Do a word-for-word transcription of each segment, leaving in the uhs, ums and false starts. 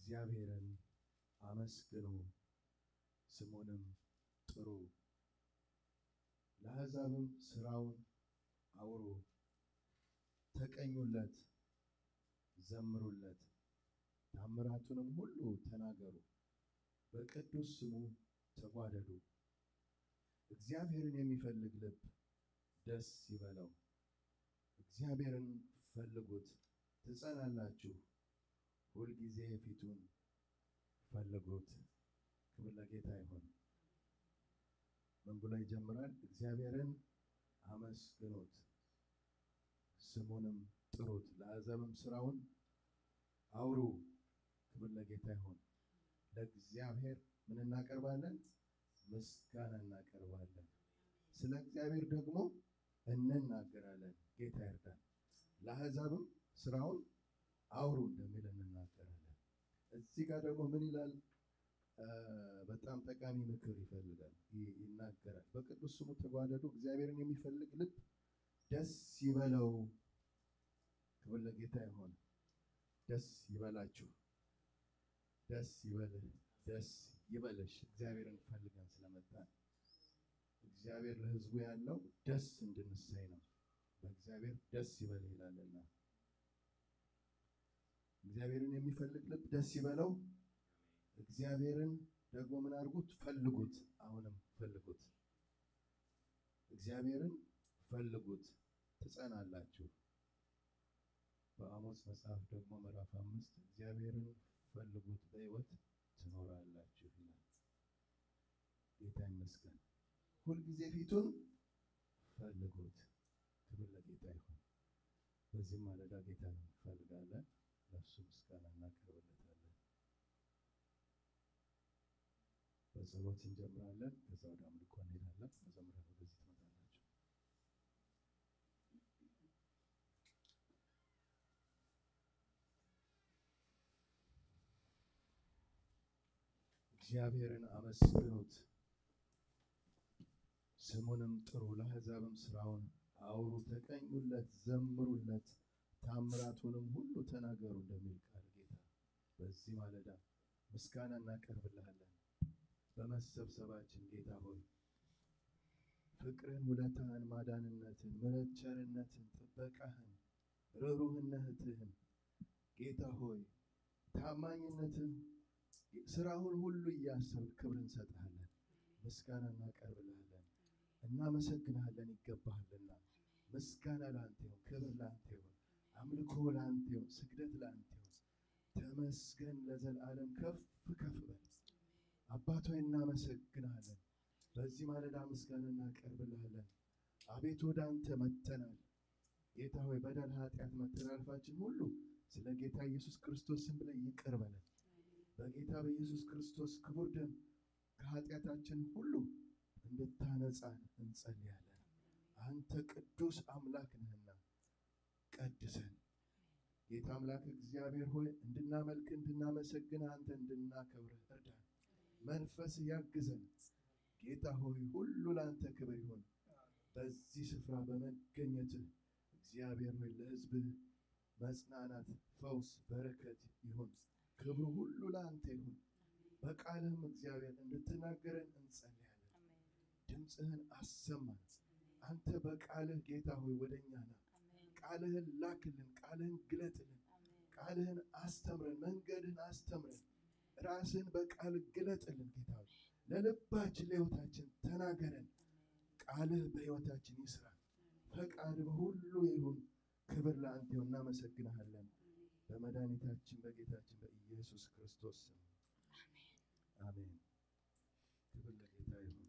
እግዚአብሔርን አመስግኑ ስሙንም ጥሩ ለአሕዛብም ሥራውን አውሩ ተቀኙለት ዘምሩለት ታምራቱንም ሁሉ ተናገሩ በቅዱስ ስሙ ተጓደዱ እግዚአብሔርን የሚፈልግ ልብ ደስ ይበለው እግዚአብሔርን ፈልጉት ትጸናላችሁ ሁል ጊዜ ፊቱን ፈልጉት ክብር ለጌታ ይሁን ምን ብሎ ይጀምራል እግዚአብሔርን አመስግኑት ስሙንም ጥሩት ለአሕዛብም ሥራውን አውሩ ክብር ለጌታ ይሁን ለእግዚአብሔር ምን እናቀርባለን ምስጋና እናቀርባለን ስለ እግዚአብሔር ደግሞ እንናገራለን ጌታ ይርዳን ለአሕዛብም ሥራውን አውሩ እንደሚል እንናገራለን እዚህ ጋር ደግሞ ምን ይላል በጣም ጠቃሚ ምክር ይፈልጋል ይናገራል በቅዱስ ስሙ ተጓደዱ እግዚአብሔርን የሚፈልግ ልብ ደስ ይበለው ክብር ለጌታ ይሁን ደስ ይበላችሁ ደስ ይበልህ ደስ ይበልሽ እግዚአብሔርን ፈልገን ስለመጣን እግዚአብሔር ለሕዝቡ ያለው ደስ እንድንሰይ ነው በእግዚአብሔር ደስ ይበል ይላልና እግዚአብሔርን የሚፈልግ ልብ ደስ ይበለው እግዚአብሔርን ደግሞ ምን አድርጉት ፈልጉት አሁንም ፈልጉት እግዚአብሔርን ፈልጉት ትጸናላችሁ በአሞጽ መጽሐፍ ደግሞ ምዕራፍ አምስት እግዚአብሔርን ፈልጉት በሕይወት ትኖራላችሁ ይላል ጌታ ይመስገን ሁል ጊዜ ፊቱን ፈልጉት ክብር ለጌታ ይሁን በዚህ ማለዳ ጌታን እንፈልጋለን ለእሱ ምስጋና እናቀርብለታለን በጸሎት እንጀምራለን ከዛ ወደ አምልኮ እንሄዳለን መዘምራን ወደዚህ ትመጣላችሁ እግዚአብሔርን አመስግኑት ስሙንም ጥሩ ለአሕዛብም ሥራውን አውሩ ተቀኙለት ዘምሩለት ታምራቱንም ሁሉ ተናገሩ እንደሚል ቃል ጌታ በዚህ ማለዳ ምስጋና እናቀርብልሃለን በመሰብሰባችን ጌታ ሆይ ፍቅርን ውለታህን ማዳንነትን ምሕረት ቸርነትን ጥበቃህን ርኅሩህነትህን ጌታ ሆይ ታማኝነትን ሥራውን ሁሉ እያሰብን ክብር እንሰጥሃለን ምስጋና እናቀርብልሃለን እናመሰግንሃለን ይገባሃልና ምስጋና ላንተ ይሁን ክብር ላንተ ይሁን አምልኮ ላንተ ይሁን ስግደት ላንተ ይሁን ተመስገን ለዘላለም ከፍ ከፍ በል አባት ሆይ እናመሰግንሃለን በዚህ ማለዳ ምስጋና እናቀርብልሃለን አቤቱ ወደ አንተ መጥተናል ጌታ ሆይ በደል ኃጢአት መተላለፋችን ሁሉ ስለ ጌታ ኢየሱስ ክርስቶስ ስም ብለህ ይቅር በለን በጌታ በኢየሱስ ክርስቶስ ክቡር ደም ከኃጢአታችን ሁሉ እንድታነጻን እንጸልያለን አንተ ቅዱስ አምላክ ነህና ቀድሰን ጌታ አምላክ እግዚአብሔር ሆይ እንድናመልክ እንድናመሰግን አንተ እንድናከብርህ እርዳን መንፈስ ያግዘን ጌታ ሆይ ሁሉ ላንተ ክብር ይሁን በዚህ ስፍራ በመገኘትህ እግዚአብሔር ሆይ ለሕዝብህ መጽናናት ፈውስ በረከት ይሁን ክብሩ ሁሉ ላንተ ይሁን በቃልህም እግዚአብሔር እንድትናገረን እንጸልያለን ድምፅህን አሰማን አንተ በቃልህ ጌታ ሆይ ወደኛ ና ቃልህን ላክልን ቃልህን ግለጥልን ቃልህን አስተምረን መንገድህን አስተምረን ራስን በቃል ግለጥልን ጌታ ሆይ ለልባችን ለሕይወታችን ተናገረን ቃልህ በሕይወታችን ይስራ ፈቃድ በሁሉ ይሁን ክብር ለአንተ ይሁን እናመሰግንሃለን በመድኃኒታችን በጌታችን በኢየሱስ ክርስቶስ ስም አሜን አሜን ክብር ለጌታ ይሁን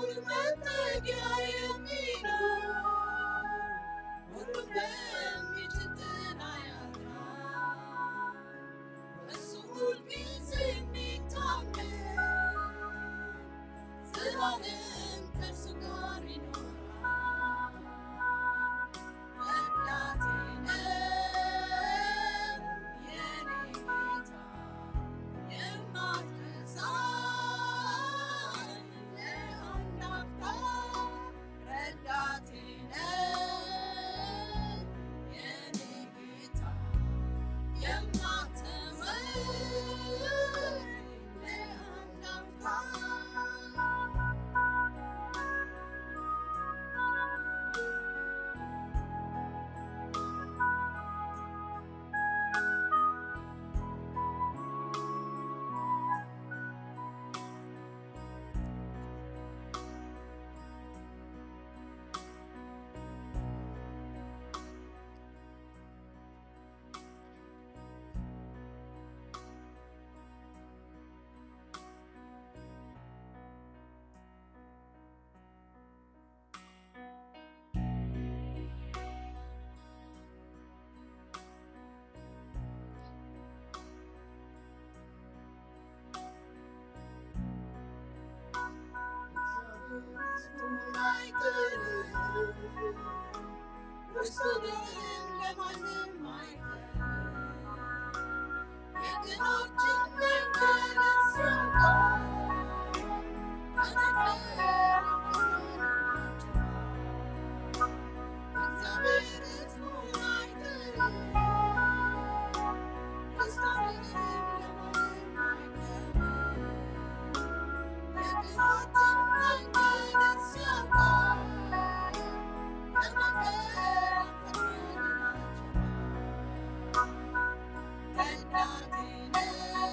Let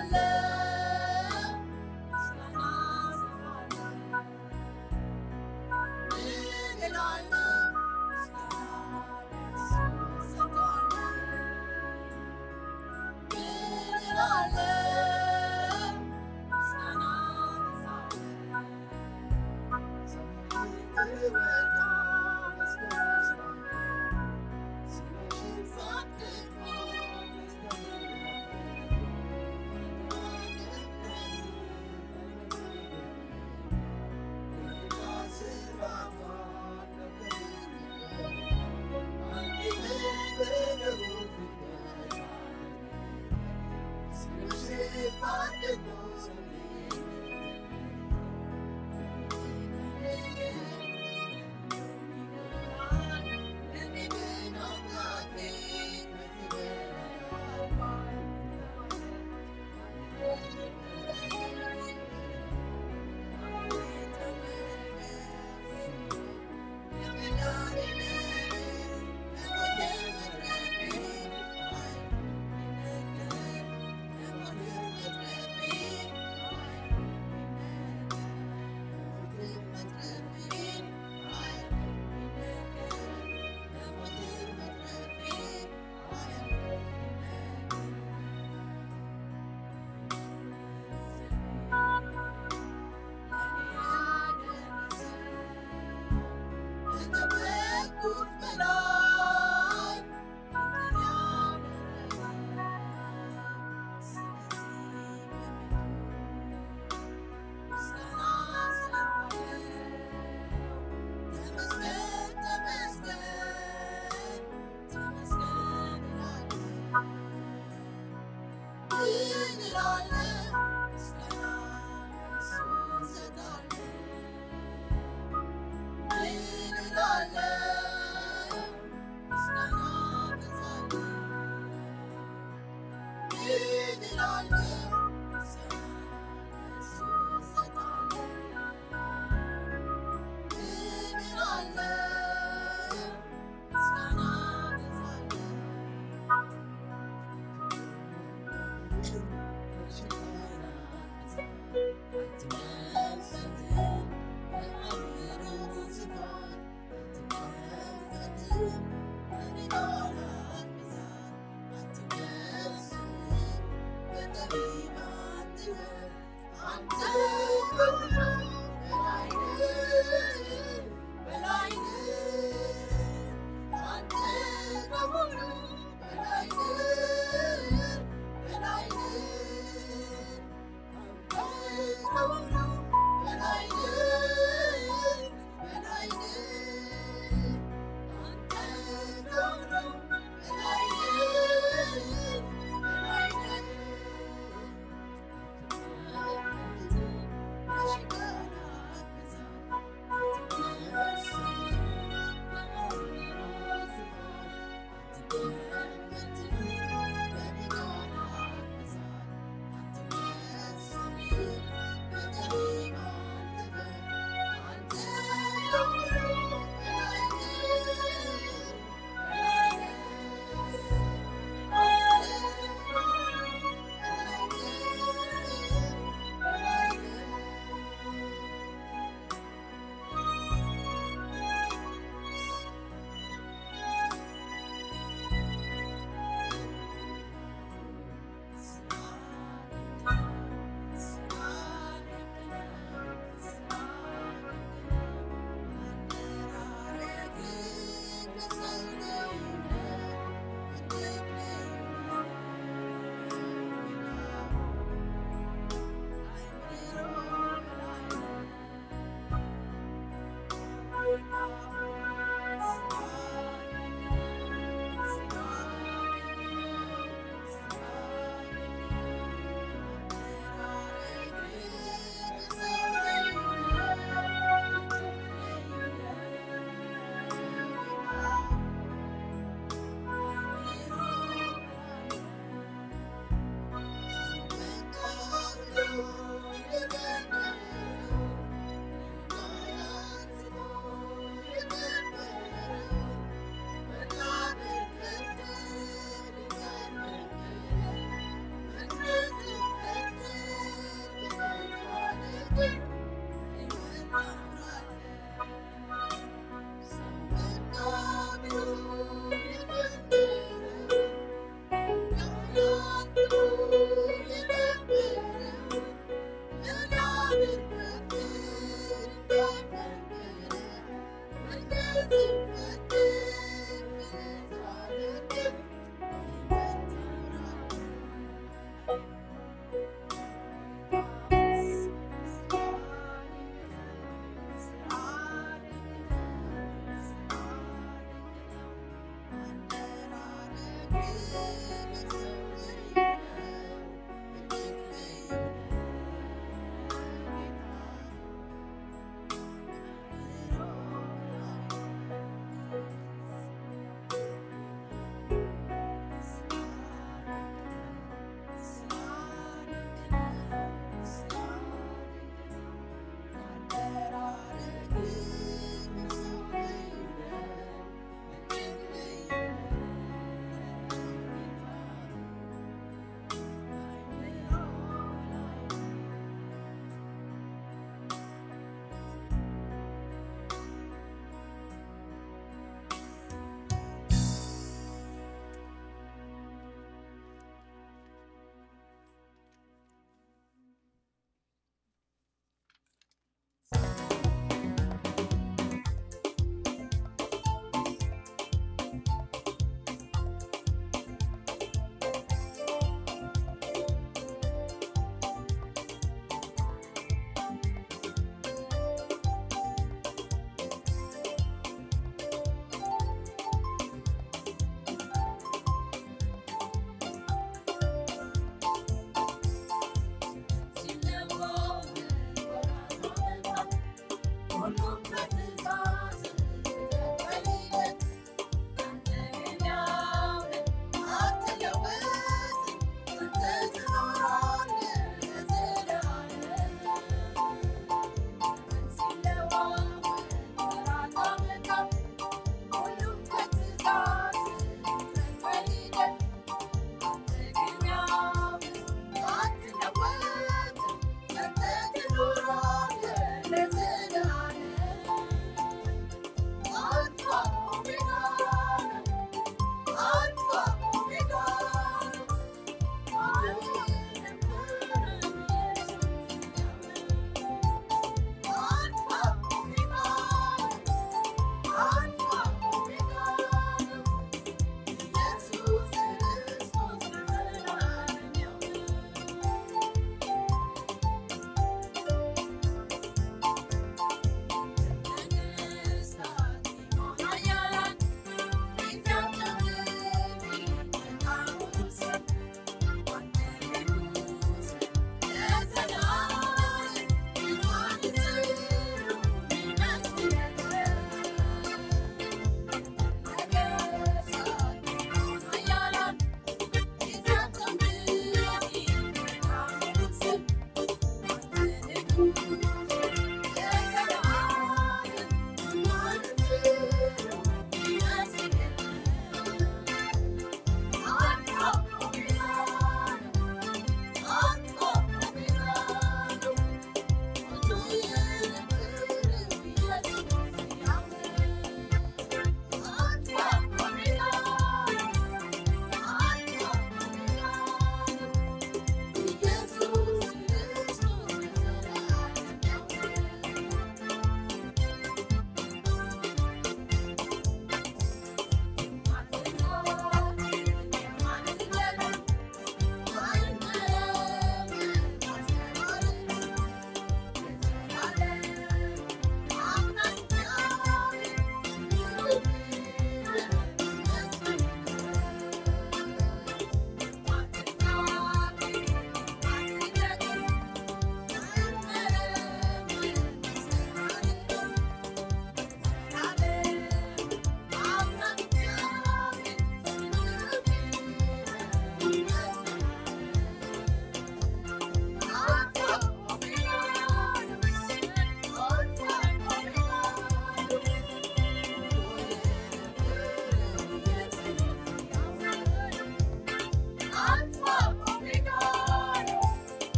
Thank you.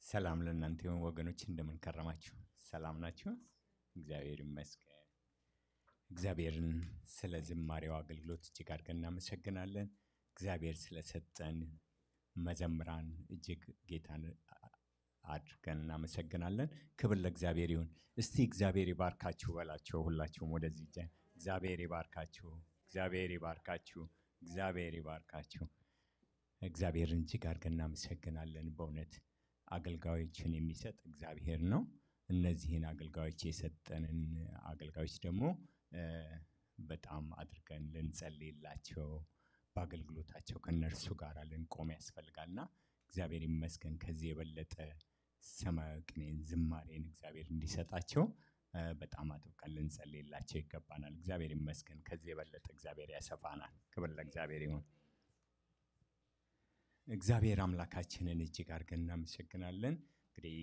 ሰላም ለእናንተ ይሁን ወገኖች፣ እንደምን ከረማችሁ? ሰላም ናችሁ? እግዚአብሔር ይመስገን። እግዚአብሔርን ስለ ዝማሬው አገልግሎት እጅግ አድርገን እናመሰግናለን። እግዚአብሔር ስለሰጠን መዘምራን እጅግ ጌታን አድርገን እናመሰግናለን። ክብር ለእግዚአብሔር ይሁን። እስቲ እግዚአብሔር ይባርካችሁ በላቸው። ሁላችሁም ወደዚህ ጀ እግዚአብሔር ይባርካችሁ፣ እግዚአብሔር ይባርካችሁ፣ እግዚአብሔር ይባርካችሁ። እግዚአብሔርን እጅግ አድርገን እናመሰግናለን። በእውነት አገልጋዮችን የሚሰጥ እግዚአብሔር ነው። እነዚህን አገልጋዮች የሰጠንን አገልጋዮች ደግሞ በጣም አድርገን ልንጸልይላቸው፣ በአገልግሎታቸው ከነርሱ ጋር ልንቆም ያስፈልጋልና እግዚአብሔር ይመስገን። ከዚህ የበለጠ ሰማያዊ ቅኔን ዝማሬን እግዚአብሔር እንዲሰጣቸው በጣም አጥብቀን ልንጸልይላቸው ይገባናል። እግዚአብሔር ይመስገን። ከዚህ የበለጠ እግዚአብሔር ያሰፋናል። ክብር ለእግዚአብሔር ይሁን። እግዚአብሔር አምላካችንን እጅግ አድርገን እናመሰግናለን። እንግዲህ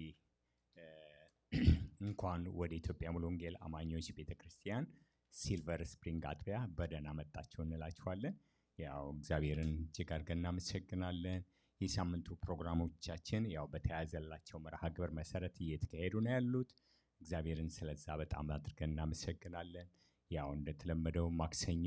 እንኳን ወደ ኢትዮጵያ ሙሉ ወንጌል አማኞች ቤተክርስቲያን ሲልቨር ስፕሪንግ አጥቢያ በደህና መጣችሁ እንላችኋለን። ያው እግዚአብሔርን እጅግ አድርገን እናመሰግናለን። የሳምንቱ ፕሮግራሞቻችን ያው በተያዘላቸው መርሃ ግብር መሰረት እየተካሄዱ ነው ያሉት። እግዚአብሔርን ስለዛ በጣም አድርገን እናመሰግናለን። ያው እንደተለመደው ማክሰኞ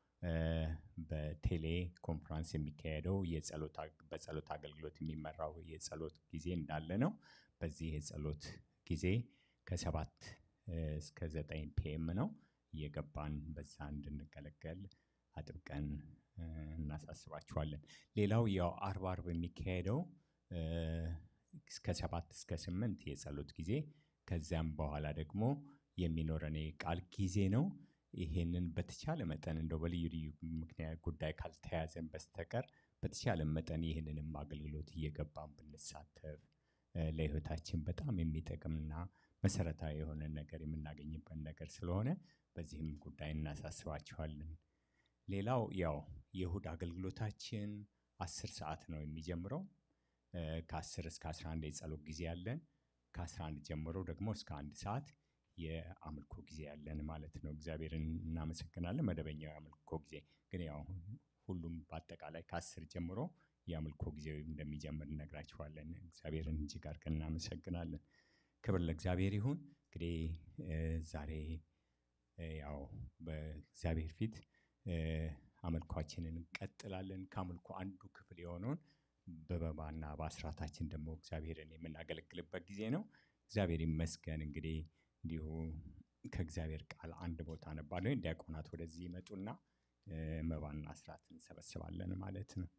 በቴሌ ኮንፈረንስ የሚካሄደው የጸሎት በጸሎት አገልግሎት የሚመራው የጸሎት ጊዜ እንዳለ ነው። በዚህ የጸሎት ጊዜ ከሰባት እስከ ዘጠኝ ፒኤም ነው። እየገባን በዛ እንድንገለገል አጥብቀን እናሳስባችኋለን። ሌላው ያው አርብ አርብ የሚካሄደው እስከ ሰባት እስከ ስምንት የጸሎት ጊዜ፣ ከዚያም በኋላ ደግሞ የሚኖረን የቃል ጊዜ ነው። ይሄንን በተቻለ መጠን እንደው በልዩ ልዩ ምክንያት ጉዳይ ካልተያዘን በስተቀር በተቻለ መጠን ይህንንም አገልግሎት እየገባን ብንሳተፍ ለህይወታችን በጣም የሚጠቅምና መሰረታዊ የሆነ ነገር የምናገኝበት ነገር ስለሆነ በዚህም ጉዳይ እናሳስባችኋለን። ሌላው ያው የእሁድ አገልግሎታችን አስር ሰዓት ነው የሚጀምረው። ከአስር እስከ አስራ አንድ የጸሎት ጊዜ አለን። ከአስራ አንድ ጀምሮ ደግሞ እስከ አንድ ሰዓት የአምልኮ ጊዜ ያለን ማለት ነው። እግዚአብሔርን እናመሰግናለን። መደበኛው የአምልኮ ጊዜ ግን ያው ሁሉም በአጠቃላይ ከአስር ጀምሮ የአምልኮ ጊዜው እንደሚጀምር እነግራችኋለን። እግዚአብሔርን እጅግ አድርገን እናመሰግናለን። ክብር ለእግዚአብሔር ይሁን። እንግዲህ ዛሬ ያው በእግዚአብሔር ፊት አምልኳችንን እንቀጥላለን። ከአምልኮ አንዱ ክፍል የሆነውን በመባና በአስራታችን ደግሞ እግዚአብሔርን የምናገለግልበት ጊዜ ነው። እግዚአብሔር ይመስገን። እንግዲህ እንዲሁ ከእግዚአብሔር ቃል አንድ ቦታ አነባለሁ። ዲያቆናት ወደዚህ ይመጡና መባና አስራት እንሰበስባለን ማለት ነው።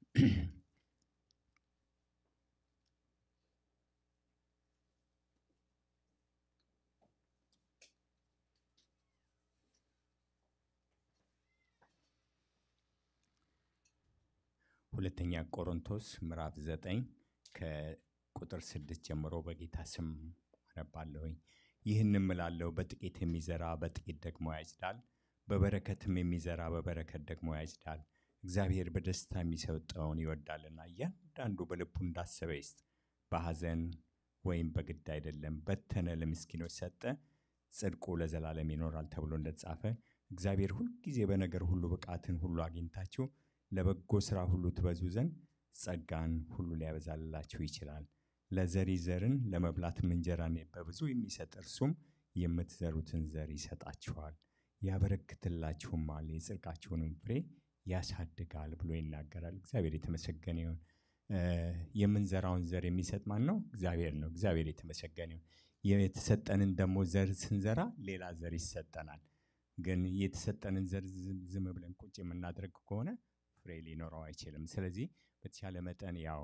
ሁለተኛ ቆሮንቶስ ምዕራፍ ዘጠኝ ከቁጥር ስድስት ጀምሮ በጌታ ስም አነባለሁኝ። ይህንም እላለሁ፣ በጥቂት የሚዘራ በጥቂት ደግሞ ያጭዳል፣ በበረከትም የሚዘራ በበረከት ደግሞ ያጭዳል። እግዚአብሔር በደስታ የሚሰጠውን ይወዳልና እያንዳንዱ በልቡ እንዳሰበ ይስጥ፣ በሐዘን ወይም በግድ አይደለም። በተነ፣ ለምስኪኖች ሰጠ፣ ጽድቁ ለዘላለም ይኖራል ተብሎ እንደተጻፈ እግዚአብሔር ሁልጊዜ በነገር ሁሉ ብቃትን ሁሉ አግኝታችሁ ለበጎ ሥራ ሁሉ ትበዙ ዘንድ ጸጋን ሁሉ ሊያበዛላችሁ ይችላል። ለዘሪ ዘርን ለመብላትም እንጀራን በብዙ የሚሰጥ እርሱም የምትዘሩትን ዘር ይሰጣችኋል፣ ያበረክትላችሁማል፣ የጽድቃችሁንም ፍሬ ያሳድጋል ብሎ ይናገራል። እግዚአብሔር የተመሰገነ ይሁን። የምንዘራውን ዘር የሚሰጥ ማን ነው? እግዚአብሔር ነው። እግዚአብሔር የተመሰገነ ይሁን። የተሰጠንን ደግሞ ዘር ስንዘራ ሌላ ዘር ይሰጠናል። ግን የተሰጠንን ዘር ዝም ብለን ቁጭ የምናደርግ ከሆነ ፍሬ ሊኖረው አይችልም። ስለዚህ በተቻለ መጠን ያው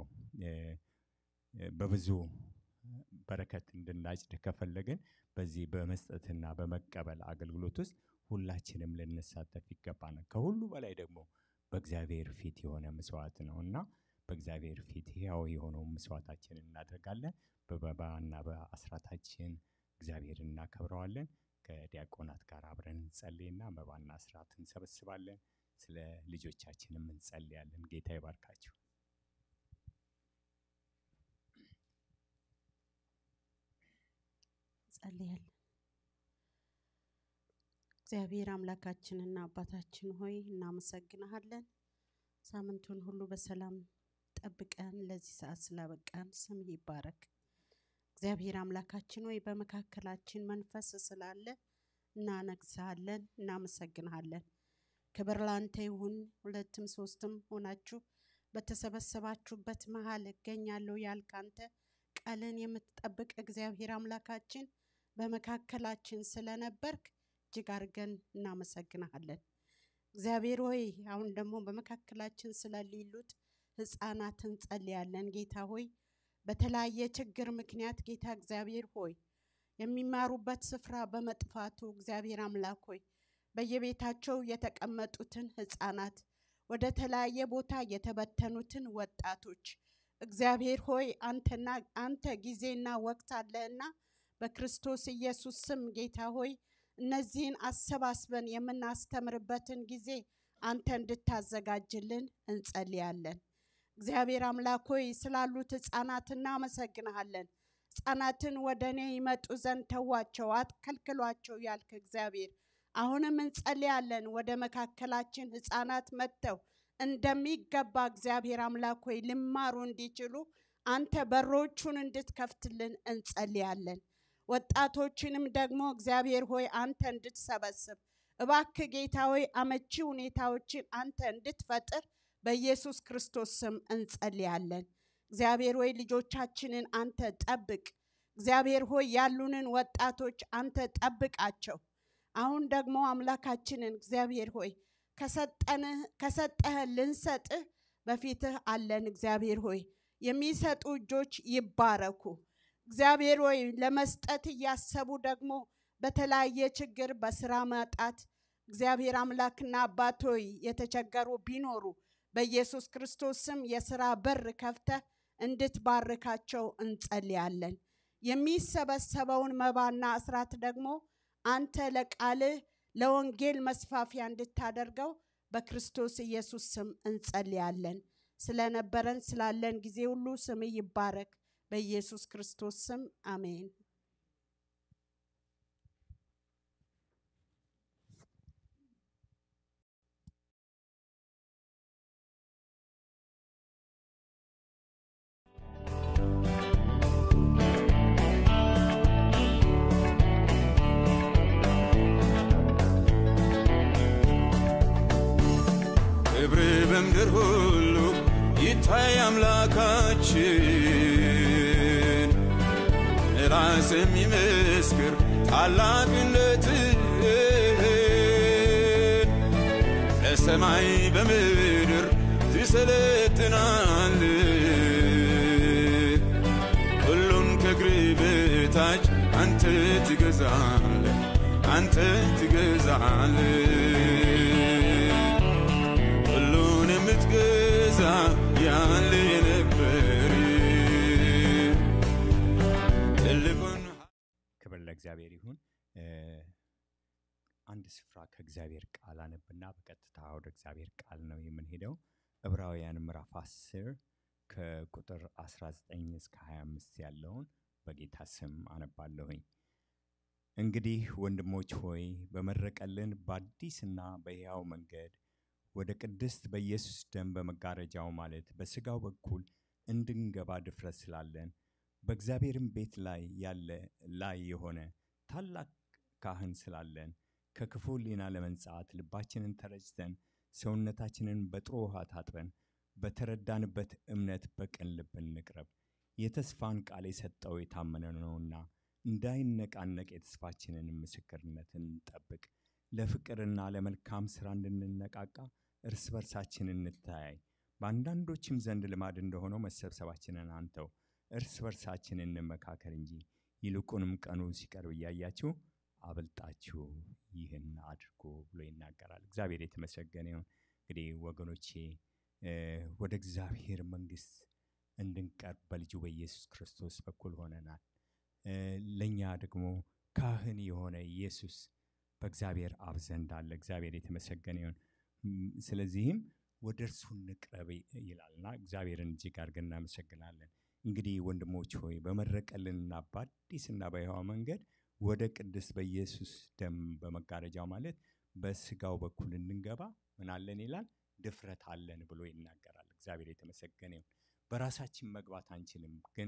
በብዙ በረከት እንድናጭድ ከፈለግን በዚህ በመስጠትና በመቀበል አገልግሎት ውስጥ ሁላችንም ልንሳተፍ ይገባናል። ከሁሉ በላይ ደግሞ በእግዚአብሔር ፊት የሆነ መስዋዕት ነውና በእግዚአብሔር ፊት ሕያው የሆነውን መስዋዕታችንን እናደርጋለን። በመባና በአስራታችን እግዚአብሔርን እናከብረዋለን። ከዲያቆናት ጋር አብረን እንጸልይና መባና አስራት እንሰበስባለን። ስለ ልጆቻችንም እንጸልያለን። ጌታ ይባርካችሁ። እንጸልያለን። እግዚአብሔር አምላካችንና አባታችን ሆይ እናመሰግናለን። ሳምንቱን ሁሉ በሰላም ጠብቀን ለዚህ ሰዓት ስላበቃን ስም ይባረክ። እግዚአብሔር አምላካችን ሆይ በመካከላችን መንፈስ ስላለ እናነግሳለን፣ እናመሰግናለን። ክብር ላንተ ይሁን። ሁለትም ሶስትም ሆናችሁ በተሰበሰባችሁበት መሃል እገኛለሁ ያልክ አንተ ቃልን የምትጠብቅ እግዚአብሔር አምላካችን በመካከላችን ስለነበርክ እጅግ አድርገን እናመሰግናለን። እግዚአብሔር ሆይ አሁን ደግሞ በመካከላችን ስለሌሉት ሕፃናት እንጸልያለን። ጌታ ሆይ በተለያየ ችግር ምክንያት ጌታ እግዚአብሔር ሆይ የሚማሩበት ስፍራ በመጥፋቱ እግዚአብሔር አምላክ ሆይ በየቤታቸው የተቀመጡትን ሕፃናት ወደ ተለያየ ቦታ የተበተኑትን ወጣቶች እግዚአብሔር ሆይ አንተና አንተ ጊዜና ወቅት አለና በክርስቶስ ኢየሱስ ስም ጌታ ሆይ እነዚህን አሰባስበን የምናስተምርበትን ጊዜ አንተ እንድታዘጋጅልን እንጸልያለን። እግዚአብሔር አምላክ ሆይ ስላሉት ሕፃናት እናመሰግናለን። ሕፃናትን ወደኔ ይመጡ ዘንድ ተዋቸው አትከልክሏቸው ያልክ እግዚአብሔር አሁንም እንጸልያለን። ወደ መካከላችን ሕፃናት መጥተው እንደሚገባ እግዚአብሔር አምላክ ሆይ ሊማሩ እንዲችሉ አንተ በሮቹን እንድትከፍትልን እንጸልያለን። ወጣቶችንም ደግሞ እግዚአብሔር ሆይ አንተ እንድትሰበስብ እባክህ ጌታ ሆይ አመቺ ሁኔታዎችን አንተ እንድትፈጥር በኢየሱስ ክርስቶስ ስም እንጸልያለን። እግዚአብሔር ሆይ ልጆቻችንን አንተ ጠብቅ። እግዚአብሔር ሆይ ያሉንን ወጣቶች አንተ ጠብቃቸው። አሁን ደግሞ አምላካችንን እግዚአብሔር ሆይ ከሰጠን ከሰጠህ ልንሰጥህ በፊትህ አለን። እግዚአብሔር ሆይ የሚሰጡ እጆች ይባረኩ። እግዚአብሔር ሆይ ለመስጠት ያሰቡ ደግሞ በተለያየ ችግር በስራ ማጣት እግዚአብሔር አምላክና አባት ሆይ የተቸገሩ ቢኖሩ በኢየሱስ ክርስቶስ ስም የሥራ በር ከፍተህ እንድትባርካቸው እንጸልያለን። የሚሰበሰበውን መባና አስራት ደግሞ አንተ ለቃልህ ለወንጌል መስፋፊያ እንድታደርገው በክርስቶስ ኢየሱስ ስም እንጸልያለን። ስለነበረን ስላለን ጊዜ ሁሉ ስም ይባረክ በኢየሱስ ክርስቶስ ስም አሜን። ክብር በምድር ሁሉ ይታይ አምላካችን ራስም ይመስክር ታላቅነትህን በሰማይ በምድር ትሰለጥናለህ ሁሉን ከእግርህ በታች አንተ ትገዛለህ አንተ ትገዛለህ ምትገዛ ያለ የነበር ትልቁን ክብር ለእግዚአብሔር ይሁን። አንድ ስፍራ ከእግዚአብሔር ቃል አነብና በቀጥታ ወደ እግዚአብሔር ቃል ነው የምንሄደው። ዕብራውያን ምዕራፍ አስር ከቁጥር አስራ ዘጠኝ እስከ ሃያ አምስት ያለውን በጌታ ስም አነባለሁኝ። እንግዲህ ወንድሞች ሆይ በመረቀልን በአዲስና በሕያው መንገድ ወደ ቅድስት በኢየሱስ ደም በመጋረጃው ማለት በስጋው በኩል እንድንገባ ድፍረት ስላለን በእግዚአብሔርም ቤት ላይ ያለ ላይ የሆነ ታላቅ ካህን ስላለን ከክፉ ሕሊና ለመንጻት ልባችንን ተረጭተን ሰውነታችንን በጥሩ ውሃ ታጥበን በተረዳንበት እምነት በቅን ልብ እንቅረብ። የተስፋን ቃል የሰጠው የታመነ ነውና እንዳይነቃነቅ የተስፋችንን ምስክርነትን እንጠብቅ። ለፍቅርና ለመልካም ሥራ እንድንነቃቃ እርስ በርሳችን እንተያይ። በአንዳንዶችም ዘንድ ልማድ እንደሆነው መሰብሰባችንን አንተው፣ እርስ በርሳችን እንመካከር እንጂ ይልቁንም ቀኑ ሲቀርብ እያያችሁ አብልጣችሁ ይህን አድርጉ ብሎ ይናገራል። እግዚአብሔር የተመሰገነ ይሁን። እንግዲህ ወገኖቼ ወደ እግዚአብሔር መንግሥት እንድንቀርብ በልጁ በኢየሱስ ክርስቶስ በኩል ሆነናል። ለኛ ደግሞ ካህን የሆነ ኢየሱስ በእግዚአብሔር አብ ዘንድ አለ። እግዚአብሔር የተመሰገነ ይሁን። ስለዚህም ወደ እርሱ እንቅረብ ይላልና እግዚአብሔርን እጅግ አድርገን እናመሰግናለን። እንግዲህ ወንድሞች ሆይ በመረቀልንና በአዲስና በሕያው መንገድ ወደ ቅድስት በኢየሱስ ደም በመጋረጃው ማለት በስጋው በኩል እንድንገባ ምን አለን ይላል? ድፍረት አለን ብሎ ይናገራል። እግዚአብሔር የተመሰገነ ይሁን። በራሳችን መግባት አንችልም፣ ግን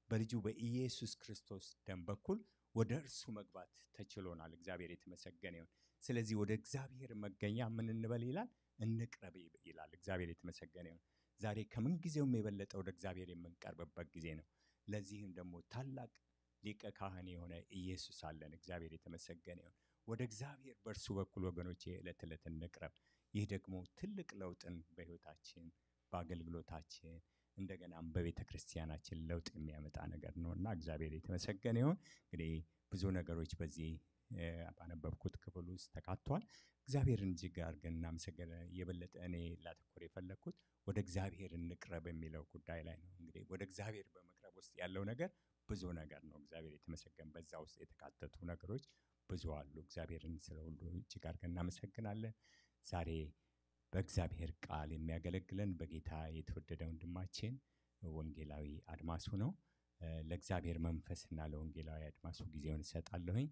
በልጁ በኢየሱስ ክርስቶስ ደም በኩል ወደ እርሱ መግባት ተችሎናል። እግዚአብሔር የተመሰገነ ይሁን። ስለዚህ ወደ እግዚአብሔር መገኛ ምን እንበል ይላል? እንቅረብ ይላል። እግዚአብሔር የተመሰገነ ይሁን። ዛሬ ከምን ጊዜውም የበለጠ ወደ እግዚአብሔር የምንቀርብበት ጊዜ ነው። ለዚህም ደግሞ ታላቅ ሊቀ ካህን የሆነ ኢየሱስ አለን። እግዚአብሔር የተመሰገነ ይሁን። ወደ እግዚአብሔር በእርሱ በኩል ወገኖቼ ዕለት ዕለት እንቅረብ። ይህ ደግሞ ትልቅ ለውጥን በሕይወታችን በአገልግሎታችን እንደገናም በቤተ ክርስቲያናችን ለውጥ የሚያመጣ ነገር ነውና እግዚአብሔር የተመሰገነ ይሁን። እንግዲህ ብዙ ነገሮች በዚህ ባነበብኩት ክፍል ውስጥ ተካቷል። እግዚአብሔርን እጅግ አድርገን እናመሰግናለን። የበለጠ እኔ ላተኮር የፈለግኩት ወደ እግዚአብሔር እንቅረብ የሚለው ጉዳይ ላይ ነው። እንግዲህ ወደ እግዚአብሔር በመቅረብ ውስጥ ያለው ነገር ብዙ ነገር ነው። እግዚአብሔር የተመሰገነ። በዛ ውስጥ የተካተቱ ነገሮች ብዙ አሉ። እግዚአብሔርን ስለ ሁሉ እጅግ አድርገን እናመሰግናለን። ዛሬ በእግዚአብሔር ቃል የሚያገለግለን በጌታ የተወደደ ወንድማችን ወንጌላዊ አድማሱ ነው። ለእግዚአብሔር መንፈስና ለወንጌላዊ አድማሱ ጊዜውን እሰጣለሁኝ።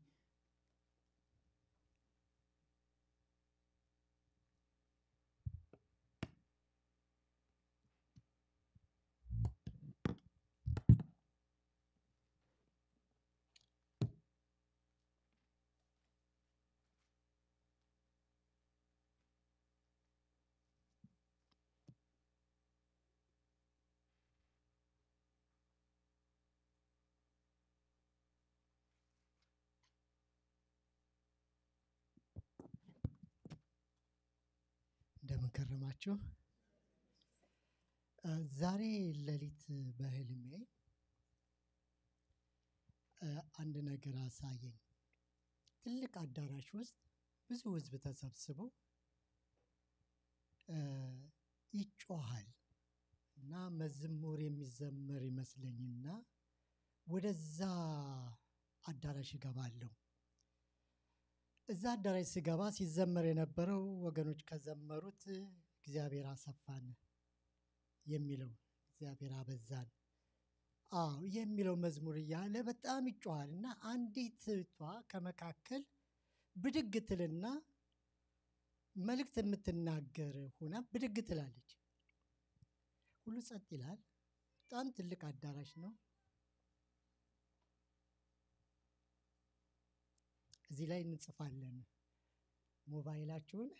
እንደምን ከረማችሁ? ዛሬ ሌሊት በህልሜ አንድ ነገር አሳየኝ። ትልቅ አዳራሽ ውስጥ ብዙ ህዝብ ተሰብስበው ይጮሃል እና መዝሙር የሚዘመር ይመስለኝና ወደዛ አዳራሽ እገባለሁ። እዛ አዳራሽ ስገባ ሲዘመር የነበረው ወገኖች ከዘመሩት እግዚአብሔር አሰፋን የሚለው እግዚአብሔር አበዛን አዎ የሚለው መዝሙር እያለ በጣም ይጮሃል እና አንዲት እህቷ ከመካከል ብድግ ትልና መልእክት የምትናገር ሆና ብድግ ትላለች። ሁሉ ጸጥ ይላል። በጣም ትልቅ አዳራሽ ነው። እዚህ ላይ እንጽፋለን። ሞባይላችሁን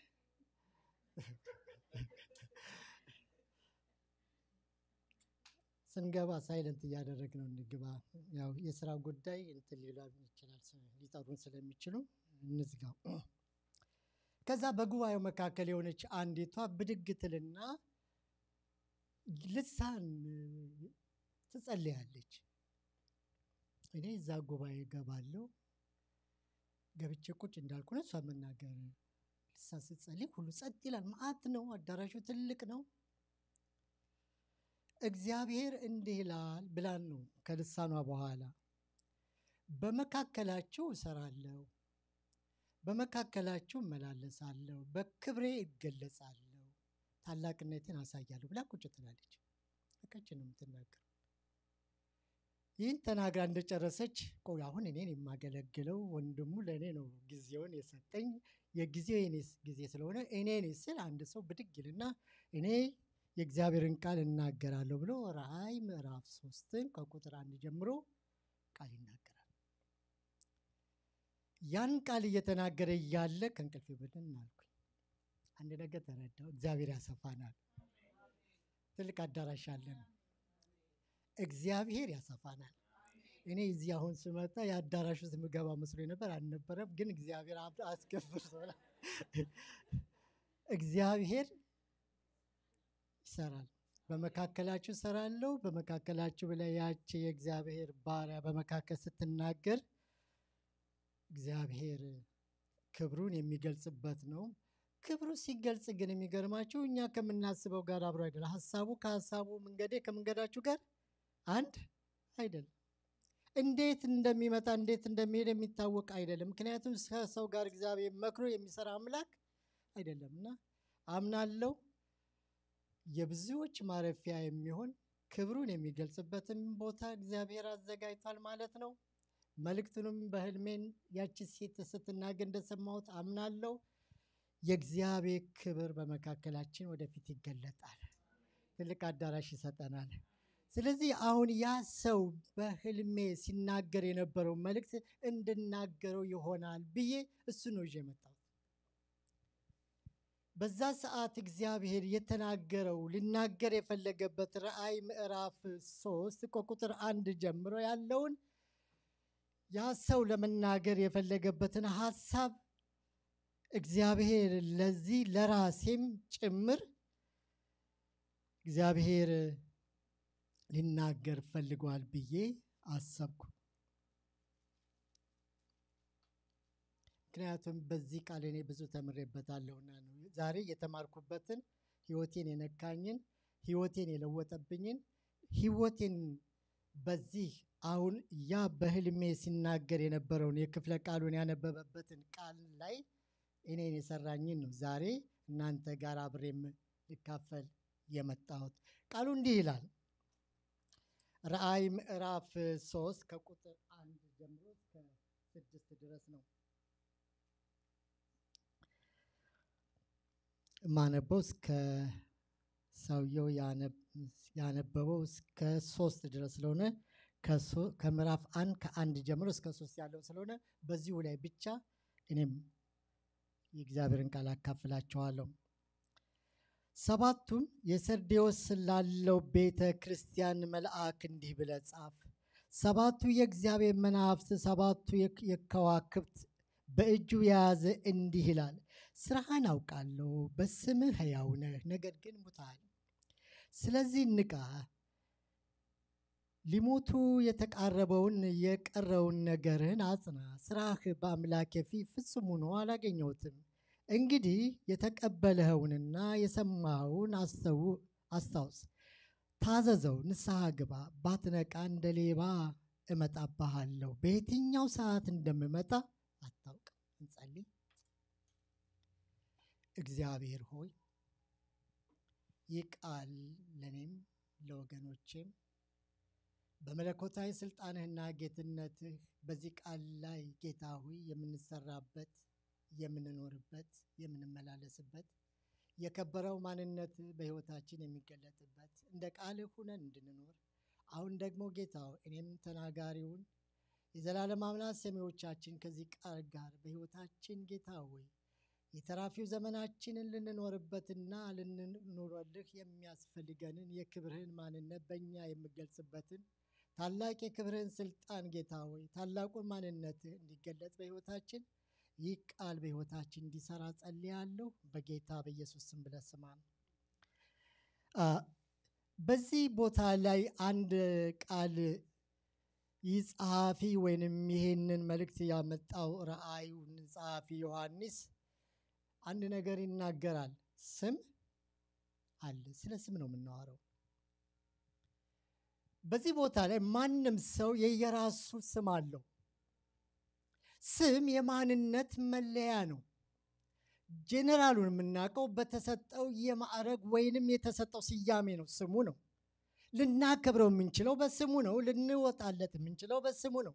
ስንገባ ሳይለንት እያደረግነው እንግባ። ያው የሥራ ጉዳይ እንትን ሊላል ይችላል ሊጠሩን ስለሚችሉ እንዝጋው። ከዛ በጉባኤው መካከል የሆነች አንዲቷ ብድግ ትልና ልሳን ትጸልያለች። እኔ እዛ ጉባኤ ገባለሁ። ገብቼ ቁጭ እንዳልኩ ነው እሷ መናገር ልሳን ስትጸልይ ሁሉ ጸጥ ይላል። መዓት ነው። አዳራሹ ትልቅ ነው። እግዚአብሔር እንዲህ ይላል ብላን ነው ከልሳኗ በኋላ በመካከላችሁ እሰራለሁ፣ በመካከላችሁ እመላለሳለሁ፣ በክብሬ እገለጻለሁ፣ ታላቅነቴን አሳያለሁ ብላ ቁጭ ትላለች። በቀጭ ነው የምትናገረው። ይህን ተናግራ እንደጨረሰች ቆይ አሁን እኔን የማገለግለው ወንድሙ ለእኔ ነው ጊዜውን የሰጠኝ የጊዜው የኔስ ጊዜ ስለሆነ እኔን ስል አንድ ሰው ብድግ ይልና እኔ የእግዚአብሔርን ቃል እናገራለሁ ብሎ ራእይ ምዕራፍ ሶስትን ከቁጥር አንድ ጀምሮ ቃል ይናገራል። ያን ቃል እየተናገረ እያለ ከእንቅልፌ ብድን አልኩኝ። አንድ ነገር ተረዳሁ። እግዚአብሔር ያሰፋናል። ትልቅ አዳራሽ አለን። እግዚአብሔር ያሰፋናል። እኔ እዚህ አሁን ስመጣ የአዳራሽ ውስጥ ምገባ መስሎኝ ነበር፣ አልነበረም። ግን እግዚአብሔር አስከፍቶናል። እግዚአብሔር ይሰራል። በመካከላችሁ እሰራለሁ። በመካከላችሁ ብለህ ያቺ የእግዚአብሔር ባሪያ በመካከል ስትናገር እግዚአብሔር ክብሩን የሚገልጽበት ነው። ክብሩ ሲገልጽ ግን የሚገርማችሁ እኛ ከምናስበው ጋር አብሮ አይደለም። ሐሳቡ ከሐሳቡ መንገዴ ከመንገዳችሁ ጋር አንድ አይደለም። እንዴት እንደሚመጣ እንዴት እንደሚሄድ የሚታወቅ አይደለም። ምክንያቱም ከሰው ጋር እግዚአብሔር መክሮ የሚሰራ አምላክ አይደለምና አምናለሁ የብዙዎች ማረፊያ የሚሆን ክብሩን የሚገልጽበትን ቦታ እግዚአብሔር አዘጋጅቷል ማለት ነው። መልእክቱንም በህልሜን ያቺ ሴት ስትናገር እንደሰማሁት አምናለሁ። የእግዚአብሔር ክብር በመካከላችን ወደፊት ይገለጣል። ትልቅ አዳራሽ ይሰጠናል። ስለዚህ አሁን ያ ሰው በህልሜ ሲናገር የነበረው መልእክት እንድናገረው ይሆናል ብዬ እሱ ነው ይዤ መጣሁት። በዛ ሰዓት እግዚአብሔር የተናገረው ሊናገር የፈለገበት ራእይ ምዕራፍ ሶስት ከቁጥር አንድ ጀምሮ ያለውን ያ ሰው ለመናገር የፈለገበትን ሐሳብ እግዚአብሔር ለዚህ ለራሴም ጭምር እግዚአብሔር ሊናገር ፈልጓል ብዬ አሰብኩ። ምክንያቱም በዚህ ቃል እኔ ብዙ ተምሬበታለሁና ነው። ዛሬ የተማርኩበትን ህይወቴን የነካኝን ህይወቴን የለወጠብኝን ህይወቴን በዚህ አሁን ያ በህልሜ ሲናገር የነበረውን የክፍለ ቃሉን ያነበበበትን ቃል ላይ እኔን የሰራኝን ነው ዛሬ እናንተ ጋር አብሬም ልካፈል የመጣሁት። ቃሉ እንዲህ ይላል። ራእይ ምዕራፍ ሶስት ከቁጥር አንድ ጀምሮ እስከ ስድስት ድረስ ነው ማነበው። እስከ ሰውየው ያነበበው እስከ ሶስት ድረስ ስለሆነ ከምዕራፍ አንድ ከአንድ ጀምሮ እስከ ሶስት ያለው ስለሆነ በዚሁ ላይ ብቻ እኔም የእግዚአብሔርን ቃል አካፍላችኋለሁ። ሰባቱም የሰርዴዎስ ላለው ቤተ ክርስቲያን መልአክ እንዲህ ብለህ ጻፍ። ሰባቱ የእግዚአብሔር መናፍስት ሰባቱ የከዋክብት በእጁ የያዘ እንዲህ ይላል፣ ስራህን አውቃለሁ፣ በስምህ ሕያው ነህ፣ ነገር ግን ሙታል። ስለዚህ ንቃ፣ ሊሞቱ የተቃረበውን የቀረውን ነገርህን አጽና። ስራህ በአምላኬ ፊት ፍጹም ሆኖ አላገኘሁትም። እንግዲህ የተቀበልኸውንና የሰማኸውን አስታውስ፣ ታዘዘው፣ ንስሐ ግባ። ባትነቃ እንደ ሌባ እመጣብሃለሁ፣ በየትኛው ሰዓት እንደምመጣ አታውቅም። እንጸልይ። እግዚአብሔር ሆይ ይህ ቃል ለእኔም ለወገኖቼም በመለኮታዊ ስልጣንህና ጌትነትህ በዚህ ቃል ላይ ጌታ ሆይ የምንሰራበት የምንኖርበት የምንመላለስበት የከበረው ማንነት በህይወታችን የሚገለጥበት እንደ ቃልህ ሆነን እንድንኖር አሁን ደግሞ ጌታ እኔም ተናጋሪውን የዘላለም አምላክ ሰሚዎቻችን ከዚህ ቃል ጋር በህይወታችን ጌታ ሆይ የተራፊው ዘመናችንን ልንኖርበትና ልንኖርልህ የሚያስፈልገንን የክብርህን ማንነት በእኛ የምገልጽበትን ታላቅ የክብርህን ስልጣን ጌታ ሆይ ታላቁን ማንነትህ እንዲገለጽ በህይወታችን ይህ ቃል በህይወታችን እንዲሰራ ጸልያለሁ። በጌታ በኢየሱስ ስም ብለህ ስማን። በዚህ ቦታ ላይ አንድ ቃል ይህ ጸሐፊ ወይንም ይሄንን መልእክት ያመጣው ራእዩን ጸሐፊ ዮሐንስ አንድ ነገር ይናገራል። ስም አለ። ስለ ስም ነው የምናወራው። በዚህ ቦታ ላይ ማንም ሰው የየራሱ ስም አለው። ስም የማንነት መለያ ነው። ጄኔራሉን የምናውቀው በተሰጠው የማዕረግ ወይንም የተሰጠው ስያሜ ነው። ስሙ ነው። ልናከብረው የምንችለው በስሙ ነው። ልንወጣለት የምንችለው በስሙ ነው።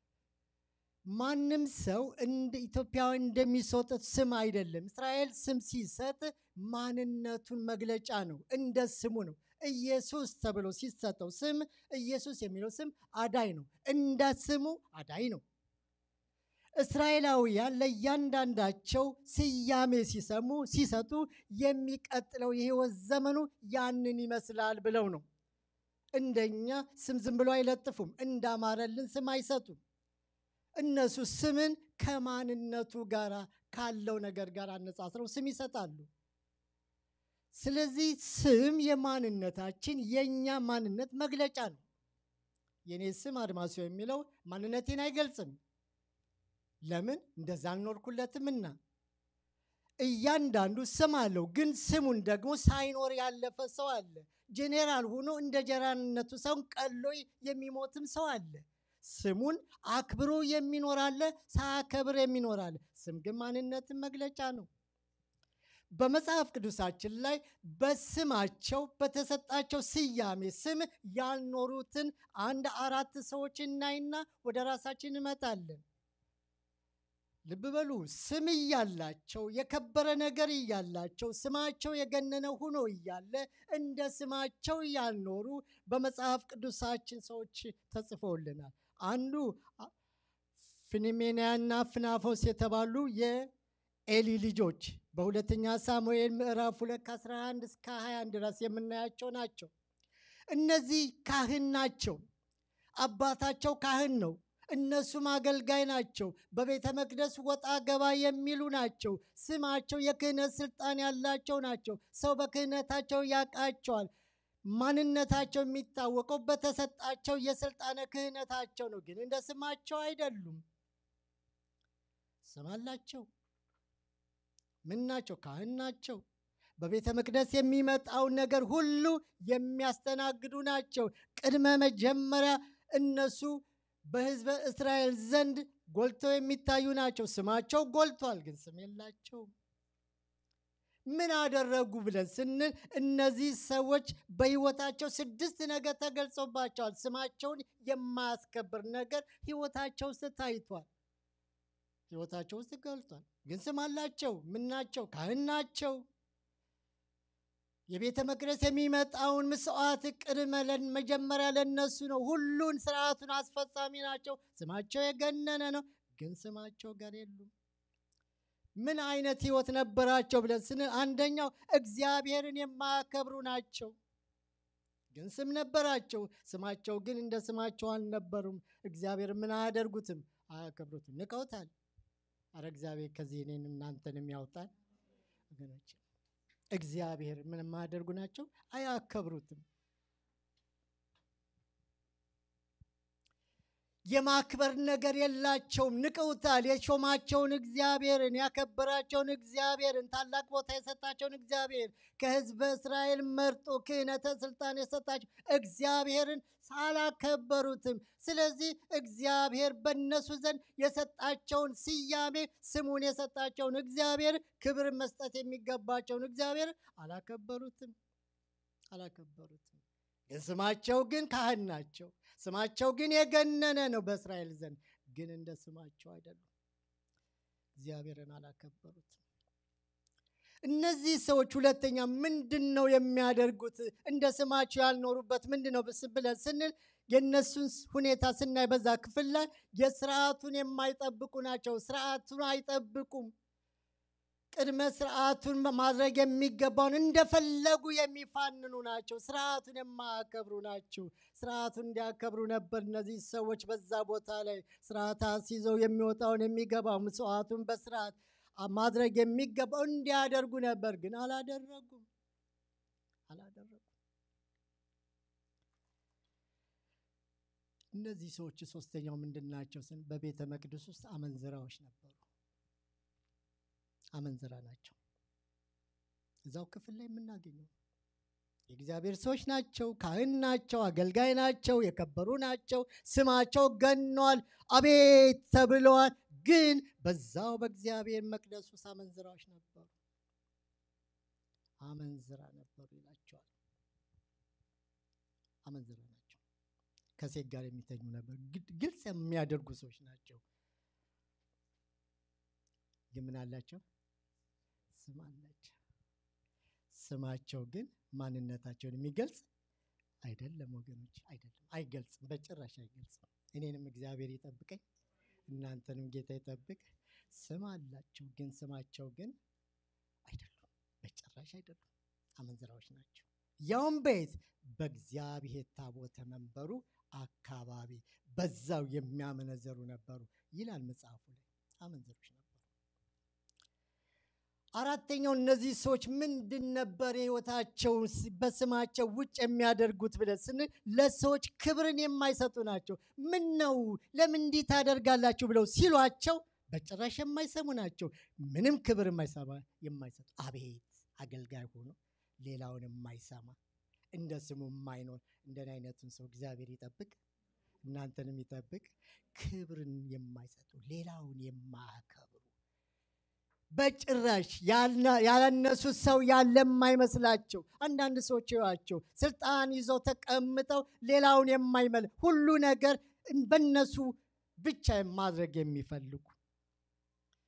ማንም ሰው እንደ ኢትዮጵያዊ እንደሚሰጡት ስም አይደለም። እስራኤል ስም ሲሰጥ ማንነቱን መግለጫ ነው። እንደ ስሙ ነው። ኢየሱስ ተብሎ ሲሰጠው ስም ኢየሱስ የሚለው ስም አዳኝ ነው። እንደ ስሙ አዳኝ ነው። እስራኤላውያን ለእያንዳንዳቸው ስያሜ ሲሰሙ ሲሰጡ የሚቀጥለው የህይወት ዘመኑ ያንን ይመስላል ብለው ነው። እንደኛ ስም ዝም ብሎ አይለጥፉም። እንዳማረልን ስም አይሰጡም። እነሱ ስምን ከማንነቱ ጋር ካለው ነገር ጋር አነጻጽረው ስም ይሰጣሉ። ስለዚህ ስም የማንነታችን የኛ ማንነት መግለጫ ነው። የኔ ስም አድማሱ የሚለው ማንነቴን አይገልጽም። ለምን? እንደዛ አልኖርኩለትምና። እያንዳንዱ ስም አለው፣ ግን ስሙን ደግሞ ሳይኖር ያለፈ ሰው አለ። ጄኔራል ሆኖ እንደ ጀራንነቱ ሰውን ቀሎ የሚሞትም ሰው አለ። ስሙን አክብሮ የሚኖር አለ፣ ሳያከብር የሚኖር አለ። ስም ግን ማንነትን መግለጫ ነው። በመጽሐፍ ቅዱሳችን ላይ በስማቸው በተሰጣቸው ስያሜ ስም ያልኖሩትን አንድ አራት ሰዎች እናይና ወደ ራሳችን እንመጣለን። ልብ በሉ ስም እያላቸው የከበረ ነገር እያላቸው ስማቸው የገነነ ሆኖ እያለ እንደ ስማቸው ያልኖሩ በመጽሐፍ ቅዱሳችን ሰዎች ተጽፈውልናል። አንዱ ፊኒሜናና ፍናፎስ የተባሉ የኤሊ ልጆች በሁለተኛ ሳሙኤል ምዕራፍ ሁለት ከአስራ አንድ እስከ ሃያ አንድ ድረስ የምናያቸው ናቸው። እነዚህ ካህን ናቸው። አባታቸው ካህን ነው። እነሱም አገልጋይ ናቸው። በቤተ መቅደስ ወጣ ገባ የሚሉ ናቸው። ስማቸው የክህነት ስልጣን ያላቸው ናቸው። ሰው በክህነታቸው ያውቃቸዋል። ማንነታቸው የሚታወቀው በተሰጣቸው የስልጣነ ክህነታቸው ነው። ግን እንደ ስማቸው አይደሉም። ስም አላቸው። ምን ናቸው? ካህን ናቸው። በቤተ መቅደስ የሚመጣውን ነገር ሁሉ የሚያስተናግዱ ናቸው። ቅድመ መጀመሪያ እነሱ በሕዝበ እስራኤል ዘንድ ጎልተው የሚታዩ ናቸው። ስማቸው ጎልቷል፣ ግን ስም የላቸውም። ምን አደረጉ ብለን ስንል እነዚህ ሰዎች በሕይወታቸው ስድስት ነገር ተገልጾባቸዋል። ስማቸውን የማያስከብር ነገር ሕይወታቸው ውስጥ ታይቷል። ሕይወታቸው ውስጥ ገልጧል፣ ግን ስም አላቸው። ምን ናቸው? ካህን ናቸው። የቤተ መቅደስ የሚመጣውን መስዋዕት ቅድመ መጀመሪያ ለነሱ ነው። ሁሉን ስርዓቱን አስፈጻሚ ናቸው። ስማቸው የገነነ ነው፣ ግን ስማቸው ጋር የሉም። ምን አይነት ህይወት ነበራቸው ብለን ስንል አንደኛው እግዚአብሔርን የማያከብሩ ናቸው። ግን ስም ነበራቸው፣ ስማቸው ግን እንደ ስማቸው አልነበሩም። እግዚአብሔር ምን አያደርጉትም? አያከብሩትም፣ ንቀውታል። አረ እግዚአብሔር ከዚህ እኔን እናንተንም ያውጣል ወገኖች። እግዚአብሔር ምን ማያደርጉ ናቸው? አያከብሩትም። የማክበር ነገር የላቸውም፣ ንቀውታል። የሾማቸውን እግዚአብሔርን፣ ያከበራቸውን እግዚአብሔርን፣ ታላቅ ቦታ የሰጣቸውን እግዚአብሔር፣ ከህዝበ እስራኤል መርጦ ክህነተ ስልጣን የሰጣቸው እግዚአብሔርን አላከበሩትም። ስለዚህ እግዚአብሔር በእነሱ ዘንድ የሰጣቸውን ስያሜ፣ ስሙን የሰጣቸውን እግዚአብሔር፣ ክብር መስጠት የሚገባቸውን እግዚአብሔር አላከበሩትም አላከበሩትም። ስማቸው ግን ካህን ናቸው። ስማቸው ግን የገነነ ነው በእስራኤል ዘንድ፣ ግን እንደ ስማቸው አይደሉም። እግዚአብሔርን አላከበሩትም። እነዚህ ሰዎች ሁለተኛ ምንድን ነው የሚያደርጉት? እንደ ስማቸው ያልኖሩበት ምንድን ነው ብለን ስንል የእነሱን ሁኔታ ስናይ በዛ ክፍል ላይ የስርዓቱን የማይጠብቁ ናቸው። ስርዓቱን አይጠብቁም። ቅድመ ስርዓቱን ማድረግ የሚገባውን እንደፈለጉ የሚፋንኑ ናቸው። ስርዓቱን የማያከብሩ ናቸው። ስርዓቱን እንዲያከብሩ ነበር እነዚህ ሰዎች በዛ ቦታ ላይ ስርዓት አስይዘው የሚወጣውን የሚገባው መስዋዕቱን በስርዓት ማድረግ የሚገባው እንዲያደርጉ ነበር፣ ግን አላደረጉም አላደረጉም። እነዚህ ሰዎች ሶስተኛው ምንድን ናቸው ስን በቤተ መቅደስ ውስጥ አመንዝራዎች ነበሩ። አመንዝራ ናቸው። እዛው ክፍል ላይ የምናገኘው የእግዚአብሔር ሰዎች ናቸው። ካህን ናቸው። አገልጋይ ናቸው። የከበሩ ናቸው። ስማቸው ገኗል፣ አቤት ተብለዋል። ግን በዛው በእግዚአብሔር መቅደስ ውስጥ አመንዝራዎች ነበሩ። አመንዝራ ነበሩ ይላቸዋል። አመንዝራ ናቸው። ከሴት ጋር የሚተኙ ነበር። ግልጽ የሚያደርጉ ሰዎች ናቸው። ግን ምን አላቸው? ስም አላቸው። ስማቸው ግን ማንነታቸውን የሚገልጽ አይደለም ወገኖች፣ አይደለም፣ አይገልጽም፣ በጭራሽ አይገልጽም። እኔንም እግዚአብሔር ይጠብቀኝ፣ እናንተንም ጌታ ይጠብቅ። ስም አላቸው፣ ግን ስማቸው ግን አይደሉም፣ በጭራሽ አይደሉም። አመንዝራዎች ናቸው። ያውም ቤት በእግዚአብሔር ታቦተ መንበሩ አካባቢ በዛው የሚያመነዘሩ ነበሩ ይላል መጽሐፉ ላይ። አመንዝሮች ነበሩ። አራተኛው እነዚህ ሰዎች ምንድን ነበር ህይወታቸው በስማቸው ውጭ የሚያደርጉት ብለን ስንል ለሰዎች ክብርን የማይሰጡ ናቸው። ምን ነው ለምን እንዲህ ታደርጋላችሁ ብለው ሲሏቸው በጭራሽ የማይሰሙ ናቸው። ምንም ክብር የማይሰማ የማይሰጡ አቤት አገልጋይ ሆኖ ሌላውን የማይሰማ እንደ ስሙ የማይኖር እንደኔ አይነቱን ሰው እግዚአብሔር ይጠብቅ፣ እናንተንም ይጠብቅ። ክብርን የማይሰጡ ሌላውን የማያከብሩ በጭራሽ ያለነሱ ሰው ያለ የማይመስላቸው አንዳንድ ሰዎች ያቸው ስልጣን ይዘው ተቀምጠው ሌላውን የማይመል ሁሉ ነገር በነሱ ብቻ ማድረግ የሚፈልጉ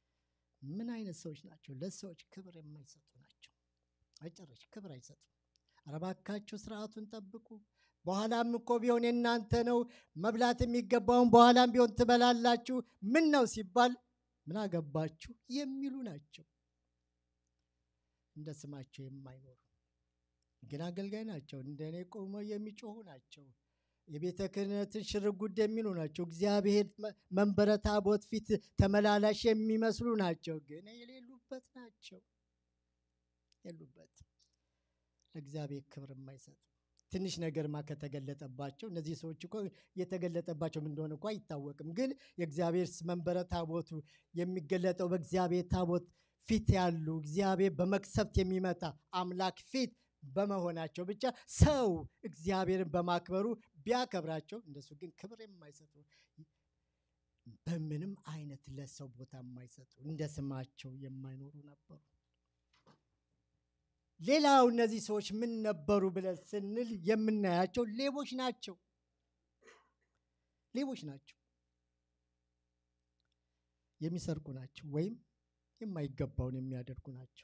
ምን አይነት ሰዎች ናቸው? ለሰዎች ክብር የማይሰጡ ናቸው። አይጨረሽ ክብር አይሰጡም። አረባካችሁ ስርዓቱን ጠብቁ። በኋላም እኮ ቢሆን የናንተ ነው መብላት የሚገባውን በኋላም ቢሆን ትበላላችሁ። ምን ነው ሲባል ምን አገባችሁ የሚሉ ናቸው። እንደ ስማቸው የማይኖሩ ግን አገልጋይ ናቸው። እንደኔ ቆመው የሚጮሁ ናቸው። የቤተ ክህነትን ሽርጉድ የሚሉ ናቸው። እግዚአብሔር መንበረ ታቦት ፊት ተመላላሽ የሚመስሉ ናቸው። ግን የሌሉበት ናቸው። የሉበት ለእግዚአብሔር ክብር የማይሰጡ ትንሽ ነገርማ ከተገለጠባቸው እነዚህ ሰዎች እኮ የተገለጠባቸው ምን እንደሆነ እንኳን አይታወቅም። ግን የእግዚአብሔር መንበረ ታቦቱ የሚገለጠው በእግዚአብሔር ታቦት ፊት ያሉ እግዚአብሔር በመቅሰፍት የሚመጣ አምላክ ፊት በመሆናቸው ብቻ ሰው እግዚአብሔርን በማክበሩ ቢያከብራቸው እንደሱ ግን ክብር የማይሰጡ በምንም አይነት ለሰው ቦታ የማይሰጡ እንደ ስማቸው የማይኖሩ ነበሩ። ሌላው እነዚህ ሰዎች ምን ነበሩ ብለን ስንል የምናያቸው ሌቦች ናቸው። ሌቦች ናቸው። የሚሰርቁ ናቸው ወይም የማይገባውን የሚያደርጉ ናቸው።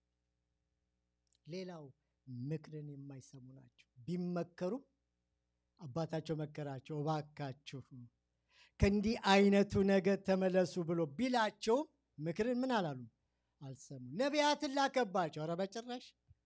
ሌላው ምክርን የማይሰሙ ናቸው። ቢመከሩ አባታቸው መከራቸው እባካችሁ ከእንዲህ አይነቱ ነገር ተመለሱ ብሎ ቢላቸው ምክርን ምን አላሉ? አልሰሙ። ነቢያትን ላከባቸው። ኧረ በጭራሽ።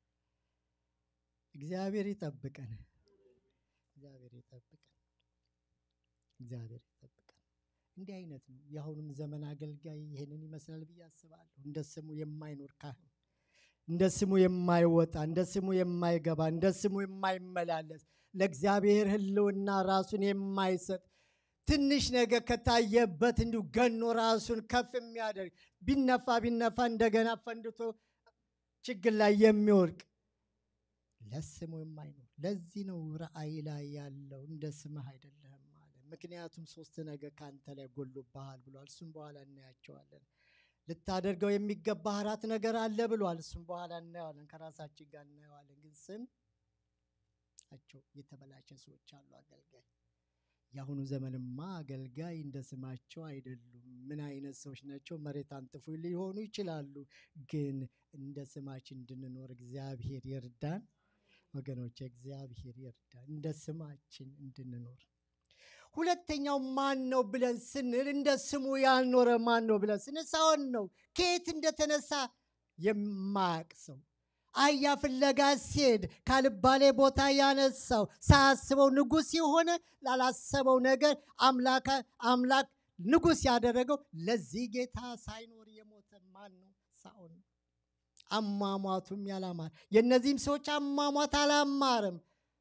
እግዚአብሔር ይጠብቀን። እግዚአብሔር ይጠብቀን። እግዚአብሔር ይጠብቀን። እንዲህ አይነት ነው የአሁኑም ዘመን አገልጋይ ይሄንን ይመስላል ብዬ አስባለሁ። እንደ ስሙ የማይኖር ካህን፣ እንደ ስሙ የማይወጣ፣ እንደ ስሙ የማይገባ፣ እንደ ስሙ የማይመላለስ፣ ለእግዚአብሔር ሕልውና ራሱን የማይሰጥ ትንሽ ነገር ከታየበት እንዲሁ ገኖ ራሱን ከፍ የሚያደርግ ቢነፋ ቢነፋ እንደገና ፈንድቶ ችግር ላይ የሚወርቅ ለስሙ የማይኖር። ለዚህ ነው ራእይ ላይ ያለው እንደ ስምህ አይደለህም አለ። ምክንያቱም ሶስት ነገር ካንተ ላይ ጎሎብሃል ብሏል። እሱም በኋላ እናያቸዋለን። ልታደርገው የሚገባ አራት ነገር አለ ብሏል። እሱም በኋላ እናየዋለን። ከራሳችን ጋር እናየዋለን። ግን ስም አቸው የተበላሸ ሰዎች አሉ አገልጋይ። የአሁኑ ዘመንማ አገልጋይ እንደ ስማቸው አይደሉም። ምን አይነት ሰዎች ናቸው? መሬት አንጥፉ ሊሆኑ ይችላሉ። ግን እንደ ስማችን እንድንኖር እግዚአብሔር ይርዳን ወገኖች፣ እግዚአብሔር ይርዳን እንደ ስማችን እንድንኖር። ሁለተኛው ማን ነው ብለን ስንል እንደ ስሙ ያልኖረ ማን ነው ብለን ስንል ሳኦል ነው። ከየት እንደተነሳ የማያውቅ ሰው አህያ ፍለጋ ሲሄድ ካልባሌ ቦታ ያነሳው ሳያስበው ንጉሥ የሆነ ላላሰበው ነገር አምላክ አምላክ ንጉሥ ያደረገው ለዚህ ጌታ ሳይኖር የሞተ ማን ነው? ሳኦል ነው። አሟሟቱም ያላማረ። የእነዚህም ሰዎች አሟሟት አላማረም።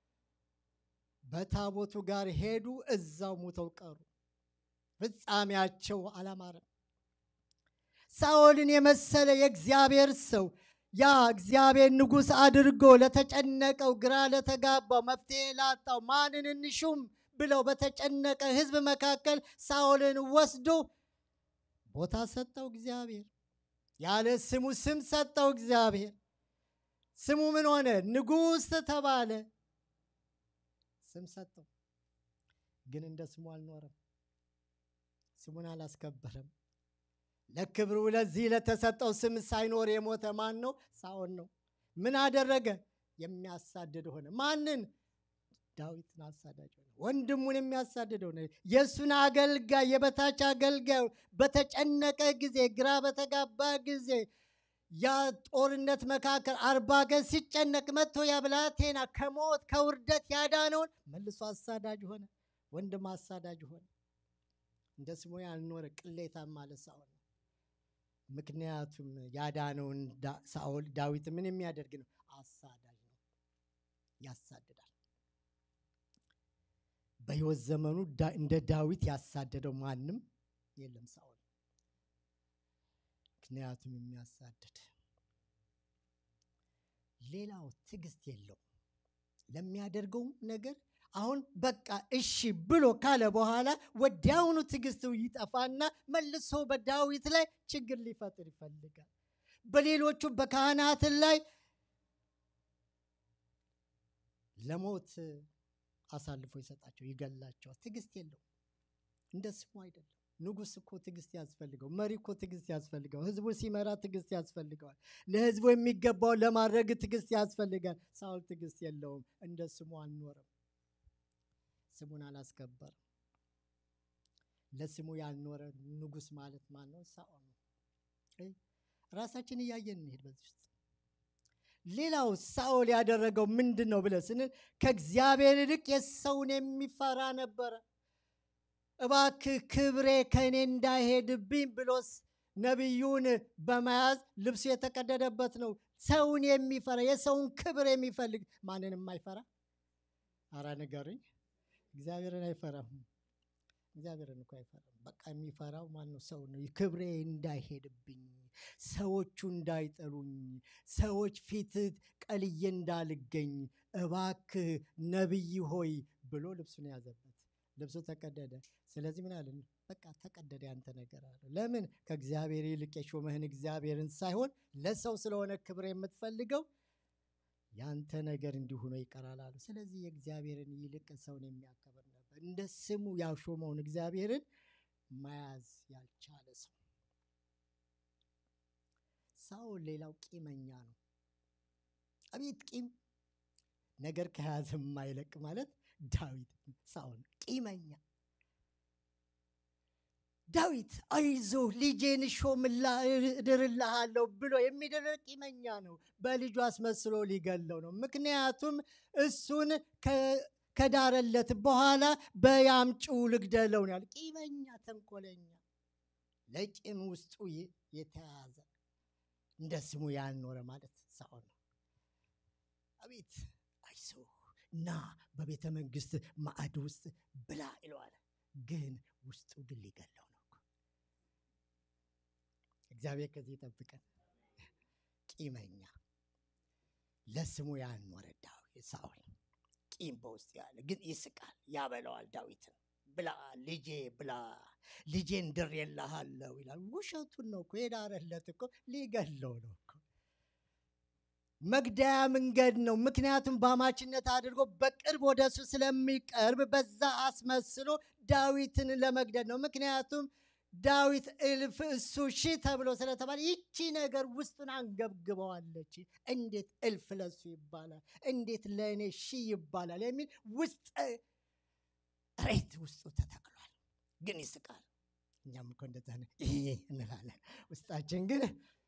በታቦቱ ጋር ሄዱ፣ እዛው ሞተው ቀሩ። ፍጻሜያቸው አላማረም። ሳኦልን የመሰለ የእግዚአብሔር ሰው ያ እግዚአብሔር ንጉሥ አድርጎ ለተጨነቀው ግራ ለተጋባው መፍትሄ ላጣው ማንን እንሹም ብለው በተጨነቀ ሕዝብ መካከል ሳኦልን ወስዶ ቦታ ሰጠው እግዚአብሔር። ያለ ስሙ ስም ሰጠው እግዚአብሔር። ስሙ ምን ሆነ? ንጉሥ ተባለ። ስም ሰጠው። ግን እንደ ስሙ አልኖረም። ስሙን አላስከበረም። ለክብሩ ለዚህ ለተሰጠው ስም ሳይኖር የሞተ ማን ነው? ሳኦል ነው። ምን አደረገ? የሚያሳድድ ሆነ። ማንን? ዳዊትን አሳዳጅ ሆነ። ወንድሙን የሚያሳድደው ነው። የእሱን አገልጋይ የበታች አገልጋዩ በተጨነቀ ጊዜ ግራ በተጋባ ጊዜ ያ ጦርነት መካከል አርባ ቀን ሲጨነቅ መጥቶ ያ ብላቴና ከሞት ከውርደት ያዳነውን መልሶ አሳዳጅ ሆነ። ወንድም አሳዳጅ ሆነ። እንደ ስሙ ያልኖረ ቅሌታም ማለት ሳኦል ነው። ምክንያቱም ያዳነውን ሳኦል ዳዊት ምን የሚያደርግ ነው? አሳዳጅ ነው። ያሳድዳል። በሕይወት ዘመኑ እንደ ዳዊት ያሳደደው ማንም የለም ሳኦል። ምክንያቱም የሚያሳድድ። ሌላው ትዕግስት የለው ለሚያደርገው ነገር። አሁን በቃ እሺ ብሎ ካለ በኋላ ወዲያውኑ ትዕግስቱ ይጠፋና መልሶ በዳዊት ላይ ችግር ሊፈጥር ይፈልጋል። በሌሎቹ በካህናት ላይ ለሞት አሳልፎ ይሰጣቸው፣ ይገላቸዋል። ትዕግስት የለው። እንደ ስሙ አይደለም። ንጉስ እኮ ትግስት ያስፈልገው፣ መሪ እኮ ትግስት ያስፈልገው፣ ህዝቡ ሲመራ ትግስት ያስፈልገዋል። ለህዝቡ የሚገባው ለማድረግ ትግስት ያስፈልጋል። ሳኦል ትግስት የለውም፣ እንደ ስሙ አልኖረም፣ ስሙን አላስከበረም። ለስሙ ያልኖረ ንጉስ ማለት ማን ነው? ሳኦል ነው። ራሳችን እያየን እንሄድ በዚህ ውስጥ። ሌላው ሳኦል ያደረገው ምንድነው ብለን ስንል ከእግዚአብሔር ይልቅ የሰውን የሚፈራ ነበረ። እባክህ ክብሬ ከኔ እንዳይሄድብኝ ብሎስ ነብዩን በመያዝ ልብሱ የተቀደደበት ነው። ሰውን የሚፈራ የሰውን ክብር የሚፈልግ ማንንም የማይፈራ አራ ነገርኝ እግዚአብሔርን አይፈራም። እግዚአብሔርን እኮ አይፈራም። በቃ የሚፈራው ማን ነው? ሰው ነው። ክብሬ እንዳይሄድብኝ፣ ሰዎቹ እንዳይጠሉኝ፣ ሰዎች ፊት ቀልዬ እንዳልገኝ እባክህ ነብይ ሆይ ብሎ ልብሱን ያዘበት። ልብሱ ተቀደደ። ስለዚህ ምን አለን? በቃ ተቀደደ ያንተ ነገር አለ። ለምን? ከእግዚአብሔር ይልቅ የሾመህን እግዚአብሔርን ሳይሆን ለሰው ስለሆነ ክብር የምትፈልገው ያንተ ነገር እንዲሁ ነው ይቀራል አለ። ስለዚህ የእግዚአብሔርን ይልቅ ሰውን የሚያከብር ነበር። እንደ ስሙ ያሾመውን እግዚአብሔርን መያዝ ያልቻለ ሰው ሳኦል። ሌላው ቂመኛ ነው። አቤት ቂም! ነገር ከያዘ የማይለቅ ማለት ዳዊት ሳኦል ቂመኛ። ዳዊት አይዞ ልጄን ሾምልሃለሁ ብሎ የሚደረግ ቂመኛ ነው። በልጁ አስመስሎ ሊገለው ነው። ምክንያቱም እሱን ከዳረለት በኋላ በያምጪው ልግደለው ነው ያለ። ቂመኛ፣ ተንኮለኛ፣ ለቂም ውስጡ የተያዘ እንደ ስሙ ያልኖረ ማለት ሳኦል ነው። አቤት አይዞ እና በቤተ መንግስት ማዕድ ውስጥ ብላ ይለዋል። ግን ውስጡ ግን ሊገለው ነው። እግዚአብሔር ከዚህ ይጠብቀን። ቂመኛ፣ ለስሙ ያልኖረ ዳዊት ሳኦል ቂም በውስጥ ያለ ግን ይስቃል፣ ያበላዋል ዳዊትን። ብላ ልጄ ብላ ልጄን ድሬልሃለሁ ይላል። ውሸቱን ነው እኮ የዳረለት እኮ ሊገለው ነው እኮ። መግደያ መንገድ ነው። ምክንያቱም በአማችነት አድርጎ በቅርብ ወደሱ ስለሚቀርብ በዛ አስመስሎ ዳዊትን ለመግደል ነው። ምክንያቱም ዳዊት እልፍ እሱ ሺህ ተብሎ ስለተባለ ይቺ ነገር ውስጡን አንገብግበዋለች። እንዴት እልፍ ለሱ ይባላል? እንዴት ለእኔ ሺህ ይባላል? የሚል ውስጥ ሬት ውስጡ ተተክሏል። ግን ይስቃል። እኛም እኮ እንደዛ እንላለን። ውስጣችን ግን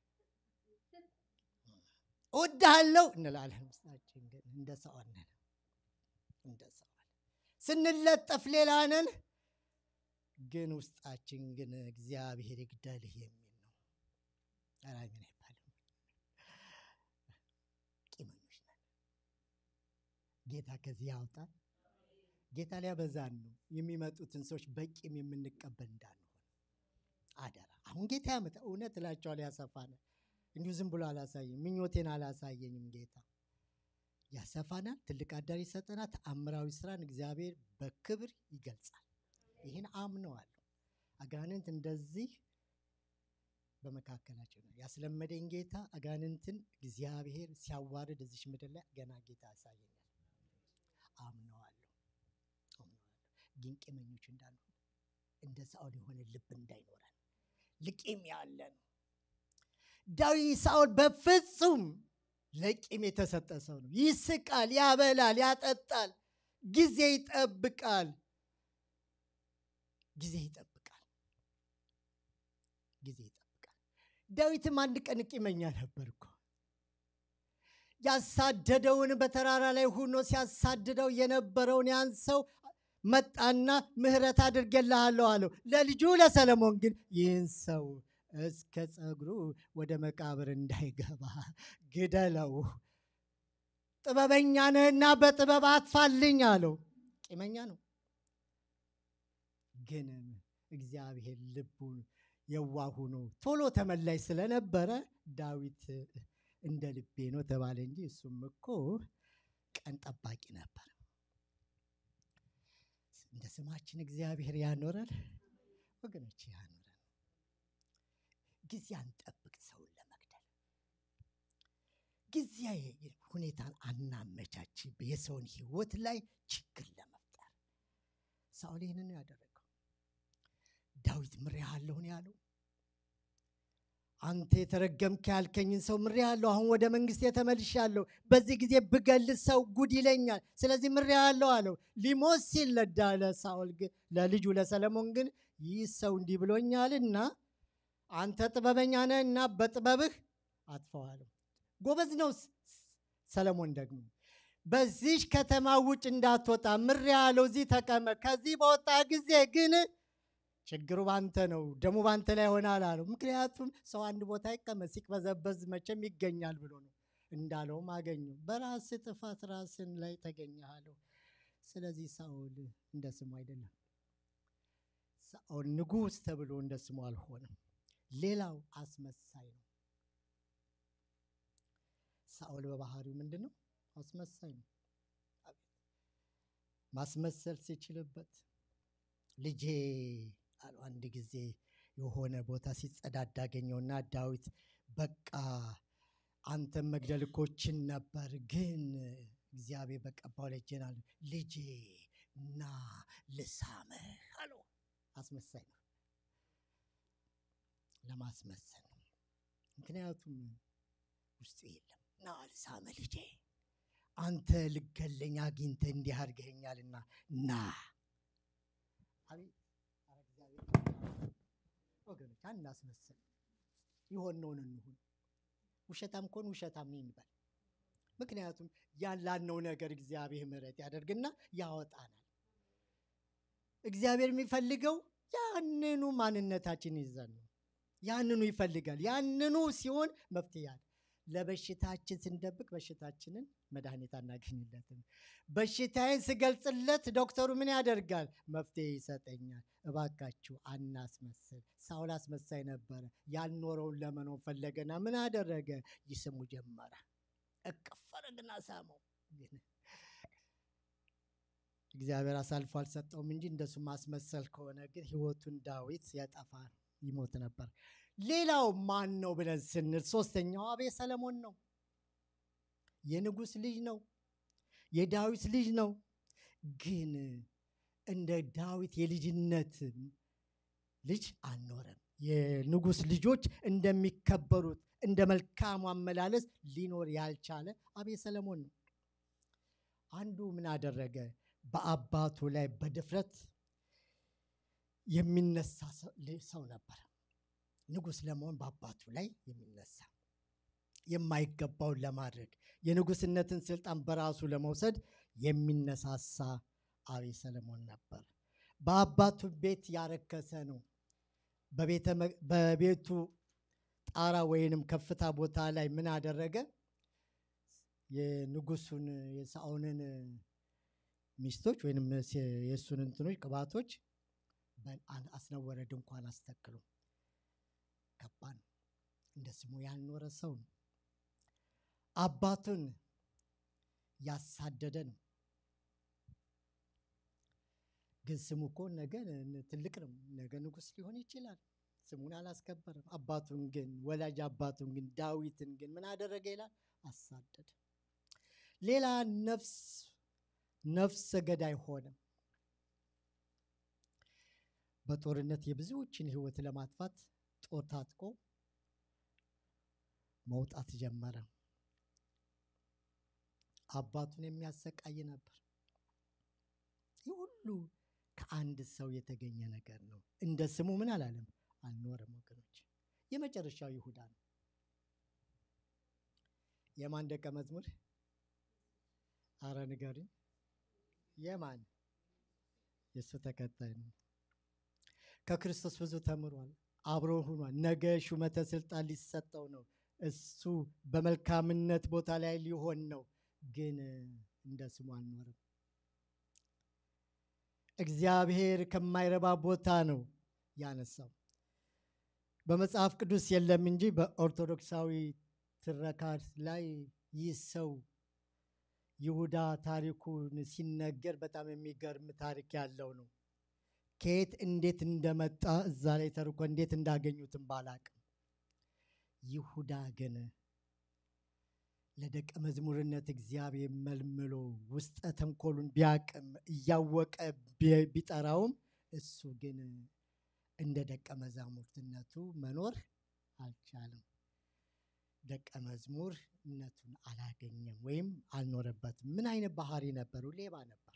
እወድሃለሁ እንላለን። ውስጣችን ግን እንደ ሳኦል ነን። እንደ ሳኦል ስንለጠፍ ሌላ ነን፣ ግን ውስጣችን ግን እግዚአብሔር ይግደልህ የሚል ነው። አራምን አይባልም። ቂመኞች ነን። ጌታ ከዚህ ያውጣል። ጌታ ሊያበዛን ነው። የሚመጡትን ሰዎች በቂም የምንቀበል እንዳንሆን አደራ። አሁን ጌታ ያመጣ እውነት እላቸዋለሁ ያሰፋናል። እንዲሁ ዝም ብሎ አላሳየኝ፣ ምኞቴን አላሳየኝም። ጌታ ያሰፋናል፣ ትልቅ አዳር ይሰጠናል። ተአምራዊ ስራን እግዚአብሔር በክብር ይገልጻል። ይህን አምነዋለሁ። አጋንንት እንደዚህ በመካከላቸው ነው ያስለመደኝ ጌታ። አጋንንትን እግዚአብሔር ሲያዋርድ እዚህ ምድር ላይ ገና ጌታ ያሳየኛል። አምነዋለሁ። ግን ቂመኞች እንዳንሆን እንደ ሳኦል የሆነ ልብ እንዳይኖረን ልቂም ያለ ነው። ዳዊት ሳኦል በፍጹም ለቂም የተሰጠ ሰው ነው። ይስቃል፣ ያበላል፣ ያጠጣል፣ ጊዜ ይጠብቃል። ጊዜ ይጠብቃል። ጊዜ ይጠብቃል። ዳዊትም አንድ ቀን ቂመኛ ነበር እኮ። ያሳደደውን በተራራ ላይ ሆኖ ሲያሳድደው የነበረውን ያን ሰው መጣና ምህረት አድርጌልሃለሁ አለው። ለልጁ ለሰለሞን ግን ይህን ሰው እስከ ጸጉሩ ወደ መቃብር እንዳይገባ ግደለው፣ ጥበበኛ ነህና በጥበብ አጥፋልኝ አለው። ቂመኛ ነው። ግን እግዚአብሔር ልቡን የዋህ ሆኖ ቶሎ ተመላሽ ስለነበረ ዳዊት እንደ ልቤ ነው ተባለ እንጂ እሱም እኮ ቀን ጠባቂ ነበር። እንደ ስማችን እግዚአብሔር ያኖረን ወገኖች፣ ያኖረን። ጊዜ አንጠብቅ ሰውን ለመግደል። ጊዜ ሁኔታን አናመቻች የሰውን ህይወት ላይ ችግር ለመፍጠር። ሳኦል ይህንን ነው ያደረገው። ዳዊት ዳዊት ምሬሃለሁ ነው ያለው። አንተ የተረገምክ ያልከኝን ሰው ምሬሃለሁ፣ አሁን ወደ መንግስቴ ተመልሻለሁ፣ በዚህ ጊዜ ብገልስ ሰው ጉድ ይለኛል፣ ስለዚህ ምሬሃለሁ አለው። ሊሞት ሲል ለዳለ ሳኦል ግን ለልጁ ለሰለሞን ግን ይህ ሰው እንዲህ ብሎኛልና አንተ ጥበበኛ ነህና በጥበብህ አጥፋዋለሁ። ጎበዝ ነው ሰለሞን ደግሞ በዚህ ከተማ ውጭ እንዳትወጣ ምሬሃለሁ፣ እዚህ ተቀመጥ፣ ከዚህ በወጣ ጊዜ ግን ችግሩ ባንተ ነው፣ ደሙ ባንተ ላይ ይሆናል አለው። ምክንያቱም ሰው አንድ ቦታ ይቀመጥ ሲቅበዘበዝ መቼም ይገኛል ብሎ ነው። እንዳለውም አገኘው። በራስ ጥፋት ራስን ላይ ተገኘሃለሁ። ስለዚህ ሳኦል እንደ ስሙ አይደለም። ሳኦል ንጉሥ ተብሎ እንደ ስሙ አልሆነም። ሌላው አስመሳይ ነው። ሳኦል በባህሪው ምንድን ነው? አስመሳይ ነው። ማስመሰል ሲችልበት ልጄ አሉ። አንድ ጊዜ የሆነ ቦታ ሲጸዳዳ አገኘውና ዳዊት በቃ አንተም መግደል እኮ እችል ነበር፣ ግን እግዚአብሔር በቀባው ላይ ጀናል ልጄ ና ልሳምህ አለው። አስመሳይ ነው። ለማስመሰል ነው። ምክንያቱም ውስጡ የለም። ና ልሳምህ ልጄ፣ አንተ ልገለኝ አግኝተህ እንዲህ አድርገኸኛልና ና። አቤት ወገኖች፣ አናስመስል። የሆነውን እንሁን። ውሸታም ከሆን ውሸታም ነኝ እንበል። ምክንያቱም ያላነው ነገር እግዚአብሔር ምሕረት ያደርግና ያወጣናል። እግዚአብሔር የሚፈልገው ያንኑ ማንነታችን ይዘን ነው። ያንኑ ይፈልጋል። ያንኑ ሲሆን መፍትሄ ያለ ለበሽታችን ስንደብቅ በሽታችንን መድኃኒት አናገኝለትም። በሽታዬን ስገልጽለት ዶክተሩ ምን ያደርጋል? መፍትሄ ይሰጠኛል። እባካችሁ አናስመስል። ሳኦል አስመሳይ ነበረ። ያልኖረውን ለመኖር ፈለገና ምን አደረገ? ይስሙ ጀመረ። እቅፍ አደረገና ሳመው። እግዚአብሔር አሳልፎ አልሰጠውም እንጂ እንደሱ ማስመሰል ከሆነ ግን ሕይወቱን ዳዊት ያጠፋ ይሞት ነበር። ሌላው ማን ነው ብለን ስንል ሶስተኛው አቤት ሰለሞን ነው። የንጉሥ ልጅ ነው። የዳዊት ልጅ ነው። ግን እንደ ዳዊት የልጅነት ልጅ አልኖረም። የንጉሥ ልጆች እንደሚከበሩት እንደ መልካሙ አመላለስ ሊኖር ያልቻለ አቤት ሰለሞን ነው። አንዱ ምን አደረገ? በአባቱ ላይ በድፍረት የሚነሳ ሰው ነበር። ንጉሥ ለመሆን በአባቱ ላይ የሚነሳ የማይገባውን ለማድረግ የንጉሥነትን ስልጣን በራሱ ለመውሰድ የሚነሳሳ አቤት ሰለሞን ነበር። በአባቱ ቤት ያረከሰ ነው። በቤቱ ጣራ ወይንም ከፍታ ቦታ ላይ ምን አደረገ? የንጉሱን የሳኦልን ሚስቶች ወይንም የሱን እንትኖች ቅባቶች አስነወረ፣ ድንኳን አስተክሎ። ከባድ ነው። እንደ ስሙ ያልኖረ ሰው ነው። አባቱን ያሳደደ ነው። ግን ስሙ እኮ ነገ ትልቅ ነው። ነገ ንጉሥ ሊሆን ይችላል። ስሙን አላስከበረም። አባቱን ግን ወላጅ አባቱን ግን ዳዊትን ግን ምን አደረገ ይላል? አሳደደ። ሌላ ነፍስ ነፍሰ ገዳይ ሆነ። በጦርነት የብዙዎችን ሕይወት ለማጥፋት ጦር ታጥቆ መውጣት ጀመረ። አባቱን የሚያሰቃይ ነበር። ይህ ሁሉ ከአንድ ሰው የተገኘ ነገር ነው። እንደ ስሙ ምን አላለም? አልኖረም። ወገኖች፣ የመጨረሻው ይሁዳ ነው። የማን ደቀ መዝሙር? አረ ንገሩኝ። የማን? የእሱ ተከታይ ነው። ከክርስቶስ ብዙ ተምሯል። አብሮ ሆኗል። ነገ ሹመተ ስልጣን ሊሰጠው ነው። እሱ በመልካምነት ቦታ ላይ ሊሆን ነው። ግን እንደ ስሙ አልኖርም። እግዚአብሔር ከማይረባ ቦታ ነው ያነሳው። በመጽሐፍ ቅዱስ የለም እንጂ በኦርቶዶክሳዊ ትረካ ላይ ይህ ሰው ይሁዳ ታሪኩን ሲነገር በጣም የሚገርም ታሪክ ያለው ነው። ከየት እንዴት እንደመጣ እዛ ላይ ተርኮ እንዴት እንዳገኙትም ባላቅም፣ ይሁዳ ግን ለደቀ መዝሙርነት እግዚአብሔር መልምሎ ውስጠ ተንኮሉን ቢያቅም እያወቀ ቢጠራውም እሱ ግን እንደ ደቀ መዛሙርትነቱ መኖር አልቻለም። ደቀ መዝሙርነቱን አላገኘም ወይም አልኖረበትም። ምን አይነት ባህሪ ነበሩ? ሌባ ነበር።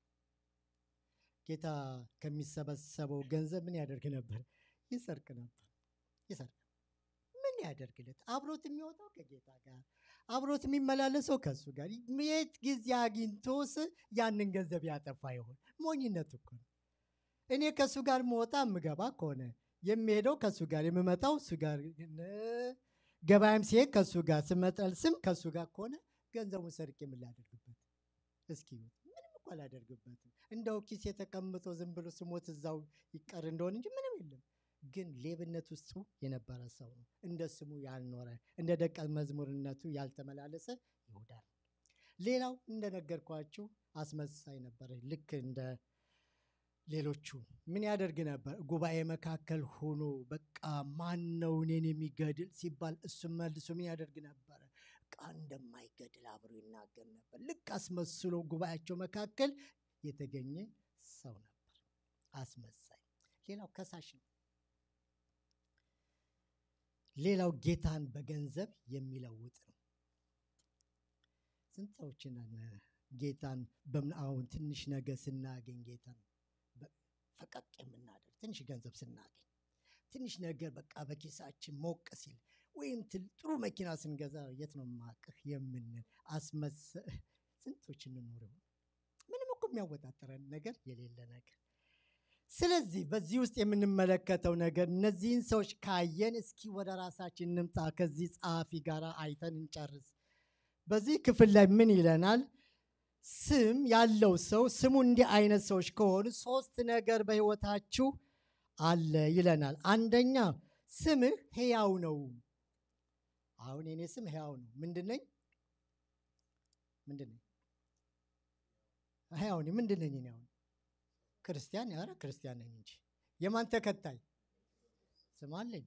ጌታ ከሚሰበሰበው ገንዘብ ምን ያደርግ ነበር? ይሰርቅ ነበር። ይሰርቅ ምን ያደርግለት? አብሮት የሚወጣው ከጌታ ጋር፣ አብሮት የሚመላለሰው ከሱ ጋር። የት ጊዜ አግኝቶስ ያንን ገንዘብ ያጠፋ ይሆን? ሞኝነት እኮ ነው። እኔ ከሱ ጋር መወጣ የምገባ ከሆነ የሚሄደው ከሱ ጋር የምመጣው እሱ ጋር ገበያም ሲሄድ ከሱ ጋር ስመጠልስም ከሱ ጋር ከሆነ ገንዘቡን ሰርቄ ምን ላደርግበት? እስኪ ምንም እኮ አላደርግበትም። እንደው ኪስ የተቀምጦ ዝም ብሎ ስሞት እዛው ይቀር እንደሆነ እንጂ ምንም የለም። ግን ሌብነት ውስጡ የነበረ ሰው ነው። እንደ ስሙ ያልኖረ እንደ ደቀ መዝሙርነቱ ያልተመላለሰ ይሁዳ ነው። ሌላው እንደነገርኳችሁ አስመሳይ ነበረ። ልክ እንደ ሌሎቹ ምን ያደርግ ነበር? ጉባኤ መካከል ሆኖ በቃ ማን ነው እኔን የሚገድል ሲባል እሱ መልሶ ምን ያደርግ ነበር? በቃ እንደማይገድል አብሮ ይናገር ነበር። ልክ አስመስሎ ጉባኤያቸው መካከል የተገኘ ሰው ነበር። አስመሳይ። ሌላው ከሳሽ ነው። ሌላው ጌታን በገንዘብ የሚለውጥ ነው። ስንት ሰዎችን ጌታን በምን አሁን ትንሽ ነገር ስናገኝ ጌታን ፈቀቅ የምናደርግ ትንሽ ገንዘብ ስናገኝ ትንሽ ነገር በቃ በኪሳችን ሞቅ ሲል ወይም ጥሩ መኪና ስንገዛ የት ነው ማቀህ የምንል አስመስ ስንቶች እንኖር ምንም እኮ የሚያወጣጥረን ነገር የሌለ ነገር። ስለዚህ በዚህ ውስጥ የምንመለከተው ነገር እነዚህን ሰዎች ካየን እስኪ ወደ ራሳችን እንምጣ። ከዚህ ጸሐፊ ጋር አይተን እንጨርስ። በዚህ ክፍል ላይ ምን ይለናል? ስም ያለው ሰው ስሙ እንዲህ አይነት ሰዎች ከሆኑ ሶስት ነገር በህይወታችሁ አለ ይለናል። አንደኛ ስምህ ሕያው ነው። አሁን የኔ ስም ሕያው ነው። ምንድነኝ? ምንድነኝ? ሕያው ነኝ። ምንድነኝ? እኔ አሁን ክርስቲያን ያረ ክርስቲያን ነኝ እንጂ የማን ተከታይ? ስም አለኝ።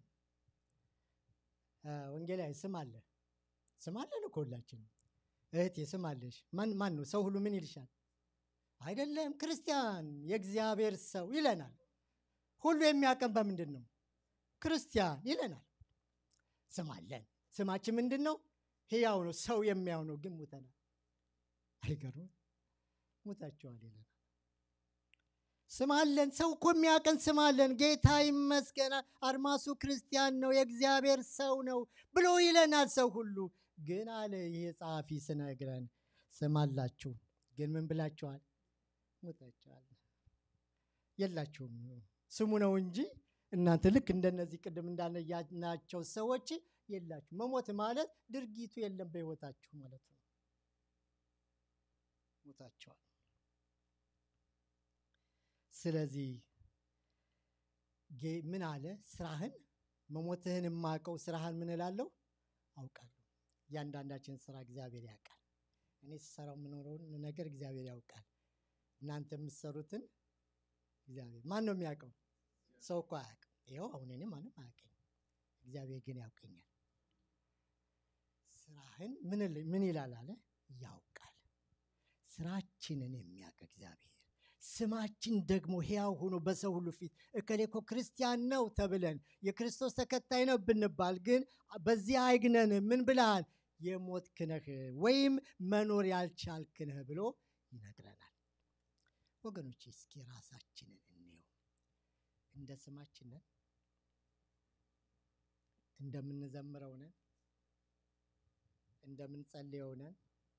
ወንጌላዊ ስም አለ። ስም አለን እኮ ሁላችንም። እህቴ ስም አለሽ። ማን ማን ነው? ሰው ሁሉ ምን ይልሻል? አይደለም ክርስቲያን የእግዚአብሔር ሰው ይለናል። ሁሉ የሚያቀም በምንድን ነው? ክርስቲያን ይለናል። ስም አለን። ስማችን ምንድን ነው? ሕያው ነው። ሰው የሚያው ነው። ግን ሙተናል። አይገርም? ሙታችኋል ይለናል። ስም አለን። ሰው እኮ የሚያቀን ስም አለን። ጌታ ይመስገን አድማሱ ክርስቲያን ነው፣ የእግዚአብሔር ሰው ነው ብሎ ይለናል ሰው ሁሉ። ግን አለ ይሄ ጸሐፊ ስነግረን ስም አላችሁ፣ ግን ምን ብላችኋል? ሙታችኋል። የላችሁም። ስሙ ነው እንጂ እናንተ ልክ እንደነዚህ ቅድም እንዳልናቸው ሰዎች የላችሁ። መሞት ማለት ድርጊቱ የለም በህይወታችሁ ማለት ነው። ሙታችኋል። ስለዚህ ምን አለ? ስራህን መሞትህን የማውቀው ስራህን ምን እላለሁ? አውቃለሁ። ያንዳንዳችን ስራ እግዚአብሔር ያውቃል። እኔ ስሰራው የምኖረውን ነገር እግዚአብሔር ያውቃል። እናንተ የምትሰሩትን እግዚአብሔር ማን ነው የሚያውቀው? ሰው እኮ አያውቅም። ይኸው አሁን እኔ ማንም አያውቀኝ፣ እግዚአብሔር ግን ያውቀኛል። ስራህን ምን ምን ይላል አለ? ያውቃል። ስራችንን የሚያውቅ እግዚአብሔር ስማችን ደግሞ ሕያው ሆኖ በሰው ሁሉ ፊት እከሌ እኮ ክርስቲያን ነው ተብለን የክርስቶስ ተከታይ ነው ብንባል ግን በዚህ አይግነን ምን ብለሃል? የሞትክ ነህ ወይም መኖር ያልቻልክ ነህ ብሎ ይነግረናል። ወገኖቼ እስኪ ራሳችንን እንየው። እንደ ስማችን ነን? እንደምንዘምረው ነን? እንደምንጸልየው ነን?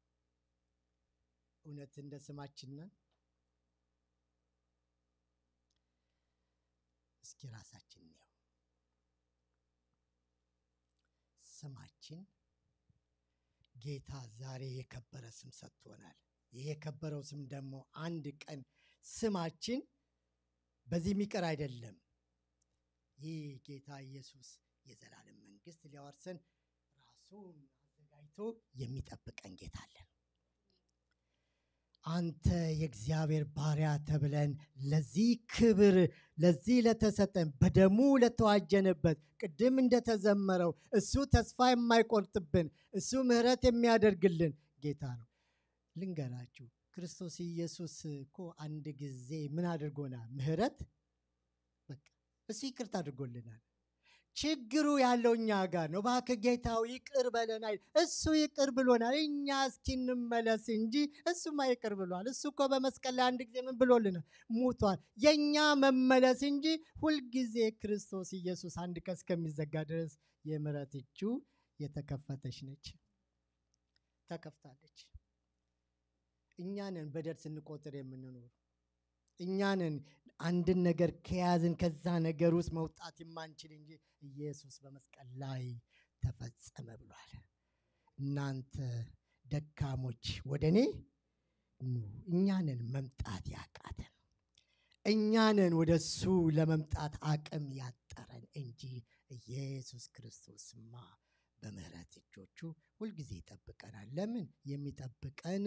እውነት እንደ ስማችን ነን? እስኪ ራሳችን ነው። ስማችን ጌታ ዛሬ የከበረ ስም ሰጥቶናል። ይሄ የከበረው ስም ደግሞ አንድ ቀን ስማችን በዚህ የሚቀር አይደለም። ይህ ጌታ ኢየሱስ የዘላለም መንግስት ሊያወርሰን ራሱን አዘጋጅቶ የሚጠብቀን ጌታ አለን። አንተ የእግዚአብሔር ባሪያ ተብለን ለዚህ ክብር ለዚህ ለተሰጠን በደሙ ለተዋጀንበት ቅድም እንደተዘመረው እሱ ተስፋ የማይቆርጥብን እሱ ምህረት የሚያደርግልን ጌታ ነው። ልንገራችሁ ክርስቶስ ኢየሱስ እኮ አንድ ጊዜ ምን አድርጎናል? ምህረት በቃ እሱ ይቅርታ አድርጎልናል። ችግሩ ያለው እኛ ጋር ነው። እባክህ ጌታው ይቅር በለን አይል። እሱ ይቅር ብሎናል። እኛ እስኪ እንመለስ እንጂ እሱማ ይቅር ብሏል። እሱ እኮ በመስቀል ላይ አንድ ጊዜ ምን ብሎልናል? ሙቷል። የኛ መመለስ እንጂ ሁልጊዜ ክርስቶስ ኢየሱስ አንድ ቀን እስከሚዘጋ ድረስ የምሕረት እጁ የተከፈተች ነች፣ ተከፍታለች። እኛንን በደል ስንቆጥር የምንኖር እኛንን አንድን ነገር ከያዝን ከዛ ነገር ውስጥ መውጣት የማንችል እንጂ ኢየሱስ በመስቀል ላይ ተፈጸመ ብሏል። እናንተ ደካሞች ወደ እኔ ኑ። እኛንን መምጣት ያቃተን፣ እኛንን ወደ እሱ ለመምጣት አቅም ያጠረን እንጂ ኢየሱስ ክርስቶስማ በምህረት እጆቹ ሁልጊዜ ይጠብቀናል። ለምን? የሚጠብቀን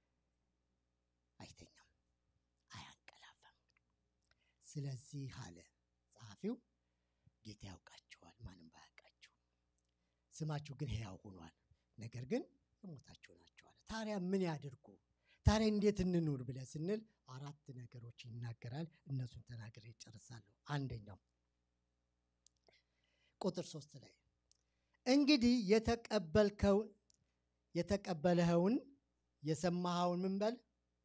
አይተኛም፣ አያንቀላፋም። ስለዚህ አለ ጸሐፊው ጌታ ያውቃቸዋል፣ ማንም ባያውቃቸው፣ ስማችሁ ግን ሕያው ሆኗል፣ ነገር ግን የሞታችሁ ናቸው አለ። ታዲያ ምን ያድርጉ? ታዲያ እንዴት እንኑር ብለን ስንል አራት ነገሮች ይናገራል። እነሱን ተናግሬ እጨርሳለሁ። አንደኛው ቁጥር ሶስት ላይ እንግዲህ የተቀበልከው የተቀበልኸውን የሰማኸውን ምን በል።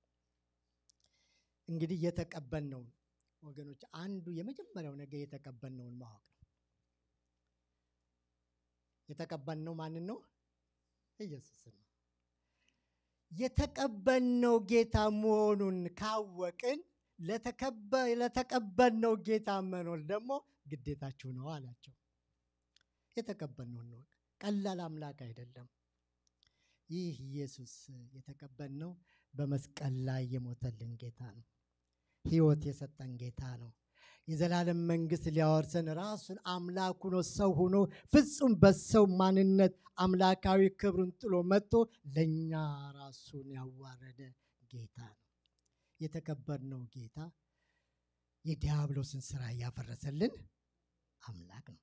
እንግዲህ የተቀበልነውን ወገኖች አንዱ የመጀመሪያው ነገር የተቀበልነውን ማወቅ ነው። የተቀበልነው ማንን ነው? ኢየሱስን ነው። የተቀበልነው ጌታ መሆኑን ካወቅን ለተቀበልነው ጌታ መኖር ደግሞ ግዴታችሁ ነው አላቸው። የተቀበልነው ነው። ቀላል አምላክ አይደለም። ይህ ኢየሱስ የተቀበልነው በመስቀል ላይ የሞተልን ጌታ ነው። ሕይወት የሰጠን ጌታ ነው። የዘላለም መንግስት ሊያወርሰን ራሱን አምላክ ሆኖ ሰው ሆኖ ፍጹም በሰው ማንነት አምላካዊ ክብሩን ጥሎ መጥቶ ለኛ ራሱን ያዋረደ ጌታ ነው። የተከበርነው ጌታ የዲያብሎስን ስራ ያፈረሰልን አምላክ ነው።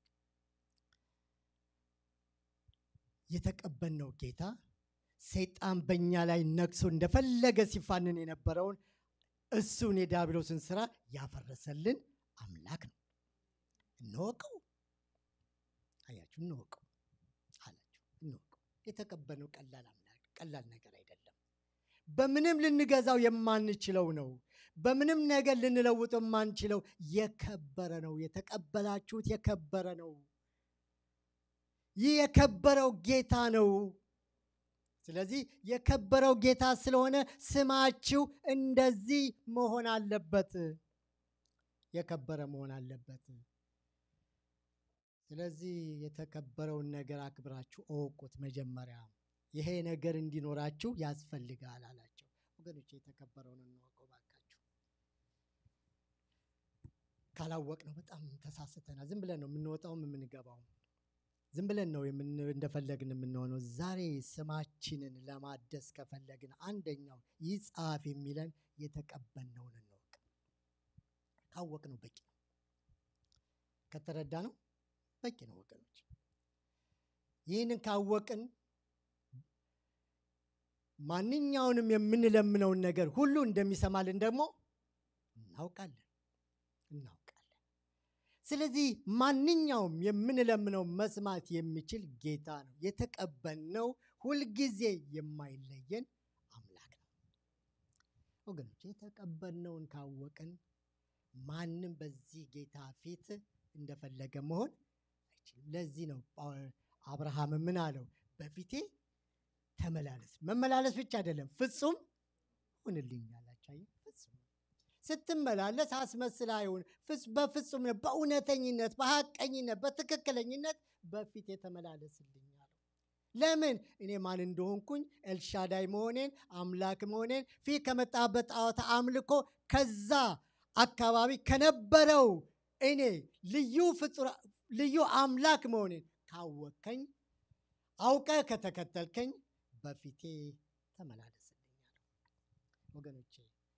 የተቀበልነው ጌታ ሰይጣን በእኛ ላይ ነግሶ እንደፈለገ ሲፋንን የነበረውን እሱን የዲያብሎስን ስራ ያፈረሰልን አምላክ ነው። እንወቀው። አያችሁ፣ እንወቀው አላችሁ። እንወቀው። የተቀበልነው ቀላል አምላክ ቀላል ነገር አይደለም። በምንም ልንገዛው የማንችለው ነው። በምንም ነገር ልንለውጠው የማንችለው የከበረ ነው። የተቀበላችሁት የከበረ ነው። ይህ የከበረው ጌታ ነው። ስለዚህ የከበረው ጌታ ስለሆነ ስማችሁ እንደዚህ መሆን አለበት፣ የከበረ መሆን አለበት። ስለዚህ የተከበረውን ነገር አክብራችሁ እወቁት። መጀመሪያ ይሄ ነገር እንዲኖራችሁ ያስፈልጋል አላቸው። ወገኖች የተከበረውን እንወቀው ባካችሁ። ካላወቅነው በጣም ተሳስተናል። ዝም ብለን ነው የምንወጣውም የምንገባው። ዝም ብለን ነው እንደፈለግን የምንሆነው። ዛሬ ስማችንን ለማደስ ከፈለግን አንደኛው ይህ ጸሐፊ የሚለን የተቀበልነውን እንወቅ። ካወቅነው በቂ ነው። ከተረዳነው በቂ ነው ወገኖች። ይህንን ካወቅን ማንኛውንም የምንለምነውን ነገር ሁሉ እንደሚሰማልን ደግሞ እናውቃለን እናውቃለን። ስለዚህ ማንኛውም የምንለምነው መስማት የሚችል ጌታ ነው። የተቀበልነው ሁልጊዜ የማይለየን አምላክ ነው ወገኖች። የተቀበልነውን ካወቅን ማንም በዚህ ጌታ ፊት እንደፈለገ መሆን አይችልም። ለዚህ ነው አብርሃም ምን አለው? በፊቴ ተመላለስ። መመላለስ ብቻ አይደለም ፍጹም ሁንልኝ አላቸው። ፍጹም ስትመላለስ አስመስል አይሁን፣ በፍጹም በእውነተኝነት በሐቀኝነት በትክክለኝነት በፊቴ ተመላለስልኝ አለው። ለምን? እኔ ማን እንደሆንኩኝ ኤልሻዳይ መሆኔን አምላክ መሆኔን ፊት ከመጣበት ጣዖት አምልኮ ከዛ አካባቢ ከነበረው እኔ ልዩ ፍጡር ልዩ አምላክ መሆኔን ካወከኝ አውቀ ከተከተልከኝ በፊቴ ተመላለስልኝ አለው። ወገኖቼ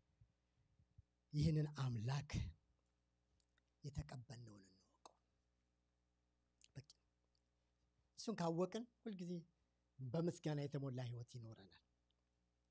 ይህንን አምላክ የተቀበልነውን እንወቀው። በቂ እሱን ካወቅን ሁልጊዜ በምስጋና የተሞላ ህይወት ይኖረናል።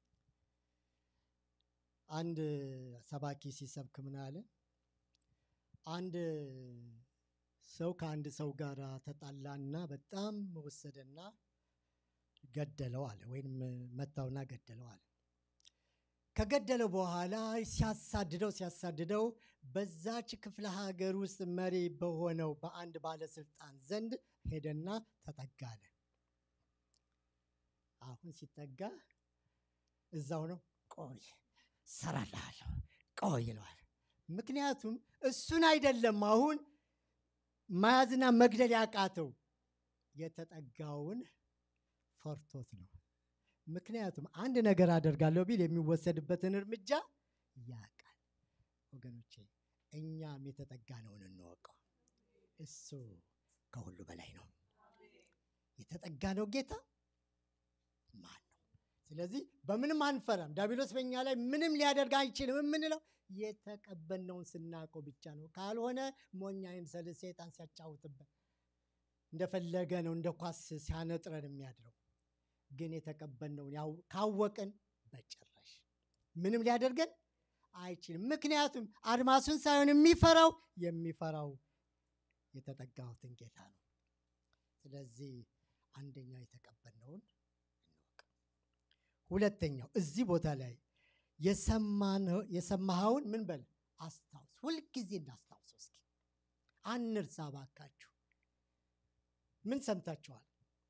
አንድ ሰባኪ ሲሰብክ ምን አለ? አንድ ሰው ከአንድ ሰው ጋር ተጣላና በጣም ወሰደና ገደለው አለ ወይም መታውና ገደለው አለ ከገደለው በኋላ ሲያሳድደው ሲያሳድደው በዛች ክፍለ ሀገር ውስጥ መሪ በሆነው በአንድ ባለስልጣን ዘንድ ሄደና ተጠጋለ አሁን ሲጠጋ እዛው ነው ቆይ ሰራላለሁ ቆይ ይለዋል ምክንያቱም እሱን አይደለም አሁን ማያዝና መግደል ያቃተው የተጠጋውን ፈርቶት ነው ምክንያቱም አንድ ነገር አደርጋለሁ ቢል የሚወሰድበትን እርምጃ ያቃል ወገኖቼ እኛም የተጠጋነውን እንወቀው እሱ ከሁሉ በላይ ነው የተጠጋነው ጌታ ማን ነው ስለዚህ በምንም አንፈራም ዲያብሎስ በእኛ ላይ ምንም ሊያደርግ አይችልም የምንለው የተቀበልነውን ስናውቀው ብቻ ነው ካልሆነ ሞኛ ይምሰል ሰይጣን ሲያጫውትበት እንደፈለገ ነው እንደ ኳስ ሲያነጥረን የሚያድረው ግን የተቀበልነውን ያው ካወቅን በጭራሽ ምንም ሊያደርገን አይችልም ምክንያቱም አድማሱን ሳይሆን የሚፈራው የሚፈራው የተጠጋሁትን ጌታ ነው ስለዚህ አንደኛው የተቀበልነውን እንወቅ ሁለተኛው እዚህ ቦታ ላይ የሰማነው የሰማኸውን ምን በል አስታውስ ሁልጊዜ እናስታውሰው እስኪ አንርሳ ባካችሁ ምን ሰምታችኋል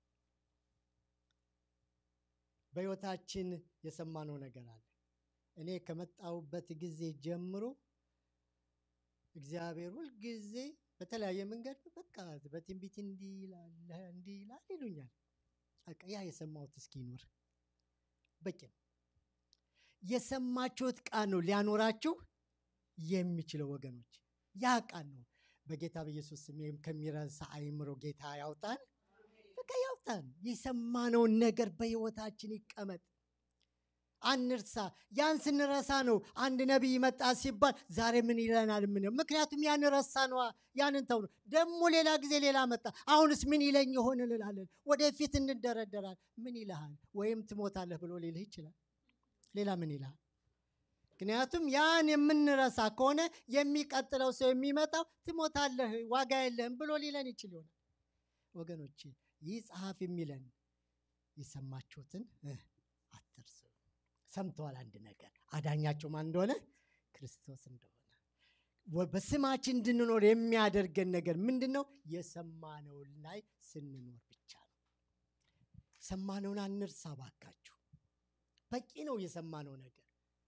በህይወታችን የሰማነው ነገር አለ እኔ ከመጣሁበት ጊዜ ጀምሮ እግዚአብሔር ሁሉ ጊዜ በተለያየ መንገድ በቃ በትንቢት እንዲህ ይላል እንዲህ ይላል ይሉኛል በቃ ያ የሰማሁት እስኪ ይኖር በቂ ነው የሰማችሁት ቃል ነው ሊያኖራችሁ የሚችለው ወገኖች ያ ቃል ነው በጌታ በኢየሱስ ስም ከሚረሳ አይምሮ ጌታ ያውጣን በቃ ያውጣን የሰማነው ነገር በህይወታችን ይቀመጥ አንርሳ ያን ስንረሳ ነው አንድ ነብይ መጣ ሲባል ዛሬ ምን ይለናል ምን ምክንያቱም ያን ረሳ ነው ያንን ተው ነው ደሞ ሌላ ጊዜ ሌላ መጣ አሁንስ ምን ይለኝ ይሆን እንላለን ወደፊት እንደረደራል ምን ይልሃል ወይም ትሞታለህ ብሎ ሊልህ ይችላል ሌላ ምን ይላል ምክንያቱም ያን የምንረሳ ከሆነ የሚቀጥለው ሰው የሚመጣው ትሞታለህ ዋጋ የለህም ብሎ ሊለን ይችል ይሆናል ወገኖቼ ይህ ጸሐፊ የሚለን የሰማችሁትን አትርሱ ሰምተዋል አንድ ነገር አዳኛቸው ማን እንደሆነ ክርስቶስ እንደሆነ በስማችን እንድንኖር የሚያደርገን ነገር ምንድነው የሰማነው ላይ ስንኖር ብቻ ነው ሰማነውን አንርሳ ባካችሁ በቂ ነው የሰማነው ነገር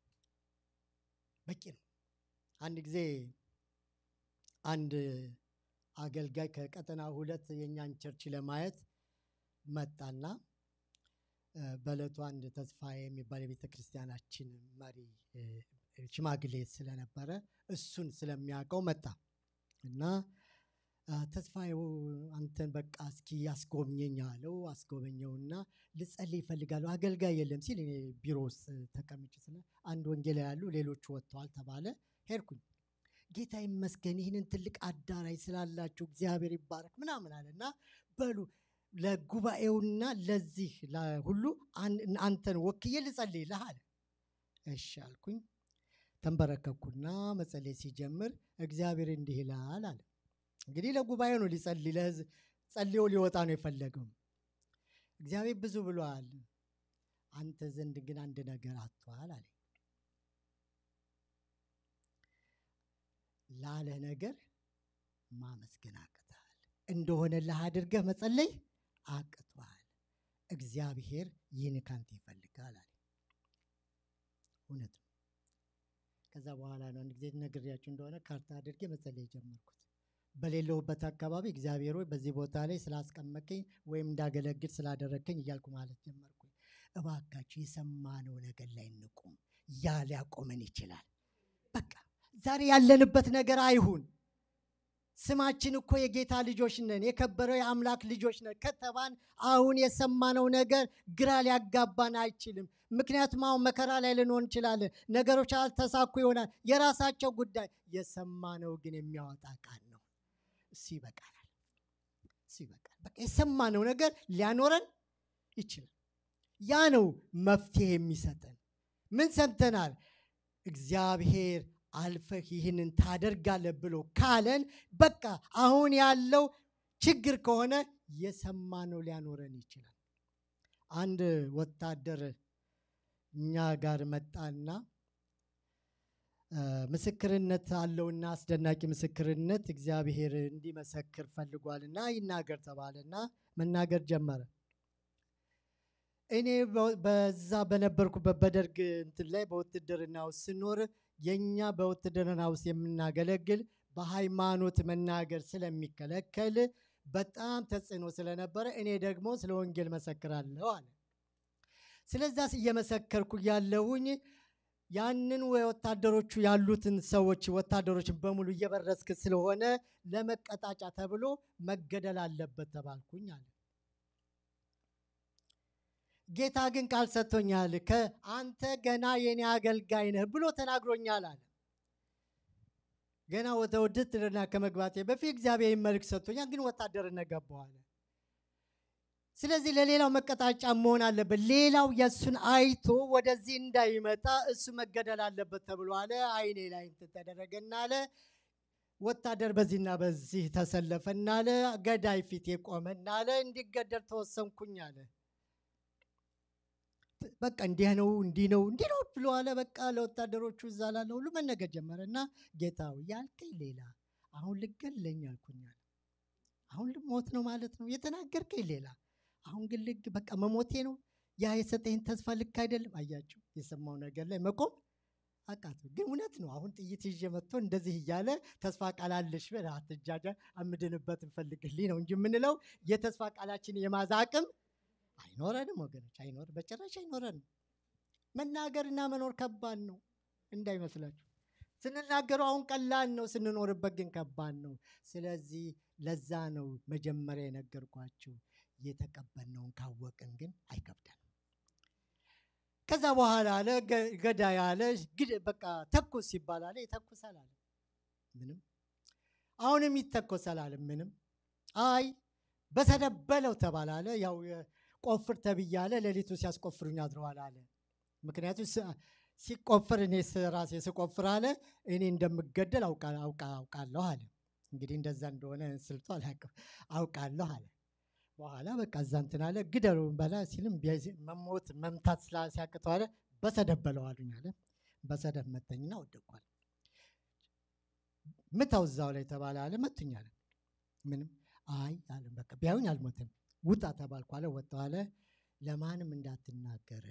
በቂ ነው አንድ ጊዜ አንድ አገልጋይ ከቀጠና ሁለት የኛን ቸርች ለማየት መጣና በለቱ አንድ ተስፋዬ የሚባል የቤተክርስቲያናችን መሪ ሽማግሌ ስለነበረ እሱን ስለሚያውቀው መጣ እና ተስፋዬው አንተን በቃ እስኪ ያስጎብኘኝ አለው አስጎበኘውና ልጸልይ ይፈልጋል አገልጋይ የለም ሲል እኔ ቢሮ ውስጥ ተቀምጬ ስለ አንድ ወንጌላዊ ያሉ ሌሎች ወጥተዋል ተባለ ሄድኩኝ ጌታ ይመስገን ይሄንን ትልቅ አዳራሽ ስላላችሁ እግዚአብሔር ይባረክ ምናምን አለና በሉ ለጉባኤውና ለዚህ ሁሉ አንተን ወክዬ ልጸልይልህ አለ እሺ አልኩኝ ተንበረከኩና መጸለይ ሲጀምር እግዚአብሔር እንዲህ ይላል አለ እንግዲህ ለጉባኤው ነው ሊጸልይ ለህዝብ ጸልዮ ሊወጣ ነው የፈለገው እግዚአብሔር ብዙ ብሏል አንተ ዘንድ ግን አንድ ነገር አጥቷል አለ ላለ ነገር ማመስገን አቅቷል እንደሆነ ለአድርገህ መጸለይ አቅቷል እግዚአብሔር ይህን ካንተ ይፈልጋል አለ እውነት ከዛ በኋላ ነው አንድ ጊዜ ነግሬያችሁ እንደሆነ ካርታ አድርጌ መጸለይ ጀመርኩት በሌለውበት አካባቢ እግዚአብሔር ሆይ በዚህ ቦታ ላይ ስላስቀመከኝ ወይም እንዳገለግል ስላደረከኝ እያልኩ ማለት ጀመርኩኝ እባካችሁ የሰማነው ነገር ላይ እንቁም ያ ሊያቆመን ይችላል በቃ ዛሬ ያለንበት ነገር አይሁን ስማችን እኮ የጌታ ልጆች ነን የከበረው የአምላክ ልጆች ነን ከተባን አሁን የሰማነው ነገር ግራ ሊያጋባን አይችልም ምክንያቱም አሁን መከራ ላይ ልንሆን እንችላለን ነገሮች አልተሳኩ ይሆናል የራሳቸው ጉዳይ የሰማነው ግን የሚያወጣ ቃል ነው እሱ ይበቃናል እሱ ይበቃል በቃ የሰማነው ነገር ሊያኖረን ይችላል ያ ነው መፍትሄ የሚሰጠን ምን ሰምተናል እግዚአብሔር አልፈህ ይህንን ታደርጋለህ ብሎ ካለን በቃ አሁን ያለው ችግር ከሆነ የሰማነው ሊያኖረን ይችላል። አንድ ወታደር እኛ ጋር መጣና ምስክርነት አለውና አስደናቂ ምስክርነት እግዚአብሔር እንዲመሰክር ፈልጓልና ይናገር ተባለና መናገር ጀመረ። እኔ በዛ በነበርኩበት በደርግ እንትን ላይ በውትድርና ውስጥ ስኖር የኛ በውትድርና ውስጥ የምናገለግል በሃይማኖት መናገር ስለሚከለከል በጣም ተጽዕኖ ስለነበረ እኔ ደግሞ ስለ ወንጌል መሰክራለሁ አለ። ስለዚህ እየመሰከርኩ ያለሁኝ ያንን ወታደሮቹ ያሉትን ሰዎች ወታደሮችን በሙሉ እየበረስክ ስለሆነ ለመቀጣጫ ተብሎ መገደል አለበት ተባልኩኝ አለ። ጌታ ግን ቃል ሰጥቶኛል፣ ከአንተ ገና የኔ አገልጋይ ነህ ብሎ ተናግሮኛል አለ። ገና ወደ ውትድርና ከመግባቴ በፊት እግዚአብሔር መልእክት ሰጥቶኛል፣ ግን ወታደርነት ገባሁ አለ። ስለዚህ ለሌላው መቀጣጫ መሆን አለበት። ሌላው የሱን አይቶ ወደዚህ እንዳይመጣ እሱ መገደል አለበት ተብሎ አለ። አይኔ ላይ ተደረገና አለ ወታደር በዚህና በዚህ ተሰለፈና አለ ገዳይ ፊት የቆመና አለ እንዲገደል ተወሰንኩኝ አለ። በቃ እንዲህ ነው እንዲህ ነው እንዲህ ነው ብሎ አለ። በቃ ለወታደሮቹ እዛ ላለ ሁሉ መነገር ጀመረና ጌታው ያልከኝ ሌላ አሁን ልገለኝ አልኩኝ አለ። አሁን ልሞት ነው ማለት ነው የተናገርከኝ ሌላ አሁን ግን ልክ በቃ መሞቴ ነው። ያ የሰጠኝ ተስፋ ልክ አይደለም። አያችሁ የሰማው ነገር ላይ መቆም አቃተው። ግን እውነት ነው። አሁን ጥይት ይዤ መጥቶ እንደዚህ እያለ ተስፋ ቃል አለሽ በል አትጃጃ አምድንበት እንፈልግልኝ ነው እንጂ የምንለው የተስፋ ቃላችን የማዝ አቅም አይኖረንም ወገኖች፣ አይኖር በጭራሽ አይኖረንም። መናገርና መኖር ከባድ ነው እንዳይመስላችሁ። ስንናገረው አሁን ቀላል ነው፣ ስንኖርበት ግን ከባድ ነው። ስለዚህ ለዛ ነው መጀመሪያ የነገርኳችሁ የተቀበልነውን ካወቅን ግን አይከብደንም። ከዛ በኋላ አለ ገዳይ አለ ግድ በቃ ተኩስ ሲባል አለ ይተኩሳል አለ ምንም። አሁንም ይተኮሳል አለ ምንም። አይ በሰደበለው ተባለ አለ ያው ቆፍር ተብያለ ሌሊቱ ሲያስቆፍሩኝ አድረዋል አለ። ምክንያቱም ሲቆፍር እኔ ራሴ ስቆፍር አለ እኔ እንደምገደል አውቃለሁ አለ። እንግዲህ እንደዛ እንደሆነ ስልቱ አላውቅም አውቃለሁ አለ። በኋላ በቃ እዛ እንትን አለ ግደሉ በላ ሲልም መሞት መምታት ሲያቅተው አለ በሰደበለው አሉኝ አለ። በሰደብ መተኝና ወደቅኳል። ምታው እዛው ላይ ተባለ አለ መቱኝ አለ ምንም። አይ አለ በቃ ቢያዩኝ አልሞትም ውጣ ተባልኩ አለ። ወጣው አለ ለማንም እንዳትናገር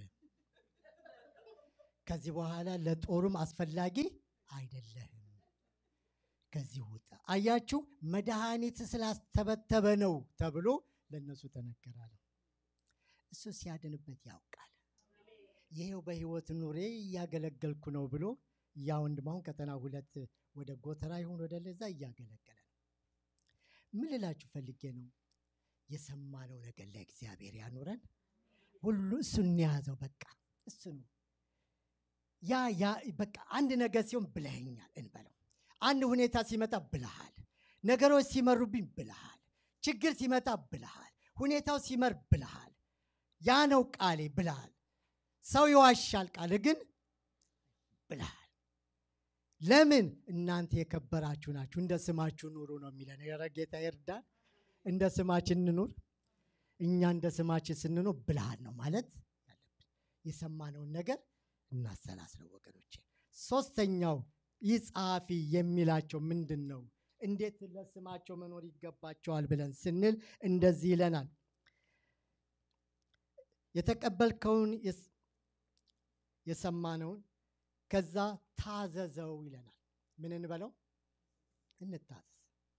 ከዚህ በኋላ ለጦሩም አስፈላጊ አይደለም ከዚህ ውጣ። አያችሁ መድኃኒት ስላስተበተበ ነው ተብሎ ለነሱ ተነገራለ። እሱ ሲያድንበት ያውቃል። ይሄው በህይወት ኑሬ ያገለገልኩ ነው ብሎ ያ ወንድማውን ከተና ሁለት ወደ ጎተራ ይሁን ወደ ለዛ ያገለገለ ነው። ምን ልላችሁ ፈልጌ ነው የሰማነው ነገር ለእግዚአብሔር ያኖረን ሁሉ እሱን ያዘው በቃ እሱ ነው። ያ ያ በቃ አንድ ነገር ሲሆን ብለኸኛል እንበለው። አንድ ሁኔታ ሲመጣ ብለሃል፣ ነገሮች ሲመሩብኝ ብለሃል፣ ችግር ሲመጣ ብለሃል፣ ሁኔታው ሲመር ብለሃል። ያ ነው ቃሌ ብለሃል። ሰው ይዋሻል ቃል ግን ብለሃል። ለምን እናንተ የከበራችሁ ናችሁ እንደ ስማችሁ ኑሩ ነው የሚለን። ጌታ ይርዳን። እንደ ስማችን እንኑር። እኛ እንደ ስማችን ስንኖር ብልሃት ነው ማለት ያለብን። የሰማነውን ነገር እናሰላስለው ወገኖቼ። ሶስተኛው ይህ ጸሐፊ የሚላቸው ምንድን ነው? እንዴት ለስማቸው መኖር ይገባቸዋል ብለን ስንል እንደዚህ ይለናል። የተቀበልከውን የሰማነውን ከዛ ታዘዘው ይለናል። ምን እንበለው? እንታዘዝ።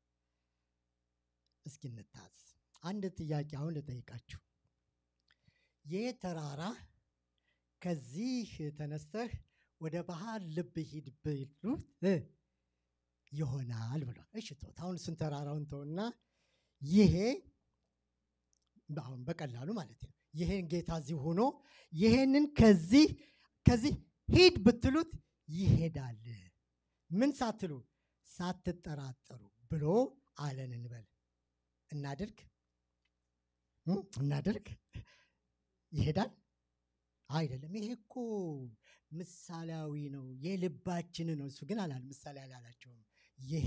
እስኪ እንታዘዝ። አንድ ጥያቄ አሁን ልጠይቃችሁ። ይህ ተራራ ከዚህ ተነስተህ ወደ ባህር ልብ ሂድ ብሉት ይሆናል ብሏል። እሺ ተው፣ አሁን እሱን ተራራውን ተውና ይሄ አሁን በቀላሉ ማለት ነው ይሄን ጌታ እዚህ ሆኖ ይሄንን ከዚህ ከዚህ ሂድ ብትሉት ይሄዳል። ምን ሳትሉ ሳትጠራጠሩ ብሎ አለን እንበል። እናድርግ እናድርግ ይሄዳል አይደለም። ይሄ እኮ ምሳሌያዊ ነው የልባችን ነው እሱ ግን አላል ምሳሌ አላላቸውም ይሄ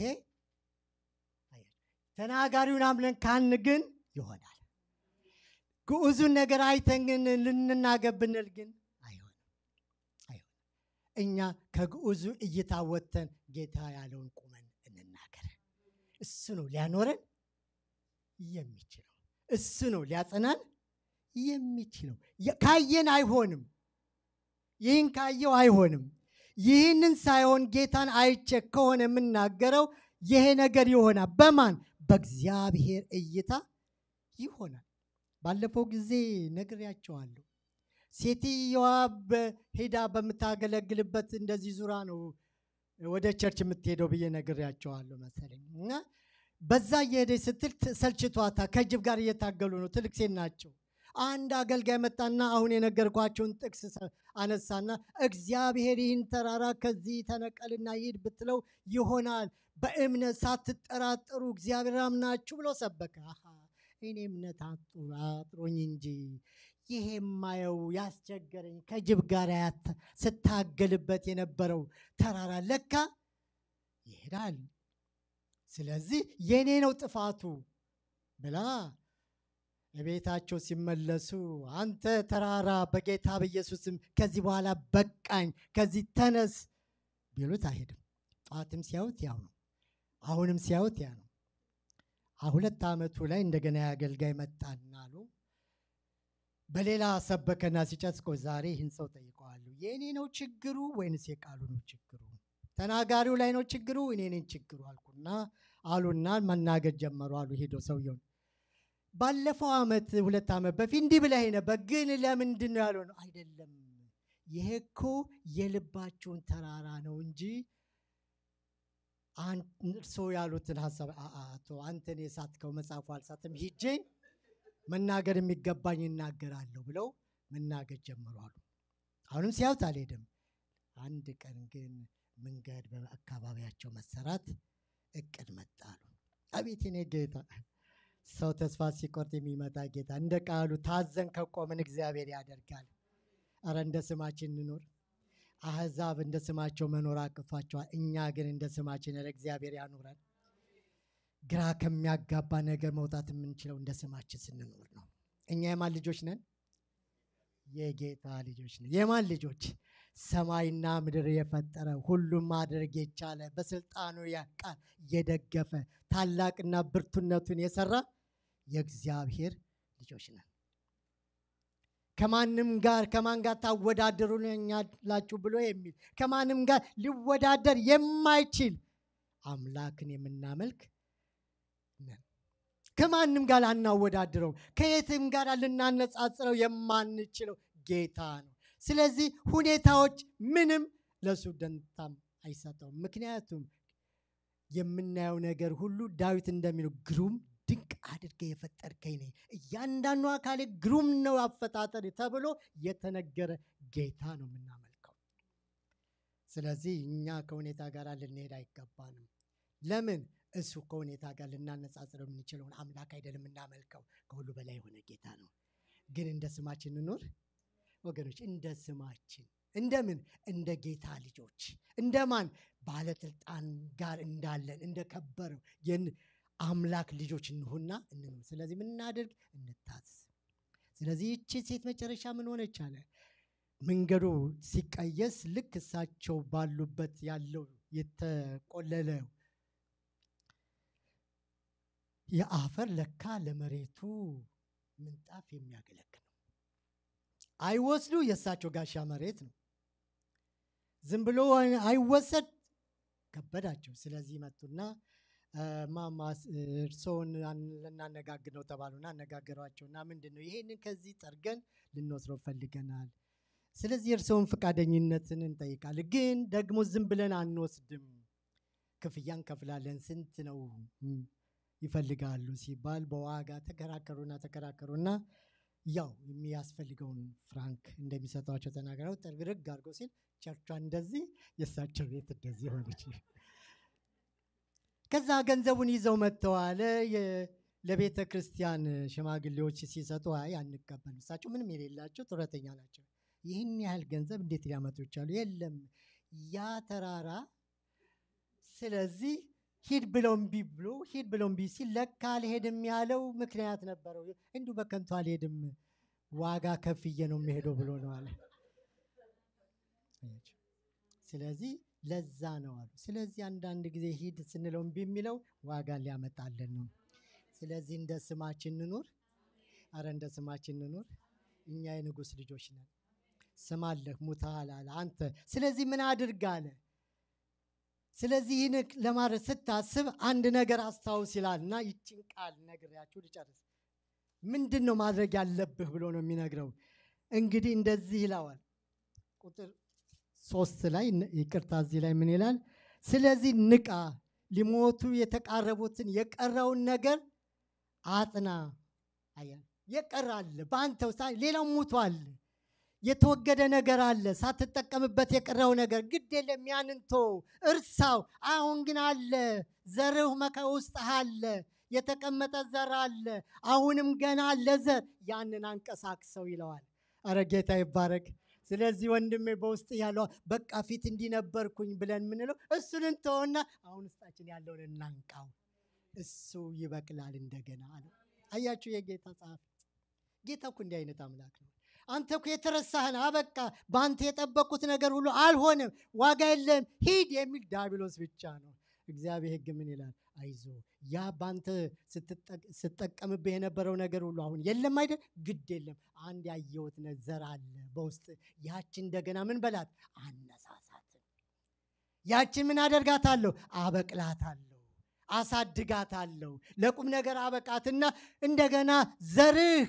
ተናጋሪውን አምለን ካን ግን ይሆናል ግዑዙን ነገር አይተን ግን ልንናገር ብንል ግን አይሆንም አይሆንም እኛ ከግዑዙ እይታ ወጥተን ጌታ ያለውን ቁመን እንናገር እሱ ነው ሊያኖረን የሚችለው እሱ ነው ሊያጸናን የሚችለው ካየን አይሆንም ይህን ካየው አይሆንም ይህንን ሳይሆን ጌታን አይቼ ከሆነ የምናገረው ይሄ ነገር ይሆናል በማን በእግዚአብሔር እይታ ይሆናል ባለፈው ጊዜ ነግሬያቸዋለሁ ሴትየዋ ሄዳ በምታገለግልበት እንደዚህ ዙራ ነው ወደ ቸርች የምትሄደው ብዬ ነግሬያቸዋለሁ መሰለኝ እና በዛ እየሄደች ስትል ሰልችቷታ ከጅብ ጋር እየታገሉ ነው ትልቅ ሴት ናቸው አንድ አገልጋይ መጣና አሁን የነገርኳቸውን ጥቅስ አነሳና እግዚአብሔር ይህን ተራራ ከዚህ ተነቀልና ይሄድ ብትለው ይሆናል በእምነት ሳትጠራጠሩ እግዚአብሔር አምናችሁ ብሎ ሰበከ አሃ እኔ እምነት አጥሮኝ እንጂ ይሄ ማየው ያስቸገረኝ ከጅብ ጋር ስታገልበት የነበረው ተራራ ለካ ይሄዳል ስለዚህ የኔ ነው ጥፋቱ ብላ ለቤታቸው ሲመለሱ አንተ ተራራ በጌታ በኢየሱስም ከዚህ በኋላ በቃኝ ከዚህ ተነስ ቢሉት አይሄድም ጧትም ሲያዩት ያው ነው አሁንም ሲያዩት ያ ነው ሁለት አመቱ ላይ እንደገና ያገልጋይ መጣና አሉ በሌላ ሰበከና ሲጨስቆ ዛሬ ይህን ሰው ጠይቀዋለሁ የኔ ነው ችግሩ ወይንስ የቃሉ ነው ችግሩ ተናጋሪው ላይ ነው ችግሩ እኔ ነኝ ችግሩ አልኩና አሉና መናገር ጀመሩ አሉ ሄዶ ሰውየው ባለፈው አመት ሁለት አመት በፊት እንዲህ ብለህ ነበር ግን ለምንድን ነው ያለው ነው አይደለም ይሄ እኮ የልባችሁን ተራራ ነው እንጂ አንሶ ያሉትን ሐሳብ አቶ አንተን የሳትከው መጽሐፉ አልሳትም ሂጄ መናገር የሚገባኝ እናገራለሁ ብለው መናገር ጀመሩ አሉ አሁንም ሲያውት አልሄድም አንድ ቀን ግን መንገድ በአካባቢያቸው መሰራት እቅድ መጣሉ አቤት እኔ ጌታ ሰው ተስፋ ሲቆርጥ የሚመጣ ጌታ እንደ ቃሉ ታዘን ከቆምን እግዚአብሔር ያደርጋል አረ እንደ ስማችን እንኖር አህዛብ እንደ ስማቸው መኖር አቅቷቸዋል እኛ ግን እንደ ስማችን እግዚአብሔር ያኖራል ግራ ከሚያጋባ ነገር መውጣት የምንችለው እንደ ስማችን ስንኖር ነው እኛ የማን ልጆች ነን የጌታ ልጆች ነን የማን ልጆች ሰማይና ምድር የፈጠረ ሁሉም ማድረግ የቻለ በስልጣኑ ያቃል የደገፈ ታላቅና ብርቱነቱን የሰራ የእግዚአብሔር ልጆች ነን ከማንም ጋር ከማን ጋር ታወዳደሩኛላችሁ ብሎ የሚል ከማንም ጋር ሊወዳደር የማይችል አምላክን የምናመልክ ነን ከማንም ጋር አናወዳድረው ከየትም ጋር ልናነጻጽረው የማንችለው ጌታ ነው ስለዚህ ሁኔታዎች ምንም ለሱ ደንታም አይሰጠውም ምክንያቱም የምናየው ነገር ሁሉ ዳዊት እንደሚለው ግሩም ድንቅ አድርገ የፈጠርከኝ ነኝ እያንዳንዱ አካሌ ግሩም ነው አፈጣጠር ተብሎ የተነገረ ጌታ ነው የምናመልከው ስለዚህ እኛ ከሁኔታ ጋር ልንሄድ አይገባንም ለምን እሱ ከሁኔታ ጋር ልናነጻጽረው የምንችለውን አምላክ አይደለም እናመልከው ከሁሉ በላይ የሆነ ጌታ ነው ግን እንደ ስማችን እንኖር ወገኖች እንደ ስማችን እንደምን እንደ ጌታ ልጆች እንደማን ባለስልጣን ጋር እንዳለን እንደከበረው አምላክ ልጆች እንሆንና እንኖር ስለዚህ ምን እናድርግ እንታዘዝ ስለዚህ እቺ ሴት መጨረሻ ምን ሆነች አለ መንገዱ ሲቀየስ ልክ እሳቸው ባሉበት ያለው የተቆለለ የአፈር ለካ ለመሬቱ ምንጣፍ የሚያገለግል አይወስዱ የሳቸው ጋሻ መሬት ነው ዝም ብሎ አይወሰድ ከበዳቸው ስለዚህ መጡና ማማ እርሶን ለናነጋግር ነው ተባሉና አነጋገሯቸውና ምንድነው ይሄንን ከዚህ ጠርገን ልንወስደው ፈልገናል ስለዚህ እርሶን ፍቃደኝነትን እንጠይቃለን ግን ደግሞ ዝም ብለን አንወስድም ክፍያን ከፍላለን ስንት ነው ይፈልጋሉ ሲባል በዋጋ ተከራከሩና ተከራከሩና ያው የሚያስፈልገውን ፍራንክ እንደሚሰጣቸው ተናገረው ጥርግርግ አድርገው ሲል ቸርቿ እንደዚህ የሳቸው ቤት እንደዚህ ሆነች ከዛ ገንዘቡን ይዘው መተዋለ ለቤተ ክርስቲያን ሽማግሌዎች ሲሰጡ አይ አንቀበል እሳቸው ምንም የሌላቸው ጡረተኛ ናቸው ይህን ያህል ገንዘብ እንዴት ሊያመጡ ይቻሉ? የለም ያ ተራራ ስለዚህ ሂድ ብለው እምቢ ብሎ ሂድ ብለው እምቢ ሲል ለካ አልሄድም ያለው ምክንያት ነበረው። እንዲሁ በከንቱ አልሄድም ዋጋ ከፍዬ ነው የሚሄደው ብሎ ነው አለ። ስለዚህ ለዛ ነው አሉ። ስለዚህ አንዳንድ ጊዜ ሂድ ስንለው እምቢ የሚለው ዋጋ ሊያመጣልን ነው። ስለዚህ እንደ ስማችን እንኑር። አረ እንደ ስማችን እንኑር። እኛ የንጉሥ ልጆች ነን። ስም አለህ ሙተሃል አለ አንተ። ስለዚህ ምን አድርግ አለ። ስለዚህ ይህን ለማድረግ ስታስብ አንድ ነገር አስታውስ ይላልና ይችን ቃል ነግሬያችሁ ልጨርስ። ምንድን ነው ማድረግ ያለብህ ብሎ ነው የሚነግረው። እንግዲህ እንደዚህ ይላዋል ቁጥር ሶስት ላይ ይቅርታ፣ እዚህ ላይ ምን ይላል? ስለዚህ ንቃ፣ ሊሞቱ የተቃረቡትን የቀረውን ነገር አጥና። አያ የቀረ አለ በአንተ ውስጥ፣ ሌላው ሙቷል። የተወገደ ነገር አለ ሳትጠቀምበት የቀረው ነገር፣ ግድ የለም ያንን ተው እርሳው። አሁን ግን አለ ዘርህ መካ ውስጥ አለ፣ የተቀመጠ ዘር አለ። አሁንም ገና አለ ዘር፣ ያንን አንቀሳቅሰው ይለዋል። አረ ጌታ ይባረክ። ስለዚህ ወንድሜ በውስጥ ያለው በቃ ፊት እንዲነበርኩኝ ብለን ምንለው እሱን እንተውና አሁን ውስጣችን ያለውን እናንቃው። እሱ ይበቅላል እንደገና አለ። አያችሁ የጌታ ጻፍ ጌታ እኮ እንዲህ አይነት አምላክ ነው። አንተ እኮ የተረሳህን አበቃ በአንተ የጠበቁት ነገር ሁሉ አልሆነም፣ ዋጋ የለም ሂድ የሚል ዲያብሎስ ብቻ ነው። እግዚአብሔር ሕግ ምን ይላል? አይዞ ያ ባንተ ስትጠቀምብህ የነበረው ነገር ሁሉ አሁን የለም አይደል? ግድ የለም አንድ ያየሁት ዘር አለ በውስጥ፣ ያቺ እንደገና ምን በላት? አነሳሳት። ያቺ ምን አደርጋታለሁ? አበቅላታለሁ፣ አሳድጋታለሁ፣ ለቁም ነገር አበቃትና እንደገና ዘርህ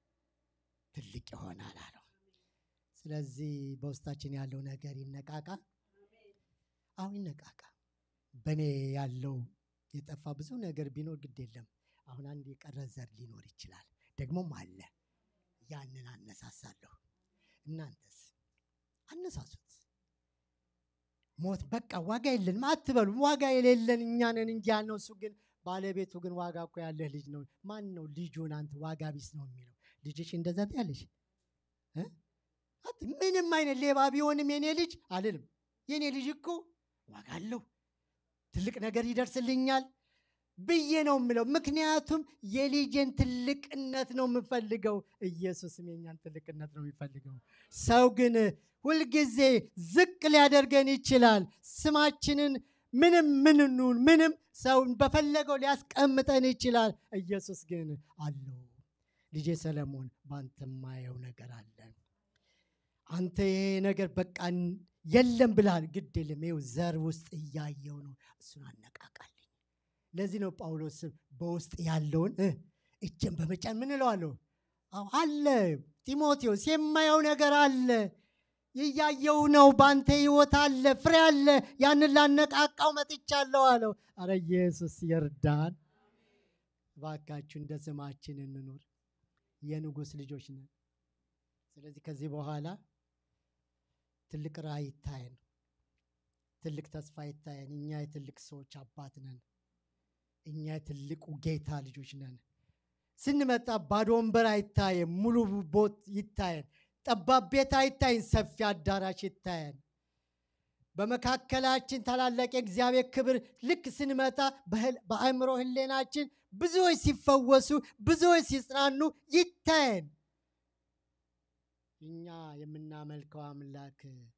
ትልቅ ይሆናል አለው። ስለዚህ በውስጣችን ያለው ነገር ይነቃቃ። አሁን ይነቃቃ። በእኔ ያለው የጠፋ ብዙ ነገር ቢኖር ግድ የለም አሁን አንድ የቀረ ዘር ሊኖር ይችላል፣ ደግሞም አለ። ያንን አነሳሳለሁ። እናንተስ አነሳሱት። ሞት በቃ ዋጋ የለንም አትበሉ። ዋጋ የሌለን እኛ ነን እንጂ ያልነው እሱ ግን ባለቤቱ ግን ዋጋ እኮ ያለህ ልጅ ነው። ማን ነው ልጁን አንተ ዋጋ ቢስ ነው የሚለው? ልጅሽ እንደዛ ትያለሽ? ምንም አይነት ሌባ ቢሆንም የኔ ልጅ አልልም። የኔ ልጅ እኮ ዋጋ አለው፣ ትልቅ ነገር ይደርስልኛል ብዬ ነው የምለው። ምክንያቱም የልጄን ትልቅነት ነው የምፈልገው። ኢየሱስም የኛን ትልቅነት ነው የሚፈልገው። ሰው ግን ሁልጊዜ ዝቅ ሊያደርገን ይችላል። ስማችንን ምንም ምንኑን ምንም ሰው በፈለገው ሊያስቀምጠን ይችላል። ኢየሱስ ግን አለው። ልጄ ሰለሞን ባንተ ማየው ነገር አለ። አንተ ይሄ ነገር በቃ የለም ብላል። ግድ የለም ይኸው ዘር ውስጥ እያየው ነው። እሱን አነቃቃልኝ። ለዚህ ነው ጳውሎስ በውስጥ ያለውን እጄን በመጫን ምን እለዋለሁ? አለ ጢሞቴዎስ የማየው ነገር አለ፣ እያየው ነው። ባንተ ህይወት አለ፣ ፍሬ አለ። ያንን ላነቃቃው መጥቻለሁ አለው። አረ ኢየሱስ ይርዳን። ባካችሁ እንደ ስማችን እንኖር። የንጉሥ ልጆች ነን። ስለዚህ ከዚህ በኋላ ትልቅ ራዕይ ይታየን፣ ትልቅ ተስፋ ይታየን። እኛ የትልቅ ሰዎች አባት ነን። እኛ የትልቁ ጌታ ልጆች ነን። ስንመጣ ባዶ ወንበር አይታየን፣ ሙሉ ቦት ይታየን። ጠባብ ቤት አይታየን፣ ሰፊ አዳራሽ ይታየን። በመካከላችን ታላላቅ የእግዚአብሔር ክብር ልክ ስንመጣ በአእምሮ ህሌናችን ብዙዎች ሲፈወሱ፣ ብዙዎች ሲጽናኑ ይታየን። እኛ የምናመልከው አምላክ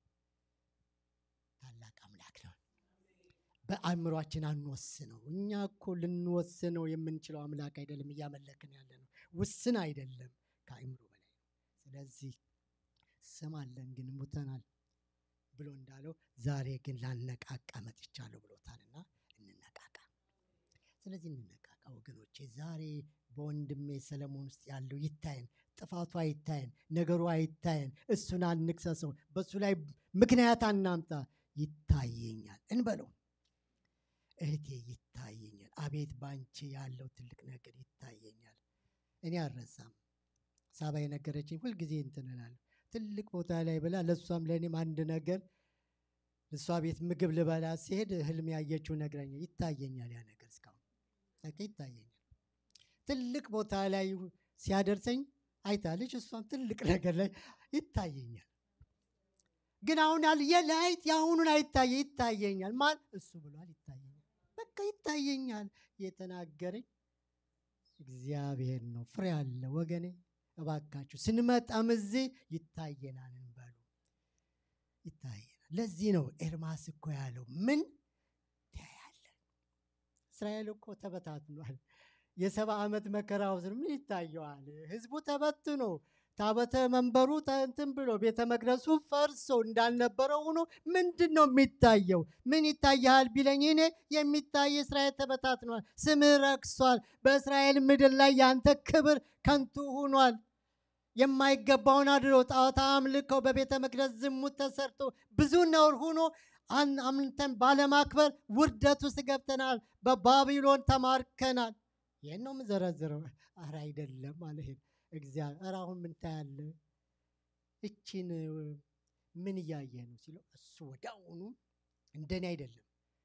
ታላቅ አምላክ ነው። በአእምሯችን አንወስነው። እኛ እኮ ልንወስነው የምንችለው አምላክ አይደለም እያመለክን ያለ ነው። ውስን አይደለም፣ ከአእምሮ በላይ። ስለዚህ ስም አለን ግን ሙተናል ብሎ እንዳለው ዛሬ ግን ላነቃቃ መጥቻለሁ ብሎታልና እንነቃቃ። ስለዚህ እንነቃቃ ወገኖቼ። ዛሬ በወንድሜ ሰለሞን ውስጥ ያለው ይታየን። ጥፋቱ አይታየን፣ ነገሩ አይታየን። እሱን አንክሰሰው፣ በሱ ላይ ምክንያት አናምጣ። ይታየኛል እንበለው። እህቴ ይታየኛል፣ አቤት ባንቺ ያለው ትልቅ ነገር ይታየኛል። እኔ አልረሳም። ሳባ የነገረችኝ ሁልጊዜ እንትን እላለሁ። ትልቅ ቦታ ላይ ብላ ለሷም ለኔም አንድ ነገር እሷ ቤት ምግብ ልበላ ሲሄድ ህልም ያየችው ነግረኛ ይታየኛል። ያ ነገር እስካሁን ታውቂ ይታየኛል። ትልቅ ቦታ ላይ ሲያደርሰኝ አይታለች። እሷም ትልቅ ነገር ላይ ይታየኛል። ግን አሁን ያል የላይት ያሁኑን አይታየ ይታየኛል ማን እሱ ብሏል ይታየኛል በቃ ይታየኛል የተናገረኝ እግዚአብሔር ነው ፍሬ አለ ወገኔ እባካችሁ ስንመጣም እዚህ ይታየናል እንበሉ ይታየናል ለዚህ ነው ኤርማስ እኮ ያለው ምን ታያለ እስራኤል እኮ ተበታትኗል የሰባ ዓመት መከራው ምን ይታየዋል ህዝቡ ተበትኖ ታበተ መንበሩ እንትን ብሎ ቤተ መቅደሱ ፈርሶ እንዳልነበረው ሆኖ ምንድነው የሚታየው ምን ይታያል ቢለኝ እኔ የሚታይ እስራኤል ተበታትኗል ስምህ ረክሷል በእስራኤል ምድር ላይ ያንተ ክብር ከንቱ ሆኗል የማይገባውን አድሮ ጣዖት አምልከው በቤተ መቅደስ ዝሙት ተሰርቶ ብዙ ነውር ሆኖ አምልተን ባለማክበር ውርደት ውስጥ ገብተናል በባቢሎን ተማርከናል ይሄን ነው የምዘረዝረው አረ አይደለም ማለት እግዚአብሔር አሁን ምን ታያለ እቺን ምን ያየ ነው ሲለው እሱ ወዳውኑ እንደኔ አይደለም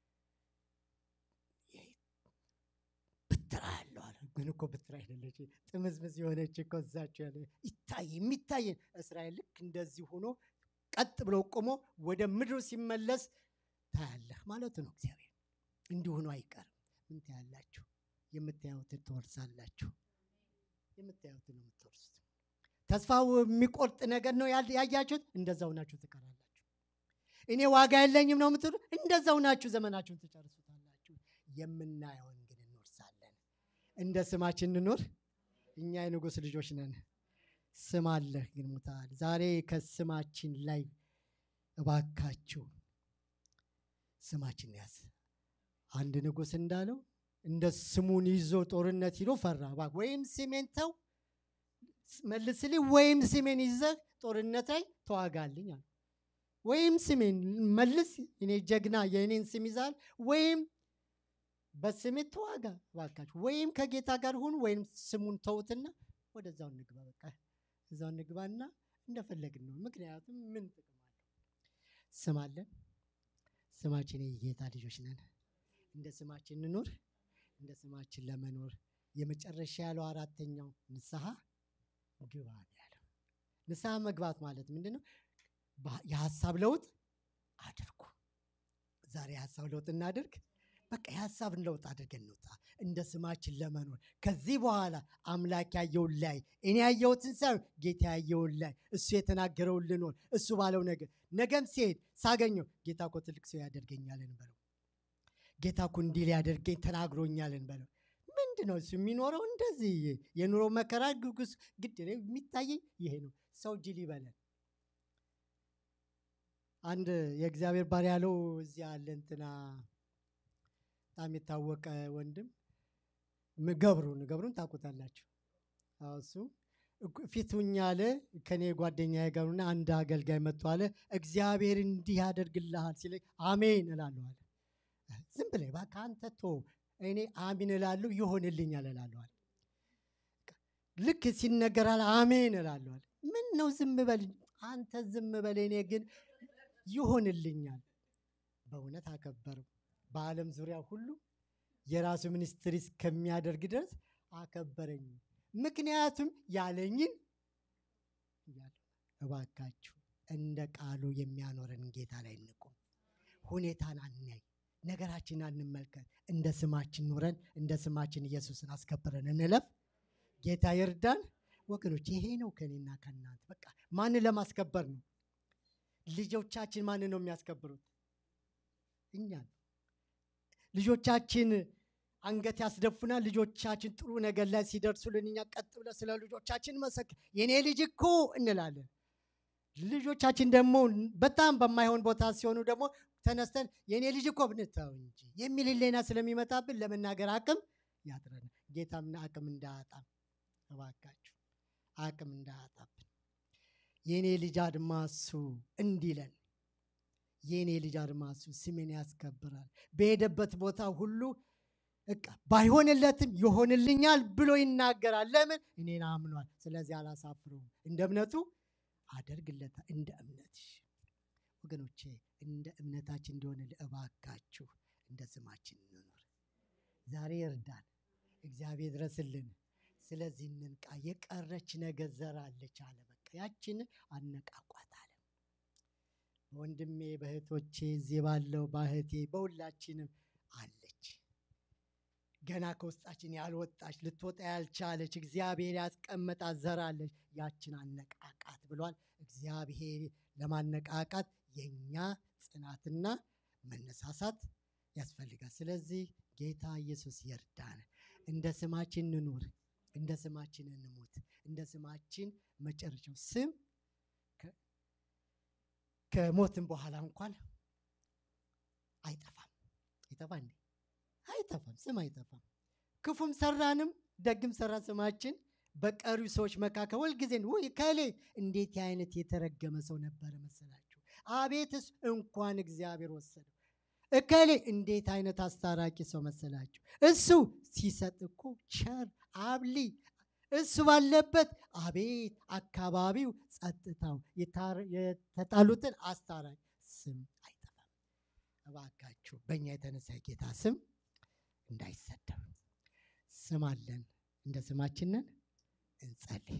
ብትራለው አለ ግን እኮ ብትራ አይደለች ጥምዝምዝ የሆነች እኮ እዛቸው ያለ ይታይ የሚታይ እስራኤል ልክ እንደዚህ ሆኖ ቀጥ ብሎ ቆሞ ወደ ምድሩ ሲመለስ ታያለህ ማለት ነው እግዚአብሔር እንዲሁ ነው አይቀርም ምን ታያላችሁ የምታዩት ትወርሳላችሁ የምታዩት ነው የምትወርሱት ተስፋው የሚቆርጥ ነገር ነው ያያችሁት እንደዛው ናችሁ ትቀራላችሁ እኔ ዋጋ የለኝም ነው የምትሉ እንደዛው ናችሁ ዘመናችሁን ትጨርሱታላችሁ የምናየውን ግን እንወርሳለን እንደ ስማችን እንኖር እኛ የንጉስ ልጆች ነን ስም አለህ ግን ሙታል ዛሬ ከስማችን ላይ እባካችሁ ስማችን ያዝ አንድ ንጉስ እንዳለው እንደ ስሙን ይዞ ጦርነት ይሎ ፈራ ወይም ሲሜን ተው መልስልኝ ወይም ሲሜን ይዘህ ጦርነት ላይ ተዋጋልኝ አለ ወይም ሲሜን መልስ እኔ ጀግና የኔን ስም ይዛል ወይም በስሜ ተዋጋ ባካችሁ ወይም ከጌታ ጋር ሁን ወይም ስሙን ተውትና ወደዛው ንግባ በቃ እዛው ንግባና እንደፈለግን ነው ምክንያቱም ምን ጥቅም አለው ስም አለን ስማችን የጌታ ልጆች ነን እንደ ስማችን እንኖር እንደ ስማችን ለመኖር የመጨረሻ ያለው አራተኛው ንስሐ ግባ ያለው ንስሐ መግባት ማለት ምንድነው የሐሳብ ለውጥ አድርጉ ዛሬ ሐሳብ ለውጥ እናድርግ በቃ የሐሳብ ለውጥ አድርገን እንውጣ እንደ ስማችን ለመኖር ከዚህ በኋላ አምላክ ያየው ላይ እኔ ያየውትን ሳይሆን ጌታ ያየው ላይ እሱ የተናገረው ልኖር እሱ ባለው ነገር ነገም ሲሄድ ሳገኘው ጌታ እኮ ትልቅ ሰው ያደርገኛል እንበለው ጌታ እኮ እንዲህ ሊያደርገኝ ተናግሮኛል እንበለው ምንድነው እሱ የሚኖረው እንደዚህ የኑሮ መከራ ጉጉስ ግድ ነው የሚታየኝ ይሄ ነው ሰው ጅል ይበላል አንድ የእግዚአብሔር ባሪያ ያለው እዚህ አለ እንትና በጣም የታወቀ ወንድም ገብሩን ገብሩን ታውቁታላችሁ እሱ ፊቱኛለ ከኔ ጓደኛዬ ጋርና አንድ አገልጋይ መጥቶ አለ እግዚአብሔር እንዲህ ያደርግልሃል ሲል አሜን እላለሁ አለ ዝም ብለህ ባካ አንተ ቶ እኔ አሜን እላለሁ ይሆንልኛል እላለሁ ልክ ሲነገራል አሜን እላለሁ ምን ነው ዝም በል አንተ ዝም በል እኔ ግን ይሆንልኛል በእውነት አከበረው በዓለም ዙሪያ ሁሉ የራሱ ሚኒስትሪ እስከሚያደርግ ድረስ አከበረኝ ምክንያቱም ያለኝን ያለ እባካችሁ እንደ ቃሉ የሚያኖረን ጌታ ላይ እንቆም ሁኔታን አንይ ነገራችንን አንመልከት እንደ ስማችን ኖረን እንደ ስማችን ኢየሱስን አስከብረን እንለፍ ጌታ ይርዳን ወገኖች ይሄ ነው ከኔና ከናንተ በቃ ማን ለማስከበር ነው ልጆቻችን ማን ነው የሚያስከብሩት እኛ ልጆቻችን አንገት ያስደፉና ልጆቻችን ጥሩ ነገር ላይ ሲደርሱልን እኛ ቀጥ ብለን ስለ ልጆቻችን መሰክ የኔ ልጅ እኮ እንላለን ልጆቻችን ደግሞ በጣም በማይሆን ቦታ ሲሆኑ ደግሞ ተነስተን የኔ ልጅ እኮ ብንተው እንጂ የሚል ሌና ስለሚመጣብን ለመናገር አቅም ያጥረን ጌታምና አቅም እንዳያጣ እባካችሁ አቅም እንዳያጣብን የኔ ልጅ አድማሱ እንዲለን የኔ ልጅ አድማሱ ስሜን ያስከብራል በሄደበት ቦታ ሁሉ እቃ ባይሆንለትም ይሆንልኛል ብሎ ይናገራል ለምን እኔን አምኗል ስለዚህ አላሳፍረውም እንደ እምነቱ አደርግለታ እንደ እምነትሽ ወገኖቼ እንደ እምነታችን እንደሆነ ለእባካችሁ እንደ ስማችን እንኖር ዛሬ ይርዳን እግዚአብሔር ድረስልን ስለዚህ እንንቃ የቀረች ነገር ዘራለች አለ በቃ ያችን አነቃቋት አለ ወንድሜ በእህቶቼ እዚህ ባለው ባህቴ በሁላችንም አለች። ገና ከውስጣችን ያልወጣች ልትወጣ ያልቻለች እግዚአብሔር ያስቀመጣት ዘር አለች። ያችን አነቃቃት ብሏል። እግዚአብሔር ለማነቃቃት የኛ ጽናትና መነሳሳት ያስፈልጋል። ስለዚህ ጌታ ኢየሱስ ይርዳን። እንደ ስማችን እንኑር፣ እንደ ስማችን እንሞት፣ እንደ ስማችን መጨረሻው ስም ከሞትም በኋላ እንኳን አይጠፋም። አይጠፋ እንዴ? አይጠፋም። ስም አይጠፋም። ክፉም ሰራንም ደግም ሰራ ስማችን በቀሪ ሰዎች መካከል ሁልጊዜ ወይ ከሌ እንዴት አይነት የተረገመ ሰው ነበረ መሰላችሁ? አቤትስ እንኳን እግዚአብሔር ወሰደው። እከሌ እንዴት አይነት አስታራቂ ሰው መሰላችሁ? እሱ ሲሰጥ እኮ ቸር አብሊ እሱ ባለበት አቤት አካባቢው ጸጥታው የተጣሉትን አስታራቂ ስም አይጠፋም። እባካችሁ በእኛ የተነሳ ጌታ ስም እንዳይሰደብ ስም አለን። እንደ ስማችንን እንጸልይ።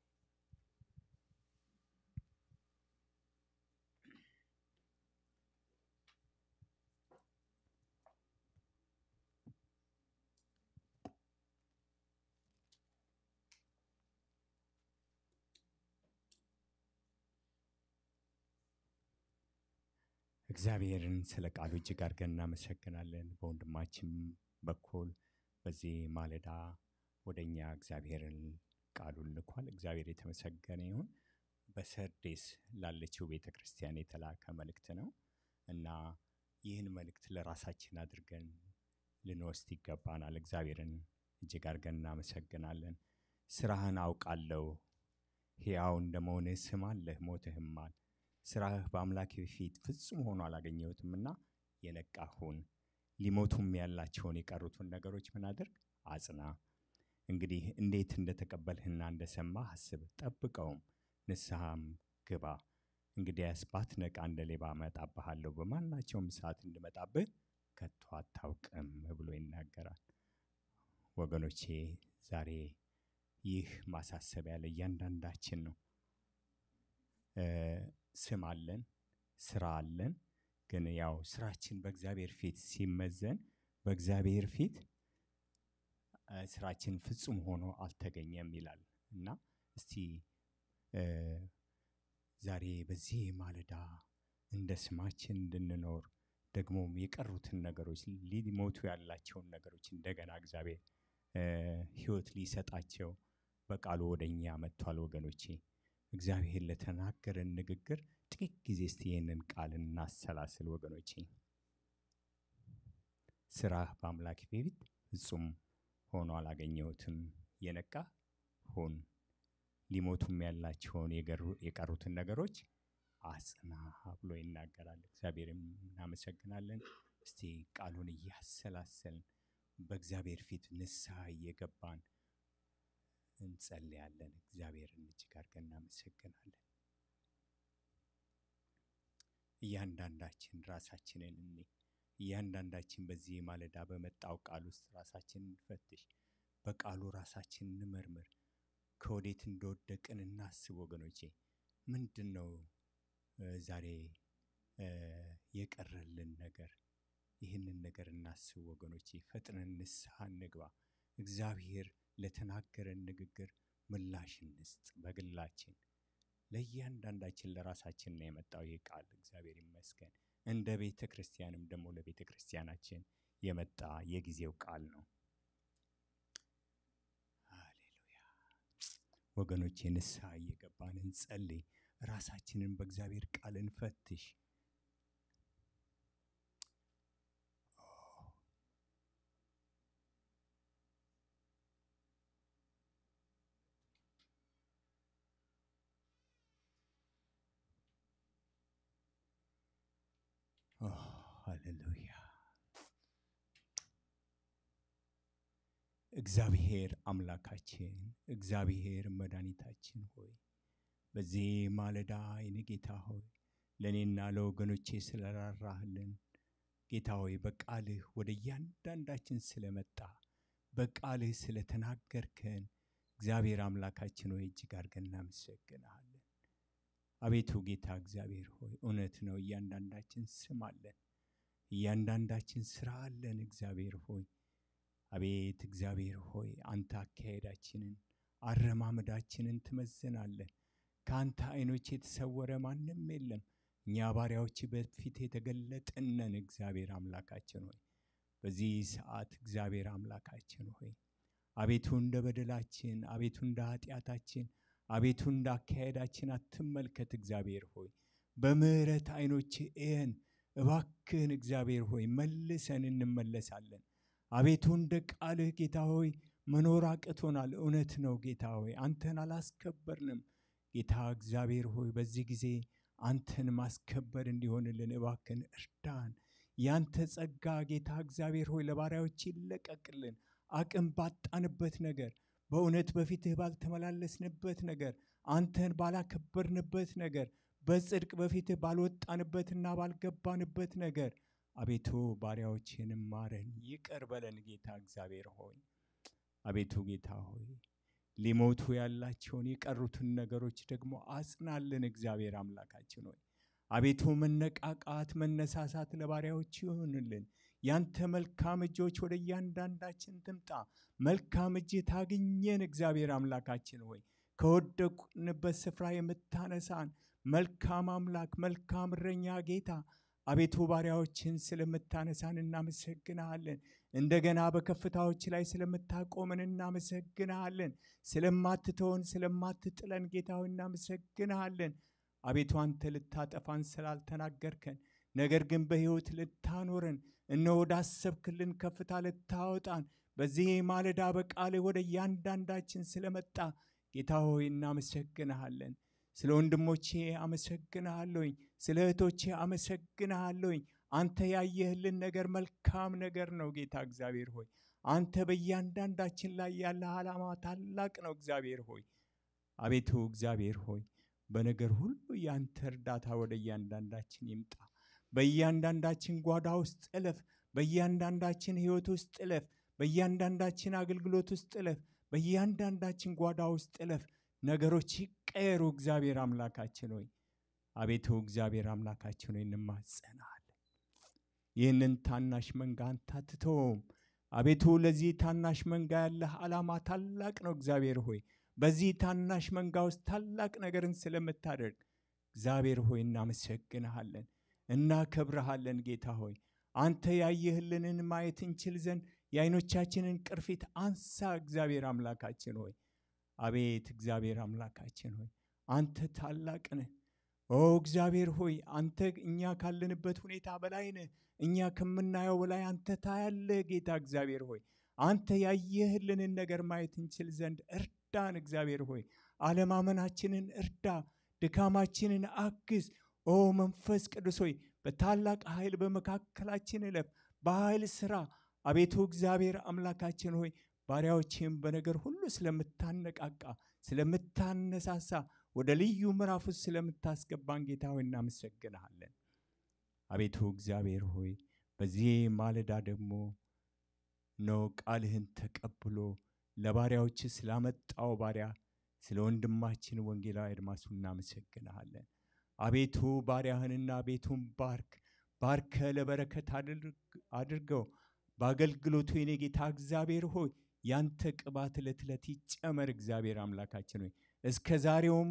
እግዚአብሔርን ስለ ቃሉ እጅግ አድርገን እናመሰግናለን። በወንድማችን በኩል በዚህ ማለዳ ወደኛ እግዚአብሔርን ቃሉን ልኳል። እግዚአብሔር የተመሰገነ ይሁን። በሰርዴስ ላለችው ቤተ ክርስቲያን የተላከ መልእክት ነው እና ይህን መልእክት ለራሳችን አድርገን ልንወስድ ይገባናል። እግዚአብሔርን እጅግ አድርገን እናመሰግናለን። ስራህን አውቃለሁ፣ ሕያው እንደመሆንህ ስም አለህ፣ ሞትህማል። ስራህ በአምላክ ፊት ፍጹም ሆኖ አላገኘሁትምና የነቃሁን ሊሞቱም ያላቸውን የቀሩትን ነገሮች ምን አድርግ አጽና። እንግዲህ እንዴት እንደተቀበልህና እንደሰማህ አስብ፣ ጠብቀውም፣ ንስሐም ግባ። እንግዲያስ ባትነቃ እንደ ሌባ እመጣብሃለሁ፣ በማናቸውም ሰዓት እንድመጣብህ ከቶ አታውቅም ብሎ ይናገራል። ወገኖቼ ዛሬ ይህ ማሳሰቢያ ለእያንዳንዳችን ነው። ስም አለን፣ ስራ አለን። ግን ያው ስራችን በእግዚአብሔር ፊት ሲመዘን በእግዚአብሔር ፊት ስራችን ፍጹም ሆኖ አልተገኘም ይላል እና እስቲ ዛሬ በዚህ ማለዳ እንደ ስማችን እንድንኖር ደግሞም የቀሩትን ነገሮች ሊሞቱ ያላቸውን ነገሮች እንደገና እግዚአብሔር ሕይወት ሊሰጣቸው በቃሉ ወደኛ መጥቷል። ወገኖቼ እግዚአብሔር ለተናገረን ንግግር ጥቂት ጊዜ እስቲ ይህንን ቃል እናሰላስል። ወገኖቼ ስራህ በአምላክ ፊት ፍጹም ሆኖ አላገኘሁትም፣ የነቃ ሁን፣ ሊሞቱም ያላቸውን የቀሩትን ነገሮች አጽና ብሎ ይናገራል። እግዚአብሔርን እናመሰግናለን። እስቲ ቃሉን እያሰላሰልን በእግዚአብሔር ፊት ንስሐ እየገባን እንጸልያለን። እግዚአብሔርን እጅግ አድርገን እናመሰግናለን። እያንዳንዳችን ራሳችንን እኔ እያንዳንዳችን በዚህ ማለዳ በመጣው ቃል ውስጥ ራሳችንን እንፈትሽ፣ በቃሉ ራሳችንን እንመርምር፣ ከወዴት እንደወደቅን እናስብ። ወገኖቼ ምንድን ነው ዛሬ የቀረልን ነገር? ይህንን ነገር እናስብ ወገኖቼ። ፈጥነን ንስሐ እንግባ። እግዚአብሔር ለተናገረን ንግግር ምላሽ እንስጥ። በግላችን ለእያንዳንዳችን ለራሳችን ነው የመጣው ይህ ቃል። እግዚአብሔር ይመስገን። እንደ ቤተ ክርስቲያንም ደግሞ ለቤተ ክርስቲያናችን የመጣ የጊዜው ቃል ነው። ሃሌሉያ ወገኖቼ፣ ንስሐ እየገባን እንጸልይ። ራሳችንን በእግዚአብሔር ቃል እንፈትሽ። ሃሌሉያ። እግዚአብሔር አምላካችን፣ እግዚአብሔር መድኃኒታችን ሆይ በዚህ ማለዳ የኔ ጌታ ሆይ ለእኔና ለወገኖቼ ስለራራህልን ጌታ ሆይ በቃልህ ወደ እያንዳንዳችን ስለመጣ በቃልህ ስለተናገርከን እግዚአብሔር አምላካችን ሆይ እጅግ አድርገን እናመሰግንሃለን። አቤቱ ጌታ እግዚአብሔር ሆይ እውነት ነው፣ እያንዳንዳችን ስም አለን፣ እያንዳንዳችን ስራ አለን። እግዚአብሔር ሆይ አቤት እግዚአብሔር ሆይ አንተ አካሄዳችንን አረማመዳችንን ትመዝናለህ። ከአንተ አይኖች የተሰወረ ማንም የለም። እኛ ባሪያዎች በፊት የተገለጥን ነን። እግዚአብሔር አምላካችን ሆይ በዚህ ሰዓት እግዚአብሔር አምላካችን ሆይ አቤቱ እንደ በደላችን፣ አቤቱ እንደ ኃጢአታችን፣ አቤቱ እንደ አካሄዳችን አትመልከት። እግዚአብሔር ሆይ በምህረት አይኖች እየን እባክህን። እግዚአብሔር ሆይ መልሰን እንመለሳለን። አቤቱ እንደ ቃልህ ጌታ ሆይ መኖር አቅቶናል። እውነት ነው ጌታ ሆይ አንተን አላስከበርንም። ጌታ እግዚአብሔር ሆይ በዚህ ጊዜ አንተን ማስከበር እንዲሆንልን እባክህን እርዳን። ያንተ ጸጋ ጌታ እግዚአብሔር ሆይ ለባሪያዎች ይለቀቅልን። አቅም ባጣንበት ነገር፣ በእውነት በፊትህ ባልተመላለስንበት ነገር፣ አንተን ባላከበርንበት ነገር፣ በጽድቅ በፊትህ ባልወጣንበትና ባልገባንበት ነገር አቤቱ ባሪያዎችህንም ማረን፣ ይቅር በለን ጌታ እግዚአብሔር ሆይ። አቤቱ ጌታ ሆይ ሊሞቱ ያላቸውን የቀሩትን ነገሮች ደግሞ አጽናልን። እግዚአብሔር አምላካችን ሆይ አቤቱ መነቃቃት መነሳሳት ለባሪያዎች ይሁንልን። ያንተ መልካም እጆች ወደ እያንዳንዳችን ትምጣ። መልካም እጅ ታግኘን። እግዚአብሔር አምላካችን ሆይ ከወደቅንበት ስፍራ የምታነሳን መልካም አምላክ፣ መልካም እረኛ ጌታ አቤቱ ባሪያዎችን ስለምታነሳን እናመሰግናለን። እንደገና በከፍታዎች ላይ ስለምታቆመን እናመሰግናለን። ስለማትተውን ስለማትጥለን ጌታ ሆይ እናመሰግናለን። አቤቱ አንተ ልታጠፋን ስላልተናገርከን፣ ነገር ግን በሕይወት ልታኖረን እነሆ ወዳሰብክልን ከፍታ ልታወጣን በዚህ ማለዳ በቃልህ ወደ እያንዳንዳችን ስለመጣ ጌታ ሆይ እናመሰግንሃለን። ስለ ወንድሞቼ አመሰግንሃለሁኝ፣ ስለ እህቶቼ አመሰግንሃለሁኝ። አንተ ያየህልን ነገር መልካም ነገር ነው ጌታ እግዚአብሔር ሆይ። አንተ በእያንዳንዳችን ላይ ያለ ዓላማ ታላቅ ነው እግዚአብሔር ሆይ። አቤቱ እግዚአብሔር ሆይ በነገር ሁሉ ያንተ እርዳታ ወደ እያንዳንዳችን ይምጣ። በእያንዳንዳችን ጓዳ ውስጥ እለፍ፣ በእያንዳንዳችን ሕይወት ውስጥ እለፍ፣ በእያንዳንዳችን አገልግሎት ውስጥ እለፍ፣ በእያንዳንዳችን ጓዳ ውስጥ እለፍ። ነገሮች ይቀየሩ እግዚአብሔር አምላካችን ሆይ። አቤቱ እግዚአብሔር አምላካችን ሆይ እንማጸናለን። ይህንን ታናሽ መንጋ አንተ አትተውም። አቤቱ ለዚህ ታናሽ መንጋ ያለህ ዓላማ ታላቅ ነው እግዚአብሔር ሆይ። በዚህ ታናሽ መንጋ ውስጥ ታላቅ ነገርን ስለምታደርግ እግዚአብሔር ሆይ እናመሰግንሃለን፣ እናከብርሃለን ጌታ ሆይ። አንተ ያየህልንን ማየት እንችል ዘንድ የዓይኖቻችንን ቅርፊት አንሳ እግዚአብሔር አምላካችን ሆይ። አቤት እግዚአብሔር አምላካችን ሆይ አንተ ታላቅ ነህ። ኦ እግዚአብሔር ሆይ አንተ እኛ ካለንበት ሁኔታ በላይ ነህ። እኛ ከምናየው በላይ አንተ ታያለህ ጌታ እግዚአብሔር ሆይ። አንተ ያየህልንን ነገር ማየት እንችል ዘንድ እርዳን እግዚአብሔር ሆይ። አለማመናችንን እርዳ፣ ድካማችንን አግዝ። ኦ መንፈስ ቅዱስ ሆይ በታላቅ ኃይል በመካከላችን እለፍ፣ በኃይል ስራ። አቤቱ እግዚአብሔር አምላካችን ሆይ ባሪያዎችህም በነገር ሁሉ ስለምታነቃቃ ስለምታነሳሳ ወደ ልዩ ምዕራፍ ውስጥ ስለምታስገባን ጌታ ሆይ እናመሰግንሃለን። አቤቱ እግዚአብሔር ሆይ በዚህ ማለዳ ደግሞ ነው ቃልህን ተቀብሎ ለባሪያዎች ስላመጣው ባሪያ ስለ ወንድማችን ወንጌላዊ አድማሱ እናመሰግንሃለን። አቤቱ ባሪያህንና ቤቱን ባርክ፣ ባርከ ለበረከት አድርገው። በአገልግሎቱ የኔ ጌታ እግዚአብሔር ሆይ ያንተ ቅባት ዕለት ዕለት ይጨመር እግዚአብሔር አምላካችን ሆይ። እስከ ዛሬውም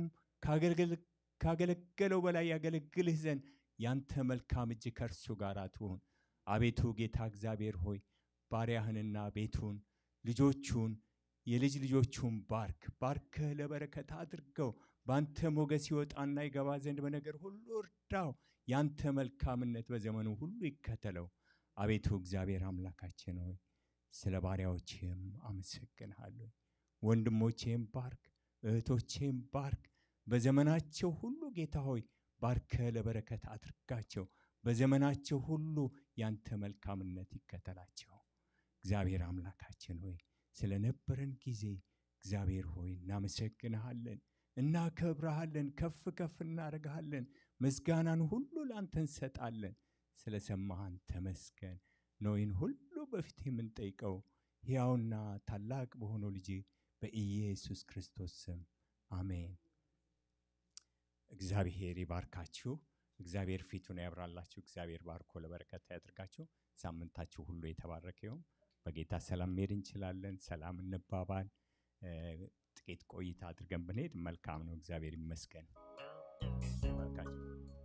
ካገለገለው በላይ ያገለግልህ ዘንድ ያንተ መልካም እጅ ከእርሱ ጋር ትሁን። አቤቱ ጌታ እግዚአብሔር ሆይ ባሪያህንና ቤቱን ልጆቹን የልጅ ልጆቹን ባርክ፣ ባርከ ለበረከት አድርገው። ባንተ ሞገስ ይወጣና ይገባ ዘንድ በነገር ሁሉ እርዳው። ያንተ መልካምነት በዘመኑ ሁሉ ይከተለው። አቤቱ እግዚአብሔር አምላካችን ሆይ ስለ ባሪያዎችህም አመሰግንሃለሁ። ወንድሞቼም ባርክ፣ እህቶቼም ባርክ። በዘመናቸው ሁሉ ጌታ ሆይ ባርከ ለበረከት አድርጋቸው። በዘመናቸው ሁሉ ያንተ መልካምነት ይከተላቸው። እግዚአብሔር አምላካችን ሆይ ስለነበረን ጊዜ እግዚአብሔር ሆይ እናመሰግንሃለን፣ እናከብረሃለን፣ ከፍ ከፍ እናደርግሃለን። ምስጋናን ሁሉ ላንተ እንሰጣለን። ስለሰማህን ተመስገን። ኖይን ሁሉ በፊት የምንጠይቀው ሕያውና ታላቅ በሆነው ልጅ በኢየሱስ ክርስቶስ ስም አሜን። እግዚአብሔር ይባርካችሁ። እግዚአብሔር ፊቱን ያብራላችሁ። እግዚአብሔር ባርኮ ለበረከት ያድርጋችሁ። ሳምንታችሁ ሁሉ የተባረከ ይሁን። በጌታ ሰላም መሄድ እንችላለን። ሰላም እንባባል። ጥቂት ቆይታ አድርገን ብንሄድ መልካም ነው። እግዚአብሔር ይመስገን። ባርካችሁ።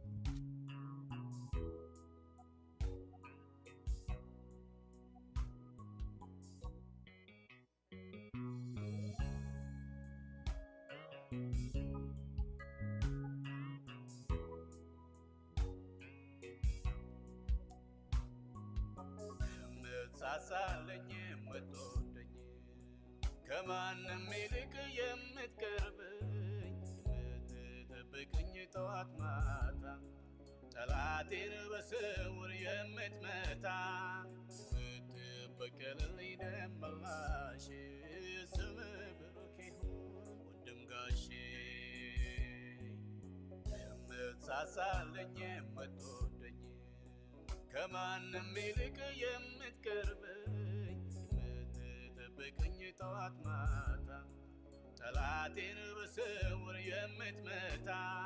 ሳሳለኝ የምትወደኝ ከማንም ይልቅ የምትቀርበኝ የምትጠብቀኝ ጠዋት ማታ ጠላቴን በስውር የምትመታ የምትበቀልልኝ ደም መላሽ ስምህ ብሩክ ይሁን ውድም ጋሼ የምትሳሳለኝ የምትወደኝ ከማንም ይልቅ የምትቀርበኝ የምትጠብቀኝ ጠዋት ማታ ጠላቴን በስውር የምትመታ